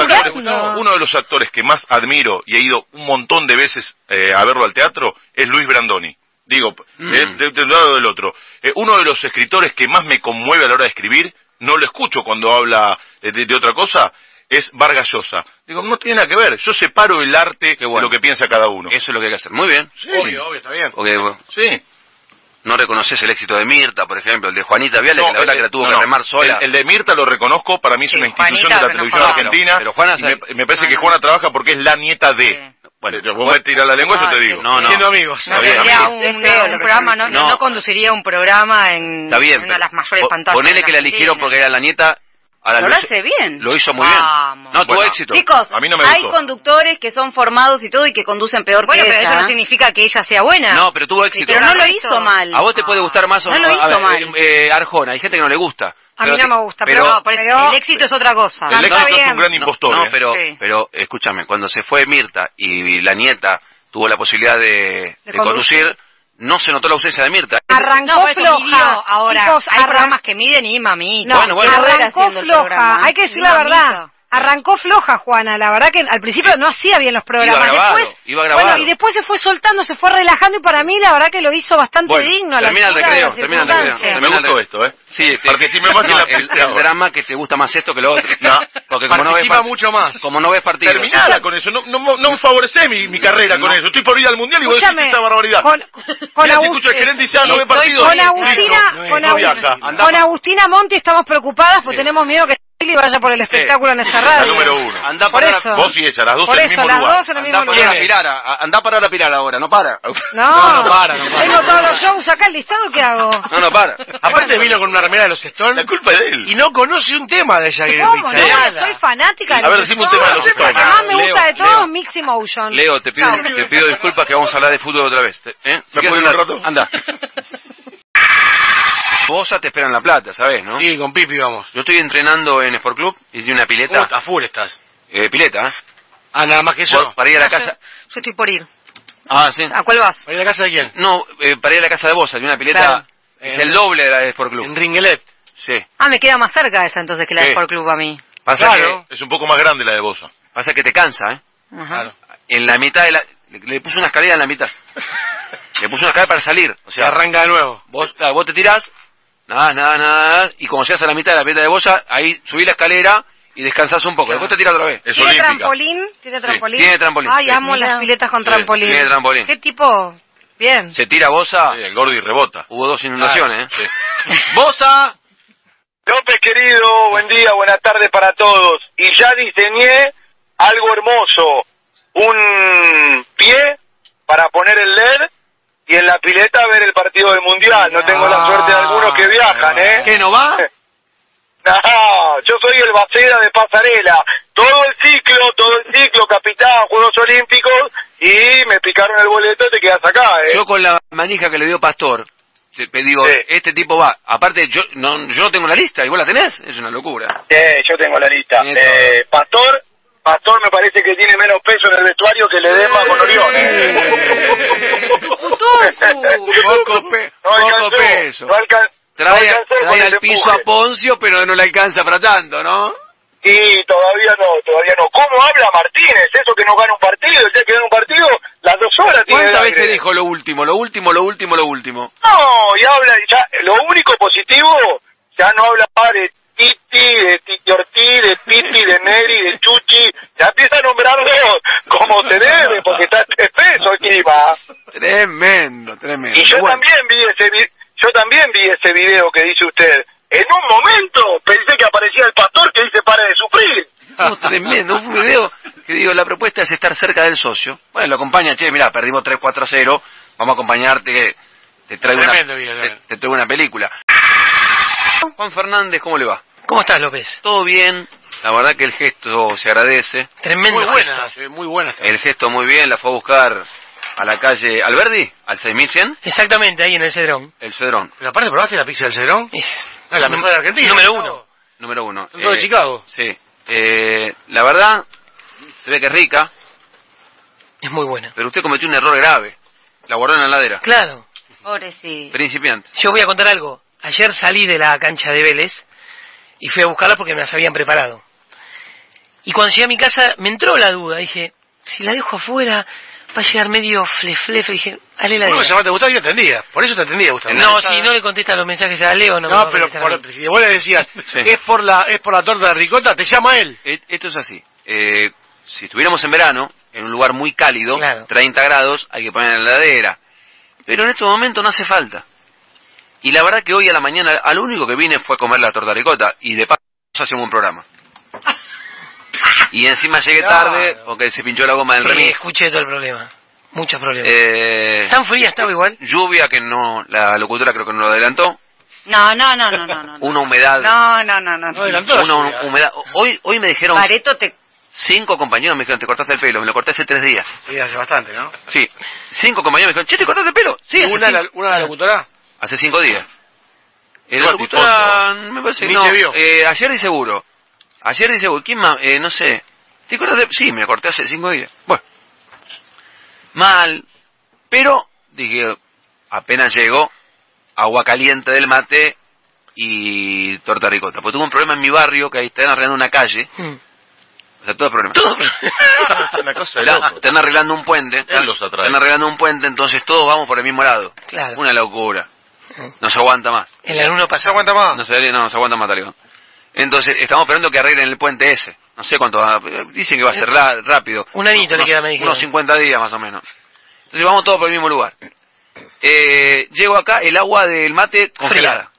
Uno de los actores que más admiro y he ido un montón de veces a verlo al teatro es Luis Brandoni. Digo, de un lado del otro. Uno de los escritores que más me conmueve a la hora de escribir, no lo escucho cuando habla de otra cosa, es Vargas Llosa. Digo, no tiene nada que ver. Yo separo el arte de lo que piensa cada uno.
Eso es lo que hay que hacer. Muy bien.
Sí. Obvio, está bien.
Sí. No reconoces el éxito de Mirta, por ejemplo, el de Juanita Viale, que la verdad que la tuvo que remar sola.
El de Mirta lo reconozco, para mí es una institución de la televisión argentina. Pero Juana, me parece que Juana trabaja porque es la nieta de... Bueno, vos me tirás la lengua, yo te digo.
Siendo amigos.
No tendría un programa, no conduciría un programa en una de las mayores pantallas.
Ponele que la eligieron porque era la nieta.
Lo hace bien.
Lo hizo muy bien. No, tuvo éxito.
Chicos,
a mí no me
hay conductores que son formados y todo y que conducen peor que ella. Bueno, pero eso no significa que ella sea buena.
No, pero tuvo éxito.
Pero no lo hizo mal.
A vos te puede gustar más o no.
No lo hizo mal.
Arjona, hay gente que no le gusta.
A mí no me gusta,
pero el éxito es conducir.
El éxito es un gran impostor.
No, pero escúchame, cuando se fue Mirta y la nieta tuvo la posibilidad de conducir, no se notó la ausencia de Mirta.
Arrancó floja.
Ahora,
chicos,
hay programas que miden y mamita.
No, bueno, arrancó floja. Hay que decir la verdad. Arrancó floja Juana, la verdad que al principio no hacía bien los programas.
Iba grabado.
Bueno, y después se fue soltando, se fue relajando y para mí la verdad que lo hizo bastante digno.
Termina el recreo.
Me gustó esto,
Sí,
participé más que
el drama que te gusta más esto que lo otro.
No,
porque como
participa mucho más.
Como no ves partido.
Terminala con eso, no favorecé mi carrera con eso. Estoy por ir al mundial y vos decís esta barbaridad.
Con
escucho al gerente y dice, no ve partido.
Con Agustina Monti estamos preocupadas porque tenemos miedo que y vaya por el espectáculo en esta radio.
La número 1.
Andá
por eso. Vos y ella, las dos en el mismo lugar.
Las dos en el mismo lugar.
Andá para la Pilar ahora, no para.
No para. Tengo todos los shows acá, el listado, ¿qué hago?
No para.
Aparte vino con una remera de los Stones.
La culpa es de él.
Y no conoce un tema de Jagger
¿Cómo? Soy fanática de
los Stones. A ver, decime un tema de los Stones.
El que más me gusta de todos, Mixed Emotion.
Leo, te pido disculpas que vamos a hablar de fútbol otra vez.
¿Me puedo ir un rato?
Anda. Bosa te espera en La Plata, ¿sabés, no?
Sí, con Pipi vamos.
Yo estoy entrenando en Sport Club y de una pileta.
A full estás.
Pileta, ¿eh?
Nada más que eso.
Para ir a la casa.
Yo estoy por ir.
Ah, sí.
¿A cuál vas?
¿Para ir a la casa de quién?
No, para ir a la casa de Bosa, de una pileta,
Claro.
es el doble de la de Sport Club.
En Ringuelet.
Sí.
Ah, me queda más cerca esa entonces que la de
Sí.
Sport Club a mí.
Pasa
Claro. Es un poco más grande la de Bosa.
Pasa que te cansa, ¿eh?
Ajá.
Claro.
En la mitad de la... Le puso una escalera en la mitad. Le puso una escalera para salir. O
Se
sea,
arranca de nuevo.
vos te tirás, nada, y como llegas a la mitad de la pileta de Bosa, ahí subís la escalera y descansás un poco. Después te tiras otra vez.
Es
¿Tiene
olímpica.
trampolín? ¿Tiene trampolín?
Tiene trampolín.
Ay,
Sí.
amo las piletas con
Sí,
trampolín.
tiene trampolín.
¿Qué tipo? Bien.
Se tira Bosa,
Sí, el Gordi rebota.
hubo 2 inundaciones, ¿eh?
Sí.
¡Bosa!
López querido, buen día, buenas tardes para todos. Y ya diseñé algo hermoso, un pie para poner el LED y en la pileta ver el partido del Mundial. No tengo la suerte de algunos que viajan, ¿eh?
¿Qué, no va?
No, yo soy el Baceda de Pasarela. Todo el ciclo, capitán, Juegos Olímpicos, y me picaron el boleto, te quedas acá, ¿eh?
Yo con la manija que le dio Pastor, te digo,
Sí.
este tipo va. Aparte, yo no tengo la lista, ¿y vos la tenés? Es una locura.
Yo tengo la lista.
Tiene
Pastor me parece que tiene menos peso en el vestuario que Ledesma con Orión,
Poco peso. Trae al piso a Poncio, pero no le alcanza para tanto, ¿no?
Sí, todavía no. ¿Cómo habla Martínez? Eso que no gana un partido, el día que gana un partido, las 2 horas tiene el
¿Cuántas
aire.
veces dijo lo último?
No, y habla, ya, lo único positivo, ya no habla de Titi, de Titi Ortiz, de Titi, de Neri, de Chuchi, ya empieza a nombrarlo como se debe, porque está espeso el clima.
Tremendo.
Y yo también vi ese video que dice usted. En un momento pensé que aparecía el pastor que dice pare de sufrir.
No, tremendo, un video que digo, la propuesta es estar cerca del socio. Bueno, lo acompaña, che, mirá, perdimos 3-4-0, vamos a acompañarte, te traigo una película. Juan Fernández, ¿cómo le va?
¿Cómo estás, López?
Todo bien, la verdad que el gesto se agradece.
Tremendo gesto.
Muy buena.
El gesto muy bien, la fue a buscar a la calle Alberdi, al 6100.
Exactamente, ahí en el Cedrón.
El Cedrón.
Pero aparte, ¿probaste la pizza del Cedrón?
Es
la mejor de Argentina.
Número
1.
¿Todo de Chicago?
Sí. La verdad, se ve que es rica.
Es muy buena.
Pero usted cometió un error grave. La guardó en la heladera.
Claro.
Pobrecito.
Principiante.
Yo voy a contar algo. Ayer salí de la cancha de Vélez y fui a buscarla porque me las habían preparado. Y cuando llegué a mi casa me entró la duda. Dije, si la dejo afuera, va a llegar medio fleflefe. Dije, dale la
No, se te gustaba y te atendía. Por eso te atendía, Gustavo.
No, si no le contestan los mensajes a Leo,
no pero si vos le decías que es por la torta de ricota, te llama él.
Esto es así. Si estuviéramos en verano, en un lugar muy cálido,
claro,
30 grados, hay que poner en la heladera. Pero en estos momentos no hace falta. Y la verdad que hoy a la mañana, a lo único que vine fue a comer la torta de ricota. Y de paso hacemos un programa. Y encima llegué tarde porque se pinchó la goma del remis.
Escuché todo el problema. Muchos problemas. ¿Tan fría estaba igual?
Lluvia que no, la locutora creo que no lo adelantó.
No.
Una humedad.
No adelantó.
Una humedad. Hoy me dijeron...
Pareto
5 compañeros me dijeron, te cortaste el pelo. Me lo corté hace 3 días.
Sí, hace bastante, ¿no?
Sí. 5 compañeros me dijeron, che, ¿te cortaste el pelo? Sí,
¿Una de la locutora?
Hace 5 días. La locutora, me parece que no. Ayer di seguro. ¿Quién más? No sé. ¿Te cortaste? Sí, me lo corté hace 5 días. Bueno. Mal. Pero, dije, apenas llego, agua caliente del mate y torta ricota. Porque tuve un problema en mi barrio, que ahí están arreglando una calle. O sea, todo problema.
Una cosa de loco.
Están arreglando un puente. Están arreglando un puente, entonces todos vamos por el mismo lado.
Claro.
Una locura. No se aguanta más.
El alumno pasa.
¿Se aguanta más?
No se aguanta más, Talibán. Entonces, estamos esperando que arreglen el puente ese. No sé cuánto va. Dicen que va a ser rápido.
Un anito le queda, me dijeron.
Unos 50 días más o menos. Entonces vamos todos por el mismo lugar. Llego acá, el agua del mate congelada.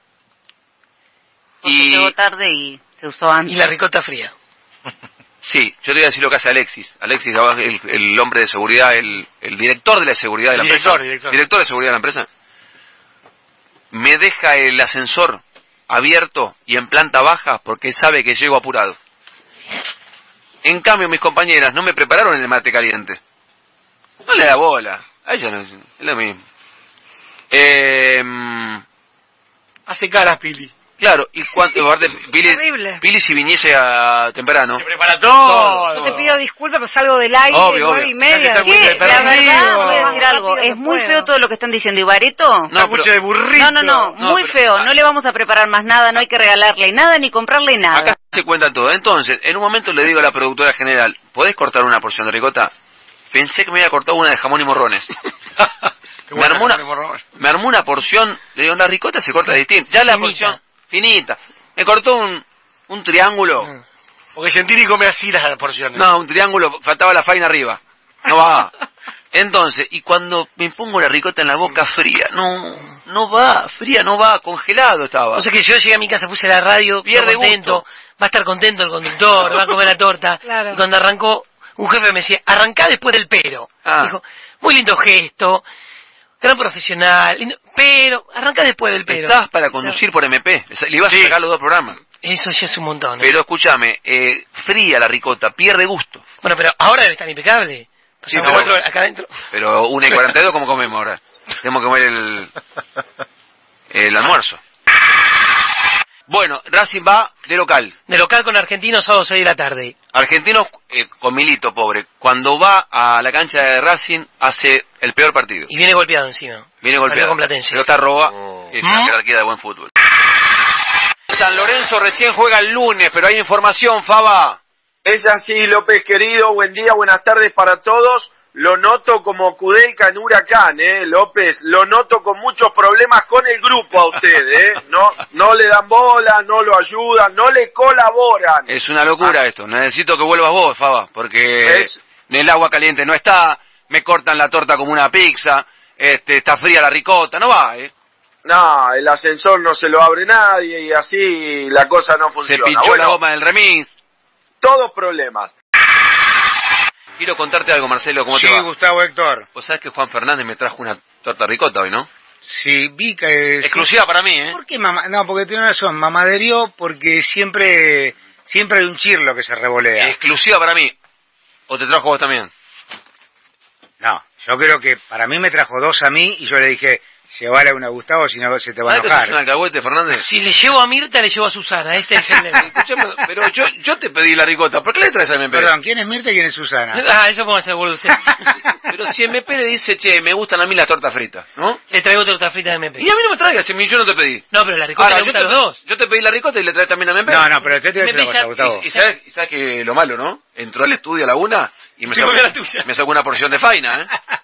Y llegó tarde y se usó antes.
Y la ricota fría.
Sí, yo te voy a decir lo que hace Alexis. Alexis, el hombre de seguridad, el director de la seguridad de la empresa. Director de seguridad de la empresa. Me deja el ascensor abierto y en planta baja porque sabe que llego apurado. En cambio, mis compañeras no me prepararon el mate caliente. No le da bola. A ella no es lo mismo.
Hace caras, Pili.
Claro, y cuánto Pili si viniese a temprano.
Se prepara todo.
Yo te pido pido disculpas, pero salgo del aire,
obvio,
9:30.
¿Qué? La verdad, voy a decir algo. Es muy feo todo lo que están diciendo. ¿Y Bareto?
No,
mucha de burrito.
No, muy feo. No le vamos a preparar más nada, no hay que regalarle nada ni comprarle nada.
Acá se cuenta todo. Entonces, en un momento le digo a la productora general, ¿podés cortar una porción de ricota? Pensé que me había cortado una de jamón y morrones. Me armó una porción, le digo, la ricota se corta distinta. Ya la porción, finita. Me cortó un triángulo.
Porque Gentili come así las porciones.
No, un triángulo, faltaba la faina arriba. No va. Entonces, y cuando me pongo la ricota en la boca fría, no va, fría no va, congelado estaba.
O sea que si yo llegué a mi casa, puse la radio,
pierde
contento,
gusto.
Va a estar contento el conductor, va a comer la torta.
Claro.
Y cuando arrancó, un jefe me decía, arrancá después del pero. Dijo, muy lindo gesto, gran profesional, lindo, pero arrancá después del pero.
Estabas para conducir por MP, le ibas a sacar los dos programas.
Eso ya es un montón.
Pero escúchame, fría la ricota, pierde gusto.
Bueno, pero ahora debe estar impecable.
Sí, pero,
4 horas acá adentro.
Pero 1:42, ¿cómo comemos ahora? Tenemos que comer el almuerzo. Bueno, Racing va de local.
De local con Argentinos, sábado 6 de la tarde.
Argentinos con Milito, pobre. Cuando va a la cancha de Racing, hace el peor partido.
Y viene golpeado encima.
Viene golpeado.
Con Platense.
Pelota roba, es una jerarquía de buen fútbol. San Lorenzo recién juega el lunes, pero hay información, Faba.
Es así, López querido, buen día, buenas tardes para todos. Lo noto como Kudelka en Huracán, López, lo noto con muchos problemas con el grupo a usted, no le dan bola, no lo ayudan, no le colaboran.
Es una locura esto, necesito que vuelvas vos, Faba, porque el agua caliente no está, me cortan la torta como una pizza, está fría la ricota, no va,
No, el ascensor no se lo abre nadie y así la cosa no funciona.
Se pinchó la goma del remis.
Todos problemas.
Quiero contarte algo, Marcelo, ¿cómo te va?
Sí, Gustavo, Héctor.
Vos sabés que Juan Fernández me trajo una torta ricota hoy, ¿no?
Sí, vi que...
Exclusiva para mí,
¿Por qué mamá? No, porque tiene razón, mamaderió porque siempre hay un chirlo que se revolea.
Exclusiva para mí. ¿O te trajo vos también?
No, yo creo que para mí me trajo 2 a mí y yo le dije... Llevarle una a Gustavo, si no se te va a enojar.
¿Sabes que sos un alcahuete, Fernández?
Si le llevo a Mirta, le llevo a Susana. Ese es el lema.
Escuchame, pero yo te pedí la ricota. ¿Por qué le traes a MP?
Perdón, ¿quién es Mirta y quién es Susana?
Eso puedo hacer, boludo.
Pero si MP le dice, che, me gustan a mí las tortas fritas, ¿no?
Le traigo torta frita de MP.
Y a mí no me traigas, si yo no te pedí.
No, pero la ricota le gusta a los dos.
Yo te pedí la ricota y le traes también a MP.
No, pero te voy a decir una cosa, Gustavo.
Y sabes que lo malo, ¿no? Entró al estudio a la 1 y me sacó una porción de faina,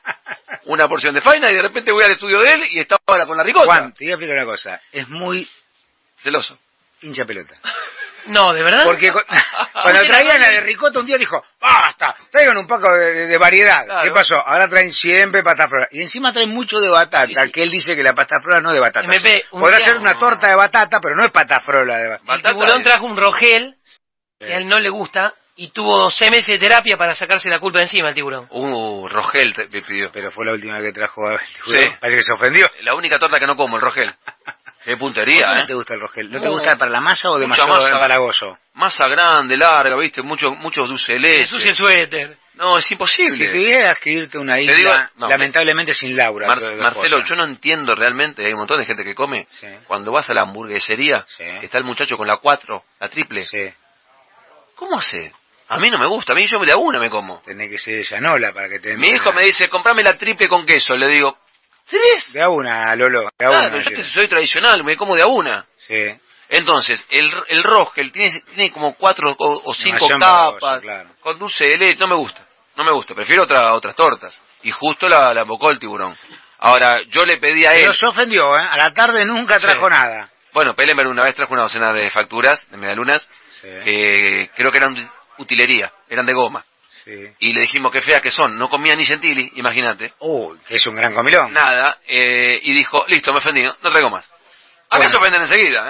Una porción de faina y de repente voy al estudio de él y está ahora con la ricota.
Juan, te voy a explicar una cosa. Es muy...
celoso.
Hincha pelota.
No, ¿de verdad?
Porque cuando traían la de ricota un día dijo, ¡basta! Traigan un poco de variedad. Claro. ¿Qué pasó? Ahora traen siempre pasta flora. Y encima traen mucho de batata, sí. Que él dice que la pasta flora no es de batata. Podrá ser una torta de batata, pero no es pasta flora de batata.
El tiburón trajo un Rogel, que a él no le gusta, y tuvo 6 meses de terapia para sacarse la culpa de encima el tiburón.
Rogel me pidió.
Pero fue la última que trajo el tiburón.
Sí.
Parece que se ofendió.
La única torta que no como, el Rogel. Qué puntería,
¿No te gusta el Rogel? ¿No te gusta para la masa o demasiado empalagoso?
Masa grande, larga, viste, muchos dulce de leche.
Jesús el suéter.
No, es imposible.
Si tuvieras que irte a una isla, lamentablemente sin Laura.
Marcelo, yo no entiendo realmente, hay un montón de gente que come. Sí. Cuando vas a la hamburguesería, está el muchacho con la 4, la triple. Sí. ¿Cómo hace? A mí no me gusta, a mí yo de a una me como.
Tenés que ser llanola para que te...
Mi hijo me dice, comprame la triple con queso, le digo, ¿3?
De a una, Lolo, de a
una.
Claro,
yo soy tradicional, me como de a una.
Sí.
Entonces, el Rogel tiene como 4 o 5 capas, claro. Con dulce de leche, no me gusta, prefiero otras tortas. Y justo la embocó el tiburón. Ahora, yo le pedí a él...
Pero se ofendió, a la tarde nunca trajo nada.
Bueno, Pellemer una vez trajo una docena de facturas, de medialunas, que creo que eran utilería, eran de goma. Sí. Y le dijimos qué feas que son, no comía ni Gentili, imagínate.
Que es un gran comilón.
Nada, y dijo, listo, me ofendí, no traigo más. Acá se ofenden enseguida.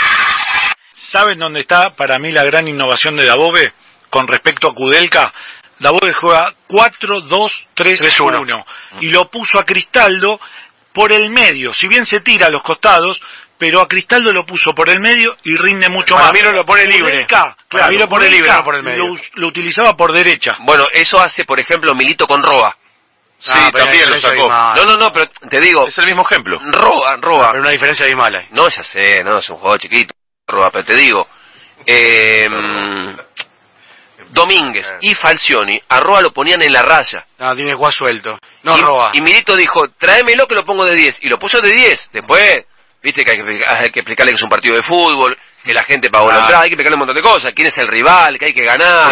¿Saben dónde está para mí la gran innovación de Dabove con respecto a Kudelka? Dabove juega 4-2-3-1 y lo puso a Cristaldo por el medio, si bien se tira a los costados, pero a Cristaldo lo puso por el medio y rinde mucho más.
A mí no lo pone libre.
Claro, a mí lo pone libre, no por el medio. Lo utilizaba por derecha.
Bueno, eso hace, por ejemplo, Milito con Roa.
Sí, también lo sacó.
No, pero te digo...
Es el mismo ejemplo.
Roa.
Pero una diferencia abismal ahí.
No, ya sé, no, es un juego chiquito, Roa, pero te digo... Domínguez y Falcioni a Roa lo ponían en la raya.
No, tiene que jugar suelto. No Roa.
Y Milito dijo, tráemelo que lo pongo de 10. Y lo puso de 10. Después, viste que hay que explicarle que es un partido de fútbol, que la gente pagó la entrada, hay que explicarle un montón de cosas. Quién es el rival, que hay que ganar.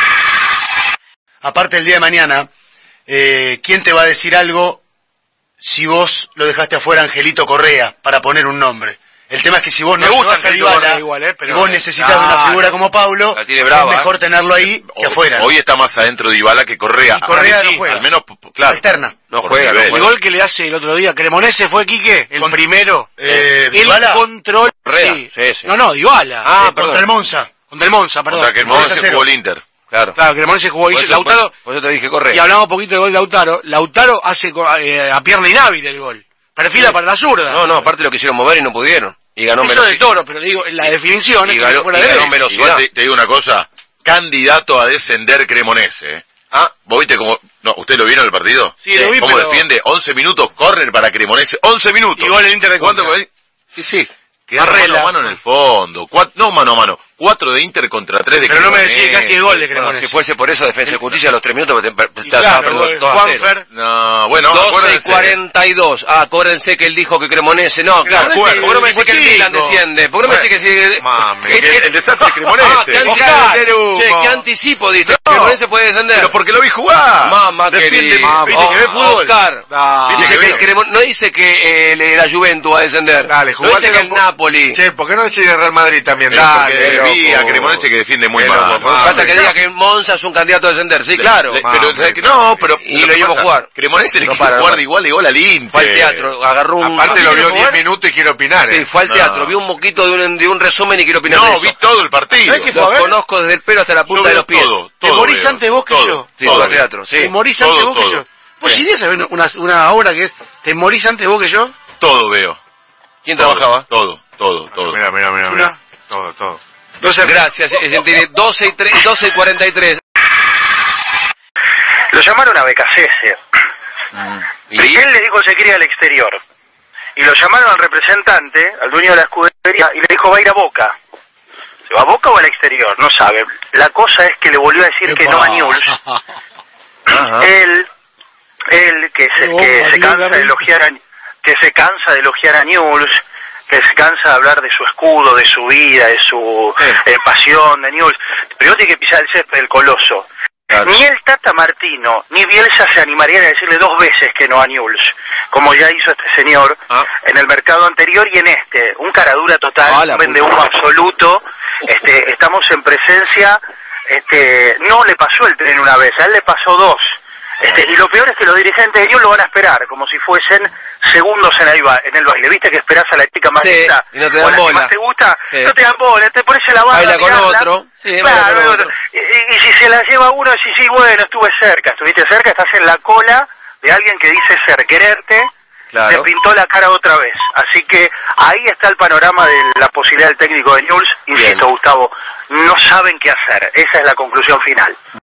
Aparte, el día de mañana, ¿quién te va a decir algo si vos lo dejaste afuera Angelito Correa para poner un nombre? El tema es que si vos no llevas a Dybala, pero vos necesitas una figura como Paulo,
brava,
es mejor tenerlo ahí que afuera.
Hoy está más adentro Dybala que Correa.
Y Correa no juega.
Al menos, claro.
Externa.
No juega.
El gol que le hace el otro día, Cremonese fue Quique, el primero. El control.
Sí.
No, Dybala.
Contra el Monza.
Contra el Monza, perdón.
Contra el Monza jugó el Inter.
Claro,
Cremonese jugó ahí. Lautaro.
Por eso te dije Correa.
Y hablamos un poquito del gol de Lautaro. Lautaro hace a pierna inhábil el gol. Perfila para la zurda.
No, aparte lo quisieron mover y no pudieron. Y ganó
eso de Toro, pero digo, en la definición
y ganó velocidad. Igual te digo una cosa, candidato a descender Cremonese. ¿Vos viste cómo? No, ¿usted lo vieron el partido?
Sí, lo vi,
¿Cómo defiende? 11 minutos, córner para Cremonese, 11 minutos.
Y gol el Inter de
¿Cuánto? Sí. Quedaron mano a mano en el fondo. No mano a mano. 4 de Inter contra 3 de
Cremonese. Pero no me decís casi el gol de Cremonese.
Bueno, si fuese por eso, Defensa y Justicia a los 3 minutos,
Juanfer.
No, bueno,
12 y 42. Acuérdense que él dijo que Cremonese. No, claro. ¿Por qué no me dice que el Milan desciende? ¿Por qué no me dice que
el desastre de Cremonese.
¿Qué anticipo diste? Cremonese puede descender.
Pero porque lo vi jugar.
Mamá querida.
¿Viste que ve fútbol?
Oscar. No dice que la Juventus va a descender.
Dale,
no dice que el Napoli.
Che, ¿por qué no decide el Real Madrid también?
Dale, vi a Cremonese que defiende muy mal.
Falta que diga que Monza es un candidato a descender. Sí, claro.
Pero
y lo llevó a jugar.
Cremonese le quiso jugar de igual a igual al Inter.
Fue al teatro, agarró un...
Aparte lo vio 10 minutos y quiere opinar.
Sí, fue al teatro, vio un moquito de un resumen y quiere opinar de eso.
No, vi todo el partido.
Lo conozco desde el pelo hasta la punta de los pies.
¿Te morís antes vos que yo?
Sí, fue al teatro, sí.
¿Te morís antes vos que yo? ¿Vos irías a ver una obra que es ¿te morís antes vos que yo?
Todo veo.
¿Quién trabajaba?
Todo.
Mira. Todo.
Gracias, tiene 12 y 43.
Lo llamaron a Becasese. ¿Y? Él les dijo que se quería al exterior. Y lo llamaron al representante, al dueño de la escudería, y le dijo va a ir a Boca. ¿Se va a Boca o al exterior? No sabe. La cosa es que le volvió a decir que no a Newell's. Él que se cansa de elogiar a Newell's, que se cansa de hablar de su escudo, de su vida, de su pasión de Newell's. Primero tiene que pisar el césped del Coloso. Claro. Ni el Tata Martino ni Bielsa se animarían a decirle 2 veces que no a Newell's, como ya hizo este señor en el mercado anterior y en este. Un caradura total, un vendehumo absoluto. Estamos en presencia. No le pasó el tren una vez, a él le pasó 2. Y lo peor es que los dirigentes de Newell's lo van a esperar, como si fuesen segundos en el baile. ¿Viste que esperás a la chica más linda?
Y no te dan bola.
Que más te gusta, no te dan bola, te pones en la banda.
Baila con otro.
Claro, y si se la lleva uno, sí, bueno, estuviste cerca, estás en la cola de alguien que dice quererte, te pintó la cara otra vez. Así que ahí está el panorama de la posibilidad del técnico de Newell's. Insisto, Gustavo, no saben qué hacer. Esa es la conclusión final.